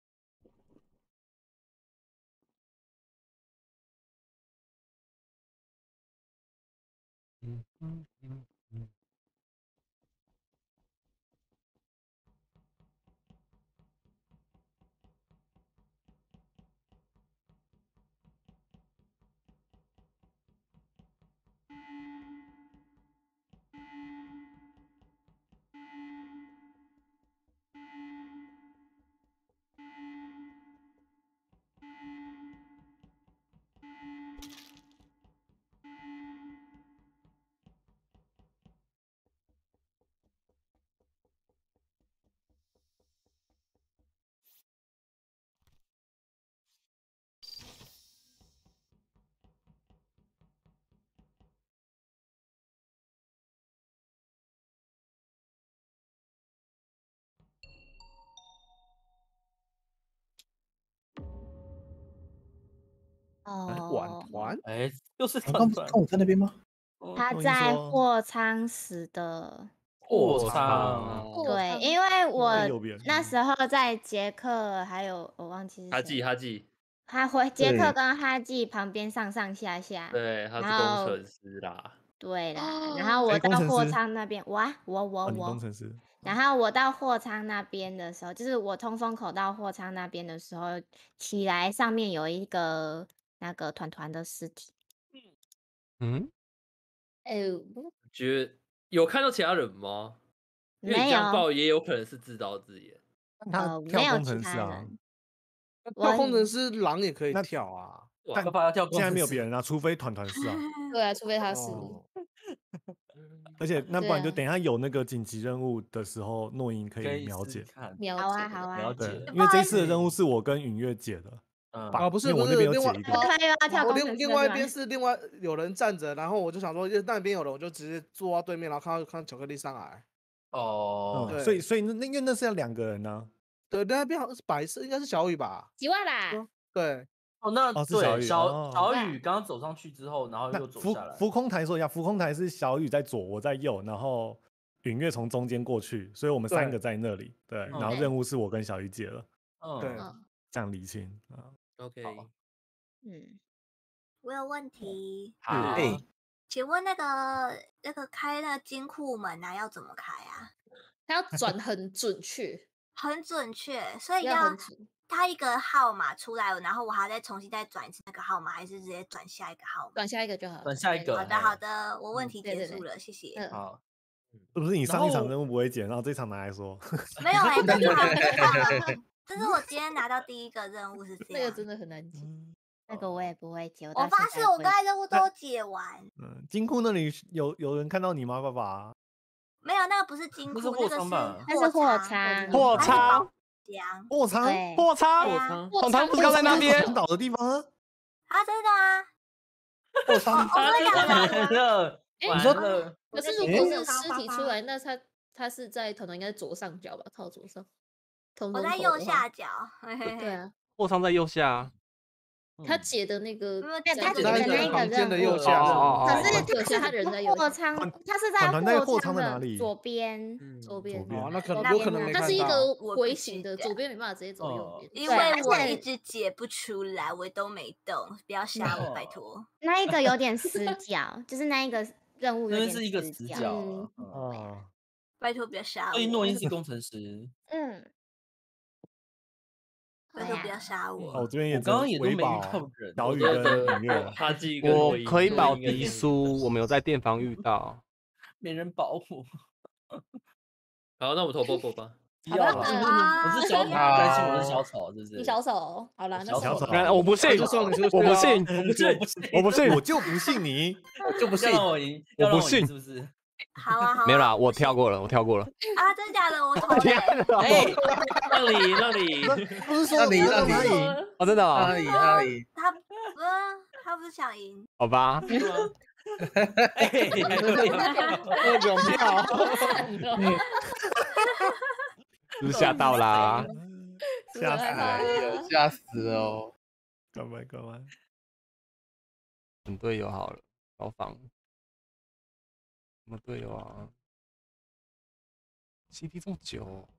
嗯嗯嗯嗯。 哦，晚团， 哎，又是团团，我在那边吗？ 他在货仓死的。 货仓， 对，因为我那时候在杰克，还有我忘记是哈记哈记， 他回杰克跟哈记旁边上上下下。 对，他是工程师啦。 对啦，然后我到货仓那边，哇，我我我， 工程师。 然后我到货仓那边的时候，就是我通风口到货仓那边的时候，起来上面有一个那个团团的尸体。 嗯， 哎， 觉得有看到其他人吗？因为你这样报也有可能是自导自演。 他跳工程师啊， 跳工程师狼也可以跳啊， 但现在没有别人啊，除非团团是啊。 对啊，除非他是。 而且那不然就等一下有那个紧急任务的时候，诺英可以秒解。 秒好啊好啊， 对，因为这次的任务是我跟允月解的。 啊，不是不是，另外我另另外一边是另外有人站着，然后我就想说那边有人，我就直接坐到对面，然后看到看到巧克力上来。 哦， 所以所以那因为那是要两个人呢。 对，那边好像是白色，应该是小雨吧？ 几万啦。 对。 哦，那对小小雨刚刚走上去之后，然后又走下来。 浮空台说一下，浮空台是小雨在左，我在右，然后允月从中间过去，所以我们三个在那里。对，然后任务是我跟小雨解了。 嗯， 对， 这样理清啊。 OK。 嗯，我有问题。 好， 请问那个那个开那个金库门啊，要怎么开啊？ 他要转很准确， 很准确，所以要他一个号码出来，然后我还要再重新再转一次那个号码，还是直接转下一个号码？ 转下一个就好。 转下一个。 好的好的，我问题结束了，谢谢。 好， 是不是你上一场任务不会解，然后这场拿来说？ 没有哎，这场这是我今天拿到第一个任务是这样。 这个真的很难解。 那个我也不会解， 我发誓我刚才任务都解完。 嗯，金库那里有有人看到你吗，爸爸？ 没有，那个不是金库，那个是那是货仓， 货仓， 货仓， 货仓，团团不是刚在那边倒的地方啊？ 啊，真的啊！ 货仓， 完了， 你说，可是如果是尸体出来，那他他是在团团应该左上角吧，靠左上。 我在右下角。 对啊， 货仓在右下。 他解的那个， 他解的那个任务的右下， 可是右下他人在右货仓，他是在货仓的左边， 左边。 哦，那可能我可能没看到。 它是一个回形的，左边没办法直接走右边， 因为我一直解不出来，我都没动，不要吓我，拜托。 那一个有点死角，就是那一个任务有点是一个死角， 哦， 拜托不要吓我。 所以诺英是工程师， 嗯。 拜托不要杀我！ 我这边也刚刚也都没遇到人， 小雨跟允月， 哈记我可以保迪苏，我没有在电房遇到， 没人保护。 好，那我投波波吧。 不要了，我是小丑，担心我是小丑，是不是？ 你小丑，好了，那小丑， 我不信，我不信， 我不信，我不信，我就不信你， 我就不信我赢，我不信， 是不是？ 好啊好啊。 没有啦，我跳过了，我跳过了。 啊，真的假的？我投了。 哎，让你让你， 不是说让你让他赢哦，真的哦。 让他赢，让他赢。 他不，他不是想赢。 好吧。 哎， 那种票， 是不是吓到啦？ 吓死了， 吓死了哦！ 干嘛干嘛？ 选队友好了，高仿。什么队友啊 ？C D 这么久、哦。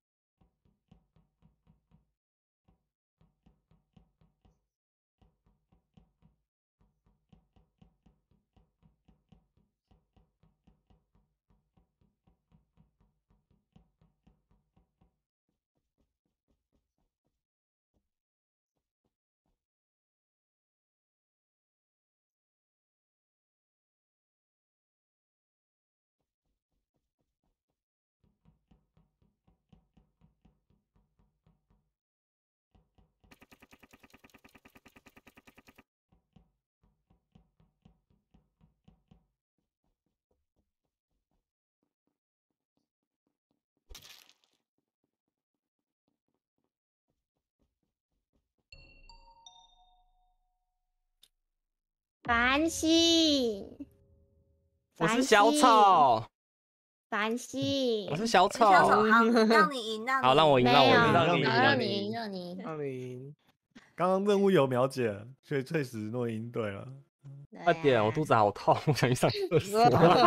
繁星， 我是小丑。 繁星， 我是小丑。 小丑，好，让你赢，让你好，让我赢，让我赢， 让你让你赢，让你赢， 让你赢。 刚刚任务有秒解，所以确实诺赢对了。 快点，我肚子好痛，我想去上厕所。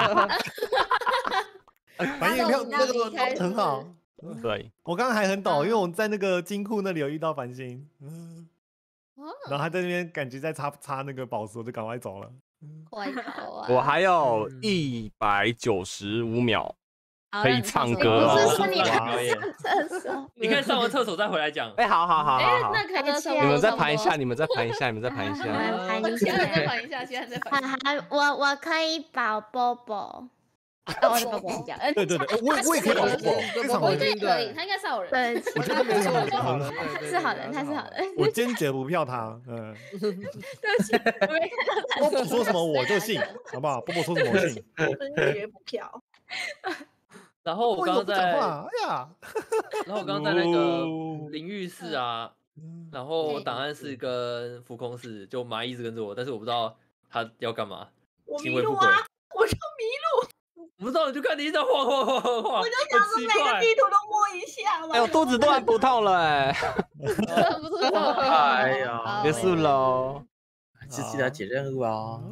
反正票那个很好。 对， 我刚刚还很抖，因为我在那个金库那里有遇到繁星，然后他在那边感觉在擦擦那个宝石，我就赶快走了。 快跑啊！ 我还有一百九十五秒可以唱歌不哦。 是说你可以上厕所， 你可以上完厕所再回来讲。 哎，好好好好好， 那可以你们再盘一下，你们再盘一下，你们再盘一下。 其他人再盘一下，其他人再盘。 还我我可以保波波。哦，我的波波讲， 对对对，我我也可以保波波，非常我应该可以，他应该是好人。 对， 我觉得没错， 他是好人，他是好人。 我坚决不票他，嗯。 对不起，我没看到他。 波波说什么我就信，好不好？波波说什么我信。 坚决不票。 然后我刚刚在， 哎呀， 然后我刚刚在那个淋浴室啊，然后档案室跟浮空室，就蚂蚁一直跟着我，但是我不知道他要干嘛。 我迷行为不轨路啊！我就迷路。 我不知道，你就看你一直在晃晃晃晃晃， 我就想说每个地图都摸一下嘛。 哎，我肚子突然不痛了，哎。 不痛。 哎呀， 结束喽， 是记得解任务啊。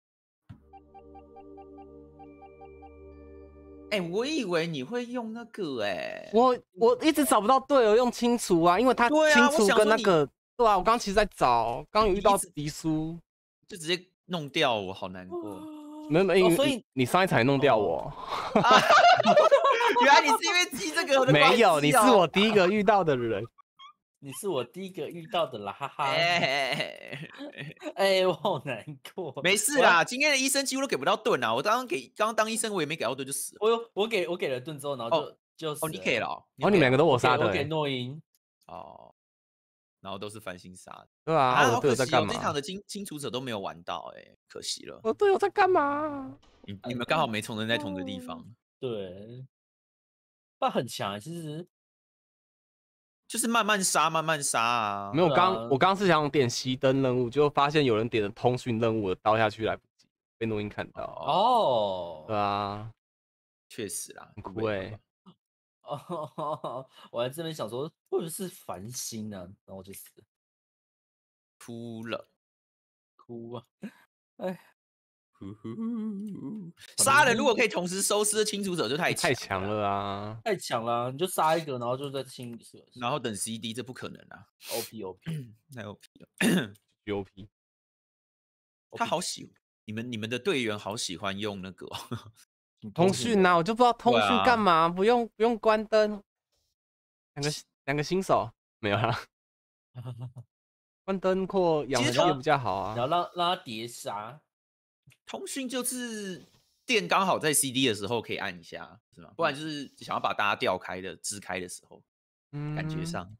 哎，我以为你会用那个哎， 我我一直找不到队友用清除啊，因为他清除跟那个，对啊，我刚其实在找，刚有遇到迪苏， 就直接弄掉我，好难过。 没有没有，所以你上一场弄掉我。 原来你是因为记这个的没有，你是我第一个遇到的人。 你是我第一个遇到的啦，哈哈。 哎， 哎，我好难过。 没事啦，今天的医生几乎都给不到盾啊！我刚刚给刚刚当医生，我也没给到盾就死了。 我有我给我给了盾之后，然后就就哦，你给了哦， 你们两个都我杀的， 我给诺因哦，然后都是繁星杀的。 对啊，我队友在干嘛？ 这场的清清除者都没有玩到，哎，可惜了。 我队友在干嘛？ 你你们刚好没重人在同个地方。 对，那很强，其实。 就是慢慢杀，慢慢杀啊！ 没有，刚我刚刚是想点熄灯任务，就发现有人点了通讯任务，刀下去来不及，被诺因看到。 哦， 对啊， 确实啦， 很酷哎。 哦，我在这边想说，会不会是繁星呢？然后我就死了， 哭了， 哭啊！哎， 杀人如果可以同时收尸的清除者就太太强了啊！ 太强了，你就杀一个，然后就再清一个， 然后等 C D， 这不可能啊 ！O P O P， 太 O P 了 ，O P， 他好喜你们你们的队员好喜欢用那个通讯啊，我就不知道通讯干嘛，不用不用关灯，两个两个新手没有啦，关灯或养人也比较好啊， 然后让让他叠杀。 通讯就是电刚好在 C D 的时候可以按一下，是吗？不然就是想要把大家调开的、支开的时候，嗯、感觉上，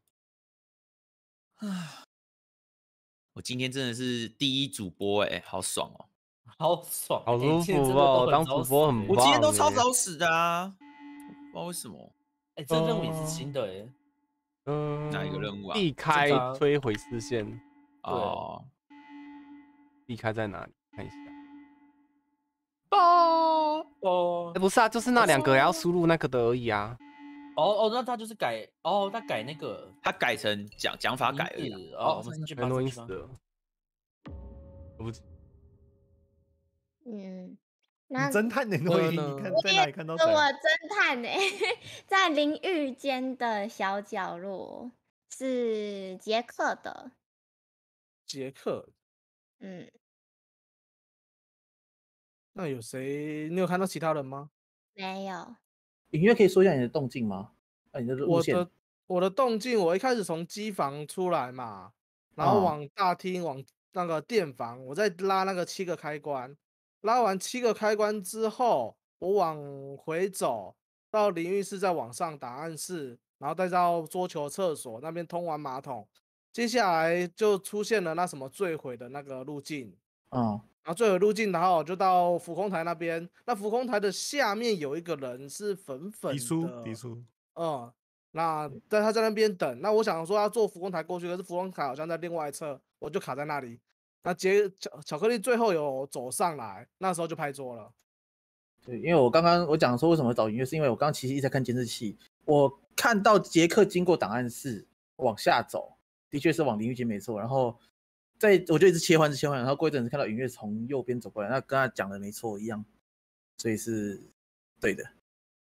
啊，我今天真的是第一主播哎、欸，好爽哦！ 好爽， 好舒服欸今天真的哦， 都当主播很早死欸我很棒。 今天都超欸早死的啊，不知道为什么。 哎，这任务也是新的哎。 嗯， 哪一个任务啊？ 避开这个啊摧毁视线。 哦， 避开在哪里？看一下。 哦哦哎，不是啊，就是那两个要输入那个的而已啊。 哦哦，那他就是改哦，他改那个他改成讲讲法改而已名字啊。 哦，我们上去吧， 很多上去吧。 音死了。对不起， 嗯， 你那侦探的诺伊， 呢你看我也在哪里看到是我谁？ 侦探呢、在淋浴间的小角落是杰克的， 杰克， 嗯， 那有谁？你有看到其他人吗？ 没有， 隐约可以说一下你的动静吗？那你的路线我的我的动静，我一开始从机房出来嘛，然后哦往大厅往那个电房，我再拉那个七个开关，拉完七个开关之后，我往回走到淋浴室，再往上档案室，然后再到桌球厕所那边通完马桶，接下来就出现了那什么坠毁的那个路径。 嗯， 然后坠毁路径，然后我就到浮空台那边。那浮空台的下面有一个人是粉粉迪叔， 的， 迪叔， 嗯，那但他在那边等。那我想说要坐浮空台过去，可是浮空台好像在另外一侧，我就卡在那里。那杰巧巧克力最后有走上来，那时候就拍桌了。 对，因为我刚刚我讲说为什么找音乐，是因为我刚刚其实一直在看监视器，我看到杰克经过档案室往下走，的确是往淋浴间没错，然后在我就一直切换，一直切换，然后过一阵子看到音乐从右边走过来，那跟他讲的没错一样，所以是对的。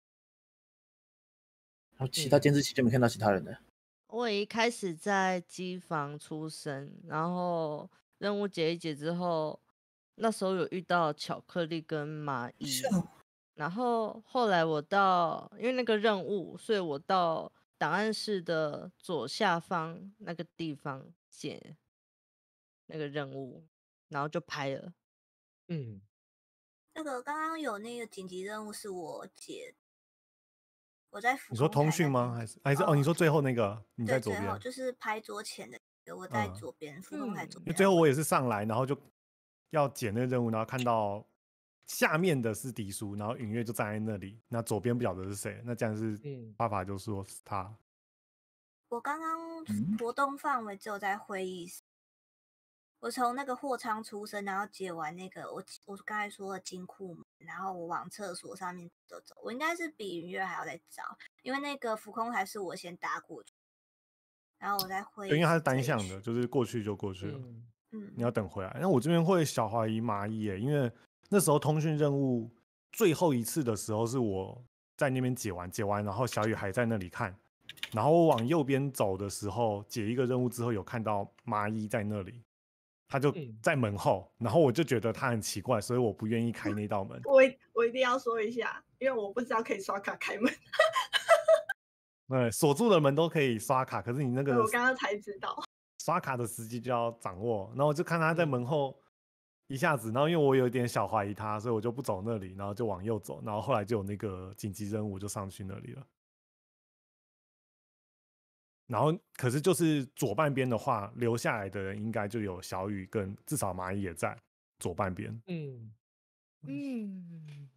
然后其他监视器就没看到其他人了。 我也一开始在机房出生，然后任务解一解之后，那时候有遇到巧克力跟蚂蚁，然后后来我到，因为那个任务，所以我到档案室的左下方那个地方解那个任务，然后就拍了。 嗯， 那个刚刚有那个紧急任务是我解，我在你说通讯吗？还是还是哦？你说最后那个你在对， 左边最后，就是拍桌前的，我在嗯左边，浮空台左边。 因为最后我也是上来，然后就要解那个任务，然后看到下面的是迪叔，然后允月就站在那里，那左边不晓得是谁，那这样是嗯爸爸就说是他。 我刚刚嗯活动范围只有在会议室。我从那个货仓出生，然后解完那个我我刚才说的金库门，然后我往厕所上面走走，我应该是比云月还要再早，因为那个浮空台是我先打过去，然后我在会议室， 对，因为它是单向的，就是过去就过去了， 嗯， 你要等回来。那我这边会小怀疑蚂蚁耶，因为那时候通讯任务最后一次的时候是我在那边解完，解完然后小雨还在那里看，然后我往右边走的时候，解一个任务之后有看到蚂蚁在那里。他就在门后，然后我就觉得他很奇怪，所以我不愿意开那道门。 我我一定要说一下，因为我不知道可以刷卡开门。 对，锁住的门都可以刷卡，可是你那个我刚刚才知道， 刷卡的时机就要掌握。然后我就看他在门后一下子，然后因为我有点小怀疑他，所以我就不走那里，然后就往右走，然后后来就有那个紧急任务，就上去那里了。然后，可是就是左半边的话，留下来的人应该就有小雨跟至少蚂蚁也在左半边。 嗯嗯。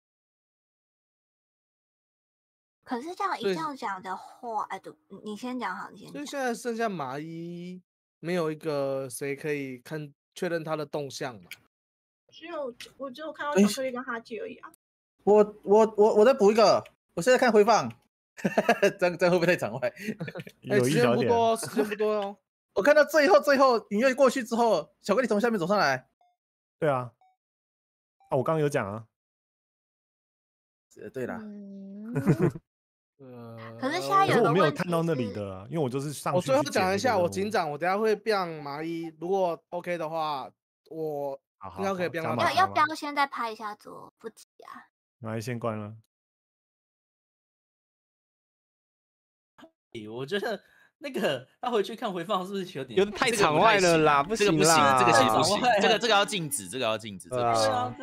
可是这样一对这样讲的话，哎，对，你先讲好，你先讲。 所以现在剩下麻衣，没有一个谁可以看确认他的动向嘛？ 只有我只有看到巧克力跟哈基而已啊。 我我我我再补一个，我现在看回放。这样这样会不会太场外？ 哎、欸，时间不多，时间不多哦。 我看到最后最后音乐过去之后，巧克力从下面走上来。 对啊，啊，我刚刚有讲啊。 呃，对啦。 嗯、 呃， 可是现在有可是我没有看到那里的、啊，因为我就是上去。 我最后讲一下，我警长，我等下会变麻衣，如果 OK 的话，我应该可以变到。 要要不要先再拍一下桌？不急啊。 麻衣先关了。 我觉得那个他回去看回放是不是有点有点太场外了啦？不行啦， 这个其实不行，这个这个要禁止，这个要禁止，这个不行。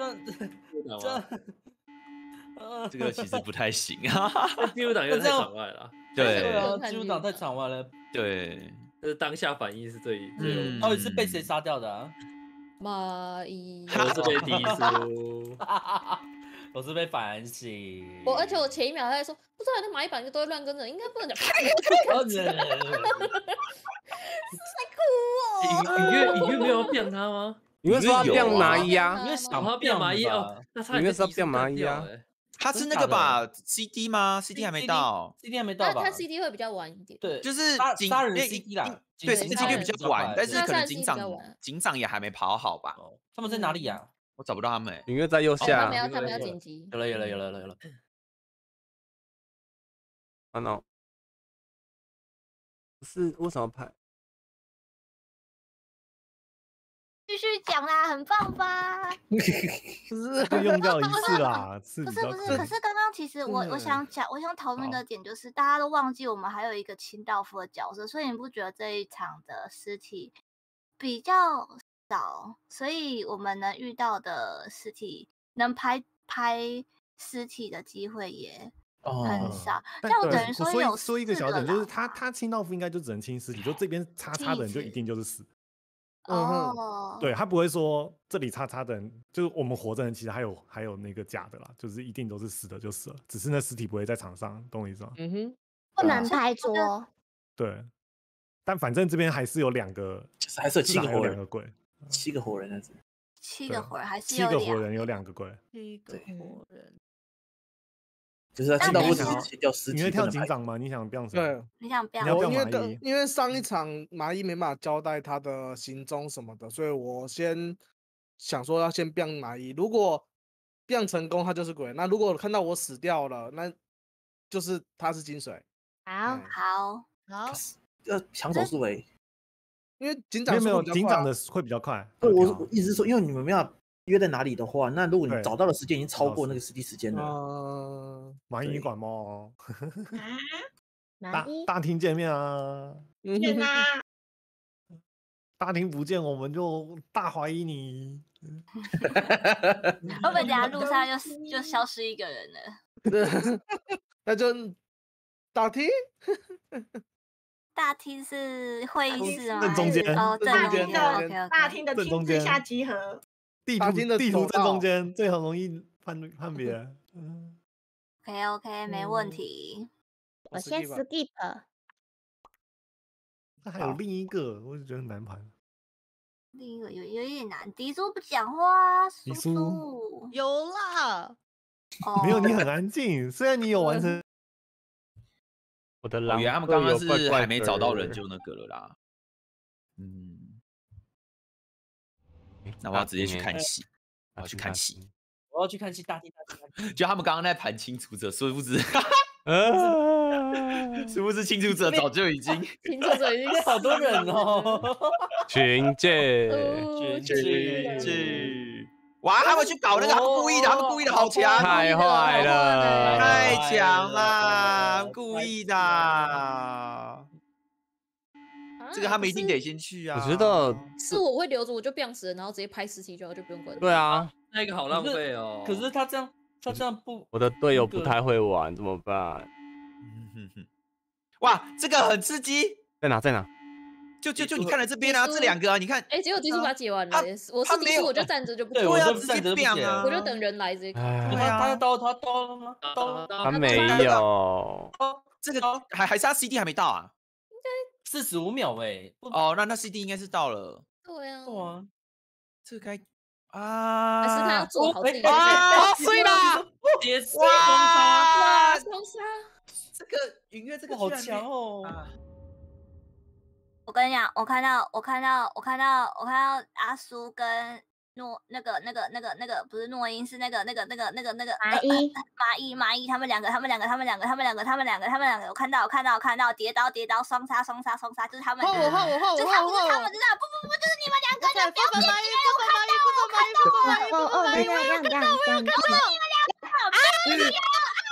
这这个其实不太行啊。 记录档有点太场外了。 对啊，记录档太场外了。 对， 就是当下反应是最最。 到底是被谁杀掉的啊？ 蚂蚁， 我是被低输， 我是被反省。 我而且我前一秒还在说，不知道那蚂蚁版就都会乱跟着，应该不能讲。太酷哦！隐月隐月没有变他吗？ 隐月说要变蚂蚁啊， 因为想要变蚂蚁哦，那他隐月是要变蚂蚁啊。 他是那个吧 ？C D 吗 ？C D 还没到 ，C D 还没到吧？ 他 C D 会比较晚一点。 对， 就是警杀人 C D 啦， 对 C D 比较晚，但是可能警长杀人警长也还没跑好吧？ 他们在哪里呀？ 我找不到他们。 隐月在右下。 他们要他们要紧急。 有了有了有了有了。 啊 no！ 是为什么拍？ 继续讲啦，很棒吧？ 不是，就用掉一次啦，是不是不是，可是刚刚其实我我想讲，我想讨论的点就是，大家都忘记我们还有一个清道夫的角色，所以你不觉得这一场的尸体比较少，所以我们能遇到的尸体，能拍拍尸体的机会也很少。这样等于说有说一个小点，就是他他清道夫应该就只能清尸体，就这边叉叉的人就一定就是死。 哦， 对他不会说这里叉叉的人，就是我们活着人，其实还有还有那个假的啦，就是一定都是死的就死了，只是那尸体不会在场上，懂我意思吗？ 嗯哼，不能拍桌。 对，但反正这边还是有两个， 就是还是有七个活人， 两个鬼， 七个活人那是。 七个活人还是七个活人有两个鬼， 七个活人。 就是他清道夫只是切掉尸体， 你会跳警长吗？你想变什么？ 对， 你想变？ 你要变因为蚂蚁， 因为上一场蚂蚁没办法交代他的行踪什么的，所以我先想说要先变蚂蚁。如果变成功，他就是鬼；那如果看到我死掉了，那就是他是金水。 好，好， 好， 要抢手速诶， 因为警长没有警长的会比较快。 我我意思是说，因为你们没有约在哪里的话，那如果你找到的时间已经超过那个实际时间了， 呃， 蚂蚁你管吗？大蚂蚁大厅见面啊！ 见啊！ 大厅不见，我们就大怀疑你。 会不会等下路上就就消失一个人了？ 那就大厅。 大厅是会议室吗？ 正中间哦，正大厅中间。 的大厅的厅之下集合。 地图地图正中间，最好容易判判别。 嗯 OK OK， 没问题。 我先 skip。 那还有另一个，我就觉得很难盘。 另一个有有点难，迪叔不讲话， 迪叔有啦。 哦， 没有，你很安静，虽然你有完成。 我的狼，我以为他们刚刚是还没找到人就那个了啦。嗯，那我要直接去看戏，我要去看戏， 我要去看戏，大厅大厅。 就他们刚刚在盘清除者，殊不知，殊不知清除者早就已经， 清除者已经好多人哦。 群界， 群界。哇！他们去搞那个，他们故意的，他们故意的好强， 太坏了， 太强了，故意的。这个他们一定得先去啊！ 我觉得是我会留着，我就不想死了，然后直接拍尸体就好，就不用管。 对啊， 那个好浪费哦。 可是他这样，他这样不， 我的队友不太会玩，怎么办？ 哇，这个很刺激！ 在哪？在哪？ 就就就你看了这边啊，这两个啊，你看， 哎，结果迪叔把它解完了，我是迪叔，我就站着就不。 对，我就站着不解啊， 我就等人来直接。 他他刀他刀了吗？刀他没有。 这个还还是他 C D 还没到啊？ 应该四十五秒哎。 哦，那那 C D 应该是到了。 对啊。 对啊。 这个该啊。 还是他要做好自己的。 啊！碎啦！ 叠双杀！双杀！ 这个云月这个好强哦。 我跟你讲，我看到，我看到，我看到，我看到阿苏跟诺那个、那个、那个、那个，不是诺英，是那个、那个、那个、那个、那个蚂蚁、 蚂蚁、蚂蚁，他们两个，他们两个，他们两个，他们两个，他们两个，他们两个，我看到，我看到，我看到，叠刀、叠刀，双杀、双杀、双杀，就是他们。 换我，换我，换我， 就他不是他们，知道？不不不，就是你们两个，就不要变别人，我看到，我看到，我看到， 哦哦，这样这样这样这样， 我看到你们两个，啊！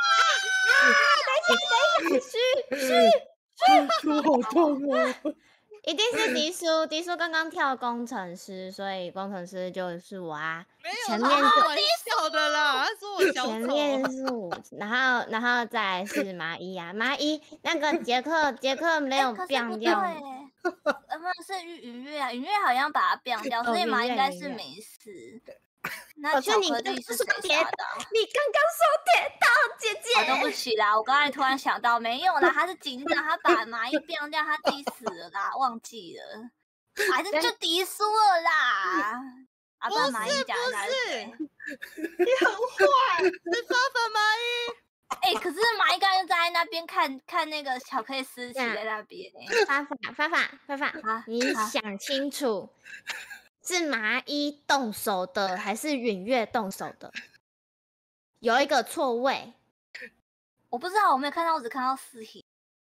等一下，等一下，嘘嘘嘘， 手好痛啊！ 一定是迪叔，迪叔刚刚跳工程师，所以工程师就是我啊。 没有， 前面就玩笑的啦，他说我小丑。 前面是我，然后然后再来是麻衣啊，麻衣那个杰克杰克没有变掉。 呃，不是云月啊，云月好像把它变掉，所以麻应该是没事。那巧克力是谁杀的？ 你刚刚说跌倒，姐姐。 哦，对不起啦，我刚才突然想到，没有啦，他是警长，他把麻衣变掉，他自己死了啦，忘记了，还是就迪叔了啦。啊，不然麻衣讲一下是谁？ 你很坏， 是发发麻衣。 哎、欸，可是麻衣刚刚就站在那边看看那个巧克力尸体在那边、欸。 发发发发发发，你想清楚。是麻衣动手的还是允月动手的？有一个错位， 我不知道，我没有看到，我只看到尸体。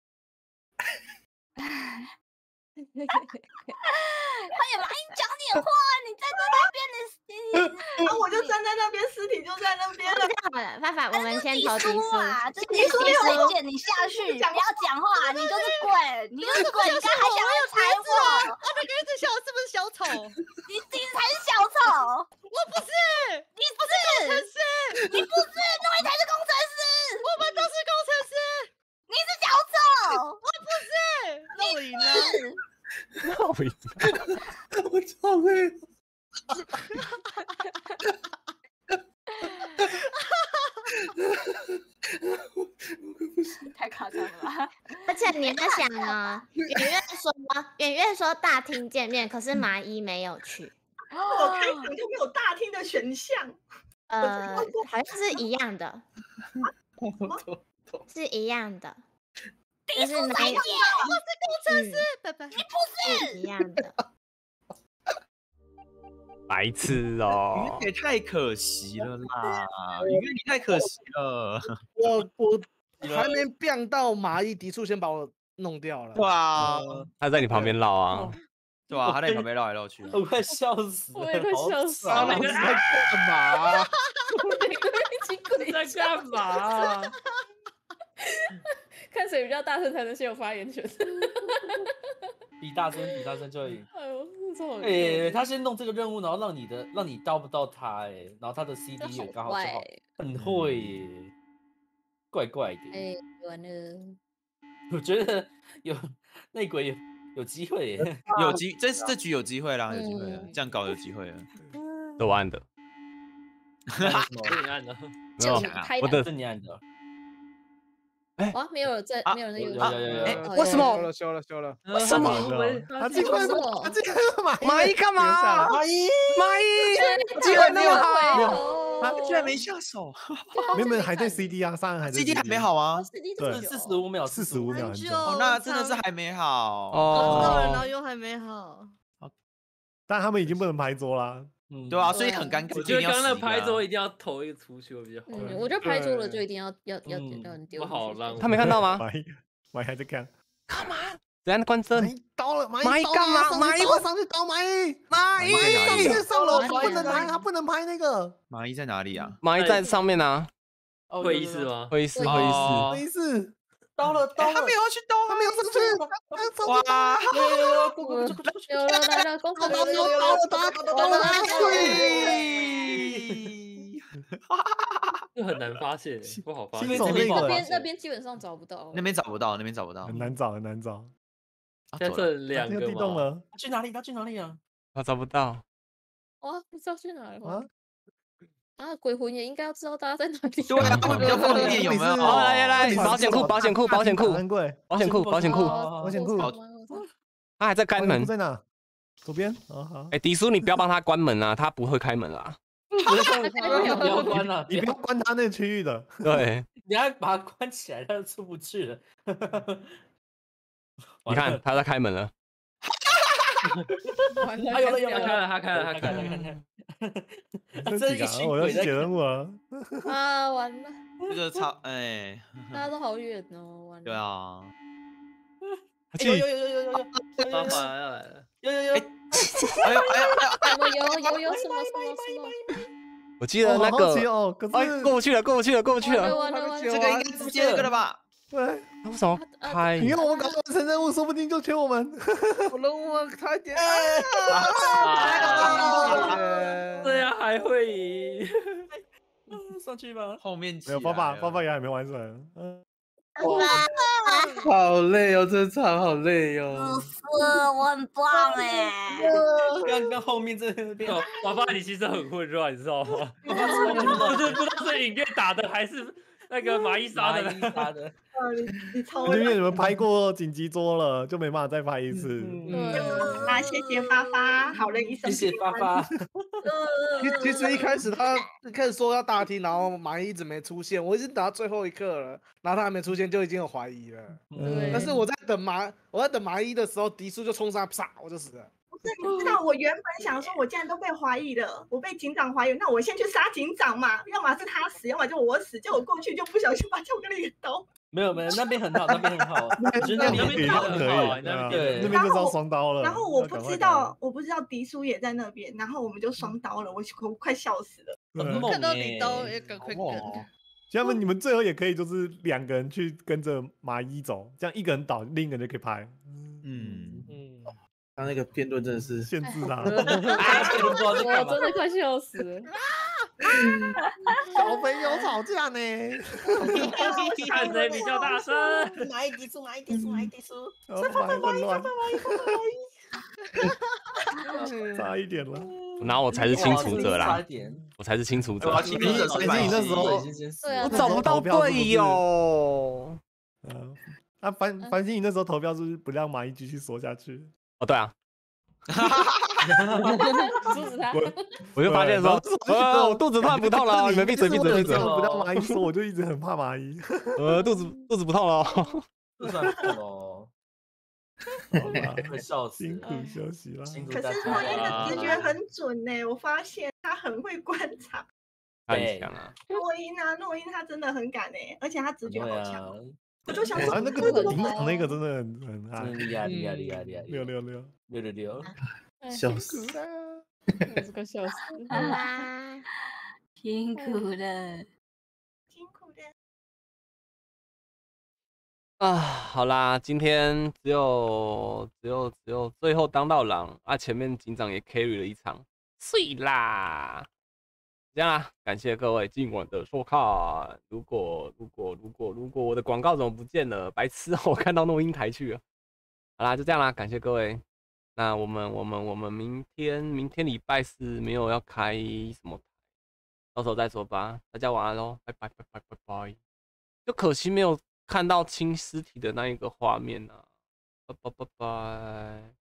快点，麻衣讲点话，你站在那边，你然后我就站在那边，尸体就在那边了。 好了，爸爸，我们先投迪叔啊，这迪叔推荐你下去，不要讲话，你就是鬼，你就是鬼，你刚还想要踩我， 我那个一直笑是不是小丑？ 你你才是小丑， 我不是， 你不是工程师， 你不是，诺伊才是工程师， 我们都是工程师， 你是小丑， 我不是，那我赢了。 那我赢了， 我超累。 太夸张了吧！ 而且你在想啊，圆月说圆月说大厅见面，可是麻衣没有去。 我开场就没有大厅的选项。 呃，好像是一样的，是一样的。就是哪一？ 我是工程师，拜拜。 你不是一样的。 白痴哦！ 也太可惜了啦，因为你太可惜了。 我我还没变到麻衣，迪处先把我弄掉了。 哇， 他在你旁边绕啊， 对吧？他在你旁边绕来绕去， 我快笑死了， 我也快笑死了。你在干嘛？ 你在干嘛？ 看谁比较大声才能先有发言权。 比大声，比大声就赢。 哎呦，这哎、欸，他先弄这个任务，然后让你的，让你到不到他、欸，哎，然后他的 C D 也刚好正好，很会耶、欸，怪怪的。 哎、欸，完了。 我觉得有内鬼有有机会耶、欸， 有机这这局有机会啦，有机会了，这样搞有机会了。 都我按的， 是你按的， 没有，我的是你按的。 哎，哇，没有在，没有人在游戏。 哎，为什么？ 修了修了， 为什么？ 他这个他这个麻麻衣干嘛？ 麻衣麻衣，机会那么好， 他居然没下手。 原本还在 C D 啊，上还在 C D 还没好啊， 对， 四十五秒， 四十五秒很久。 哦，那真的是还没好哦，然后又还没好。 但他们已经不能拍桌啦。 嗯，对啊，所以很尴尬。 我觉得刚刚那拍桌一定要投一个出去会比较好。 嗯，我觉得拍桌了就一定要要要要很丢。 不好让。 他没看到吗？ 麻衣，麻衣还在看。 干嘛？等下关灯。 麻衣刀了， 麻衣干嘛？麻衣我上去刀麻衣。 麻衣上去上楼，他不能拍，他不能拍那个。 麻衣在哪里啊？ 麻衣在上面呢。 会议室吗？ 会议室，会议室， 会议室。 刀了，刀了， 他没有去刀， 他没有上去。 哇！ 有有有有有了来了，攻击了， 刀了，刀了，刀了， 这很难发现，不好发现。 那边那边基本上找不到， 那边找不到，那边找不到， 很难找，很难找。 现在剩两个吗？ 他去哪里？他去哪里啊？ 他找不到。 哇，不知道去哪了。啊，鬼魂也应该要知道大家在哪里。 对啊，他们比较方便，有没有？ 好，来来来，保险库，保险库，保险库，保险库，保险库， 保险库。 他还在开门， 在哪？左边。哦好。 哎，迪叔，你不要帮他关门啊，他不会开门啦。 不要关了， 你不要关他那个区域的。 对。 你要把它关起来，他就出不去了。 你看，他在开门了。 完了， 他有了有了，他开了，他开了，他开了， 他开了。 这一群鬼在解任务啊！ 啊，完了， 这个超哎， 大家都好远哦，完了。 对啊， 有有有有有有有， 要来了来了， 有有有， 哎呦哎呦什么有有有什么什么什么？ 我记得那个哦，可是哎过不去了，过不去了，过不去了。 完了完了， 这个应该直接那个了吧？ 对， 为什么开？ 你看我们搞完成任务，说不定就缺我们。 我任务快点！ 这样还会赢？ 上去吧， 后面没有，爸爸爸爸也还没完成。嗯， 好累哦，这场好累哦。 是，我很棒哎。 刚刚后面这边， 爸爸你其实很混乱，你知道吗？不是不知道是影院打的还是那个蚂蚁杀的？ 杀的。 你你超因为你们拍过紧急桌了，就没办法再拍一次。 嗯，啊，谢谢发发，好人一生谢谢发发。 其其实一开始他一开始说要大厅，然后蚂蚁一直没出现，我已经等到最后一刻了，然后他还没出现，就已经有怀疑了。 嗯， 但是我在等蚂我在等蚂蚁的时候，迪叔就冲上来，啪，我就死了。 不是，你知道我原本想说，我既然都被怀疑了，我被警长怀疑，那我先去杀警长嘛，要么是他死，要么就我死，结果过去就不小心把巧克力给刀。 没有没有，那边很好，那边很好，我觉得那边打很好， 对， 那边就遭双刀了。 然后我不知道，我不知道迪叔也在那边，然后我们就双刀了，我我快笑死了。 我看到你刀也赶快跟。 要么你们最后也可以就是两个人去跟着蚂蚁走，这样一个人倒，另一个人就可以拍。 嗯嗯，他那个片段真的是限制他， 我真的快笑死了。 小朋友吵架呢， 看谁比较大声。 蚂蚁迪叔，蚂蚁迪叔，蚂蚁迪叔， 三分蚂蚁，三分蚂蚁，三分蚂蚁，差一点了。 然后我才是清除者啦，我才是清除者。 清除者是你那时候我找不到队友。 嗯，那繁繁星，你那时候投票是不是不让蚂蚁继续说下去？ 哦，对啊。 阻止他， 我就发现说，呃，我肚子突然不痛了，你们闭嘴闭嘴闭嘴！ 不让蚂蚁说，我就一直很怕蚂蚁。 呃，肚子肚子不痛了， 肚子痛了，快笑死！ 辛苦休息了。 可是洛伊的直觉很准呢，我发现他很会观察。 很强啊！ 洛伊啊，洛伊他真的很敢呢，而且他直觉好强。我就想说，那个警长那个真的很很很厉害，厉害，厉害，厉害！ 六六六六六六， 笑死！ 我这个笑死！ 辛苦了， 辛苦了。 啊，好啦，今天只有只有只有最后当道狼啊，前面警长也 carry 了一场，碎啦！这样啦，感谢各位今晚的收看。如果如果如果如果我的广告怎么不见了？白痴，我看到录音台去了。好啦，就这样啦，感谢各位。那我们我们我们明天明天礼拜四没有要开什么台，到时候再说吧。大家晚安喽，拜拜拜拜拜拜。就可惜没有看到清尸体的那一个画面啊，拜拜拜拜。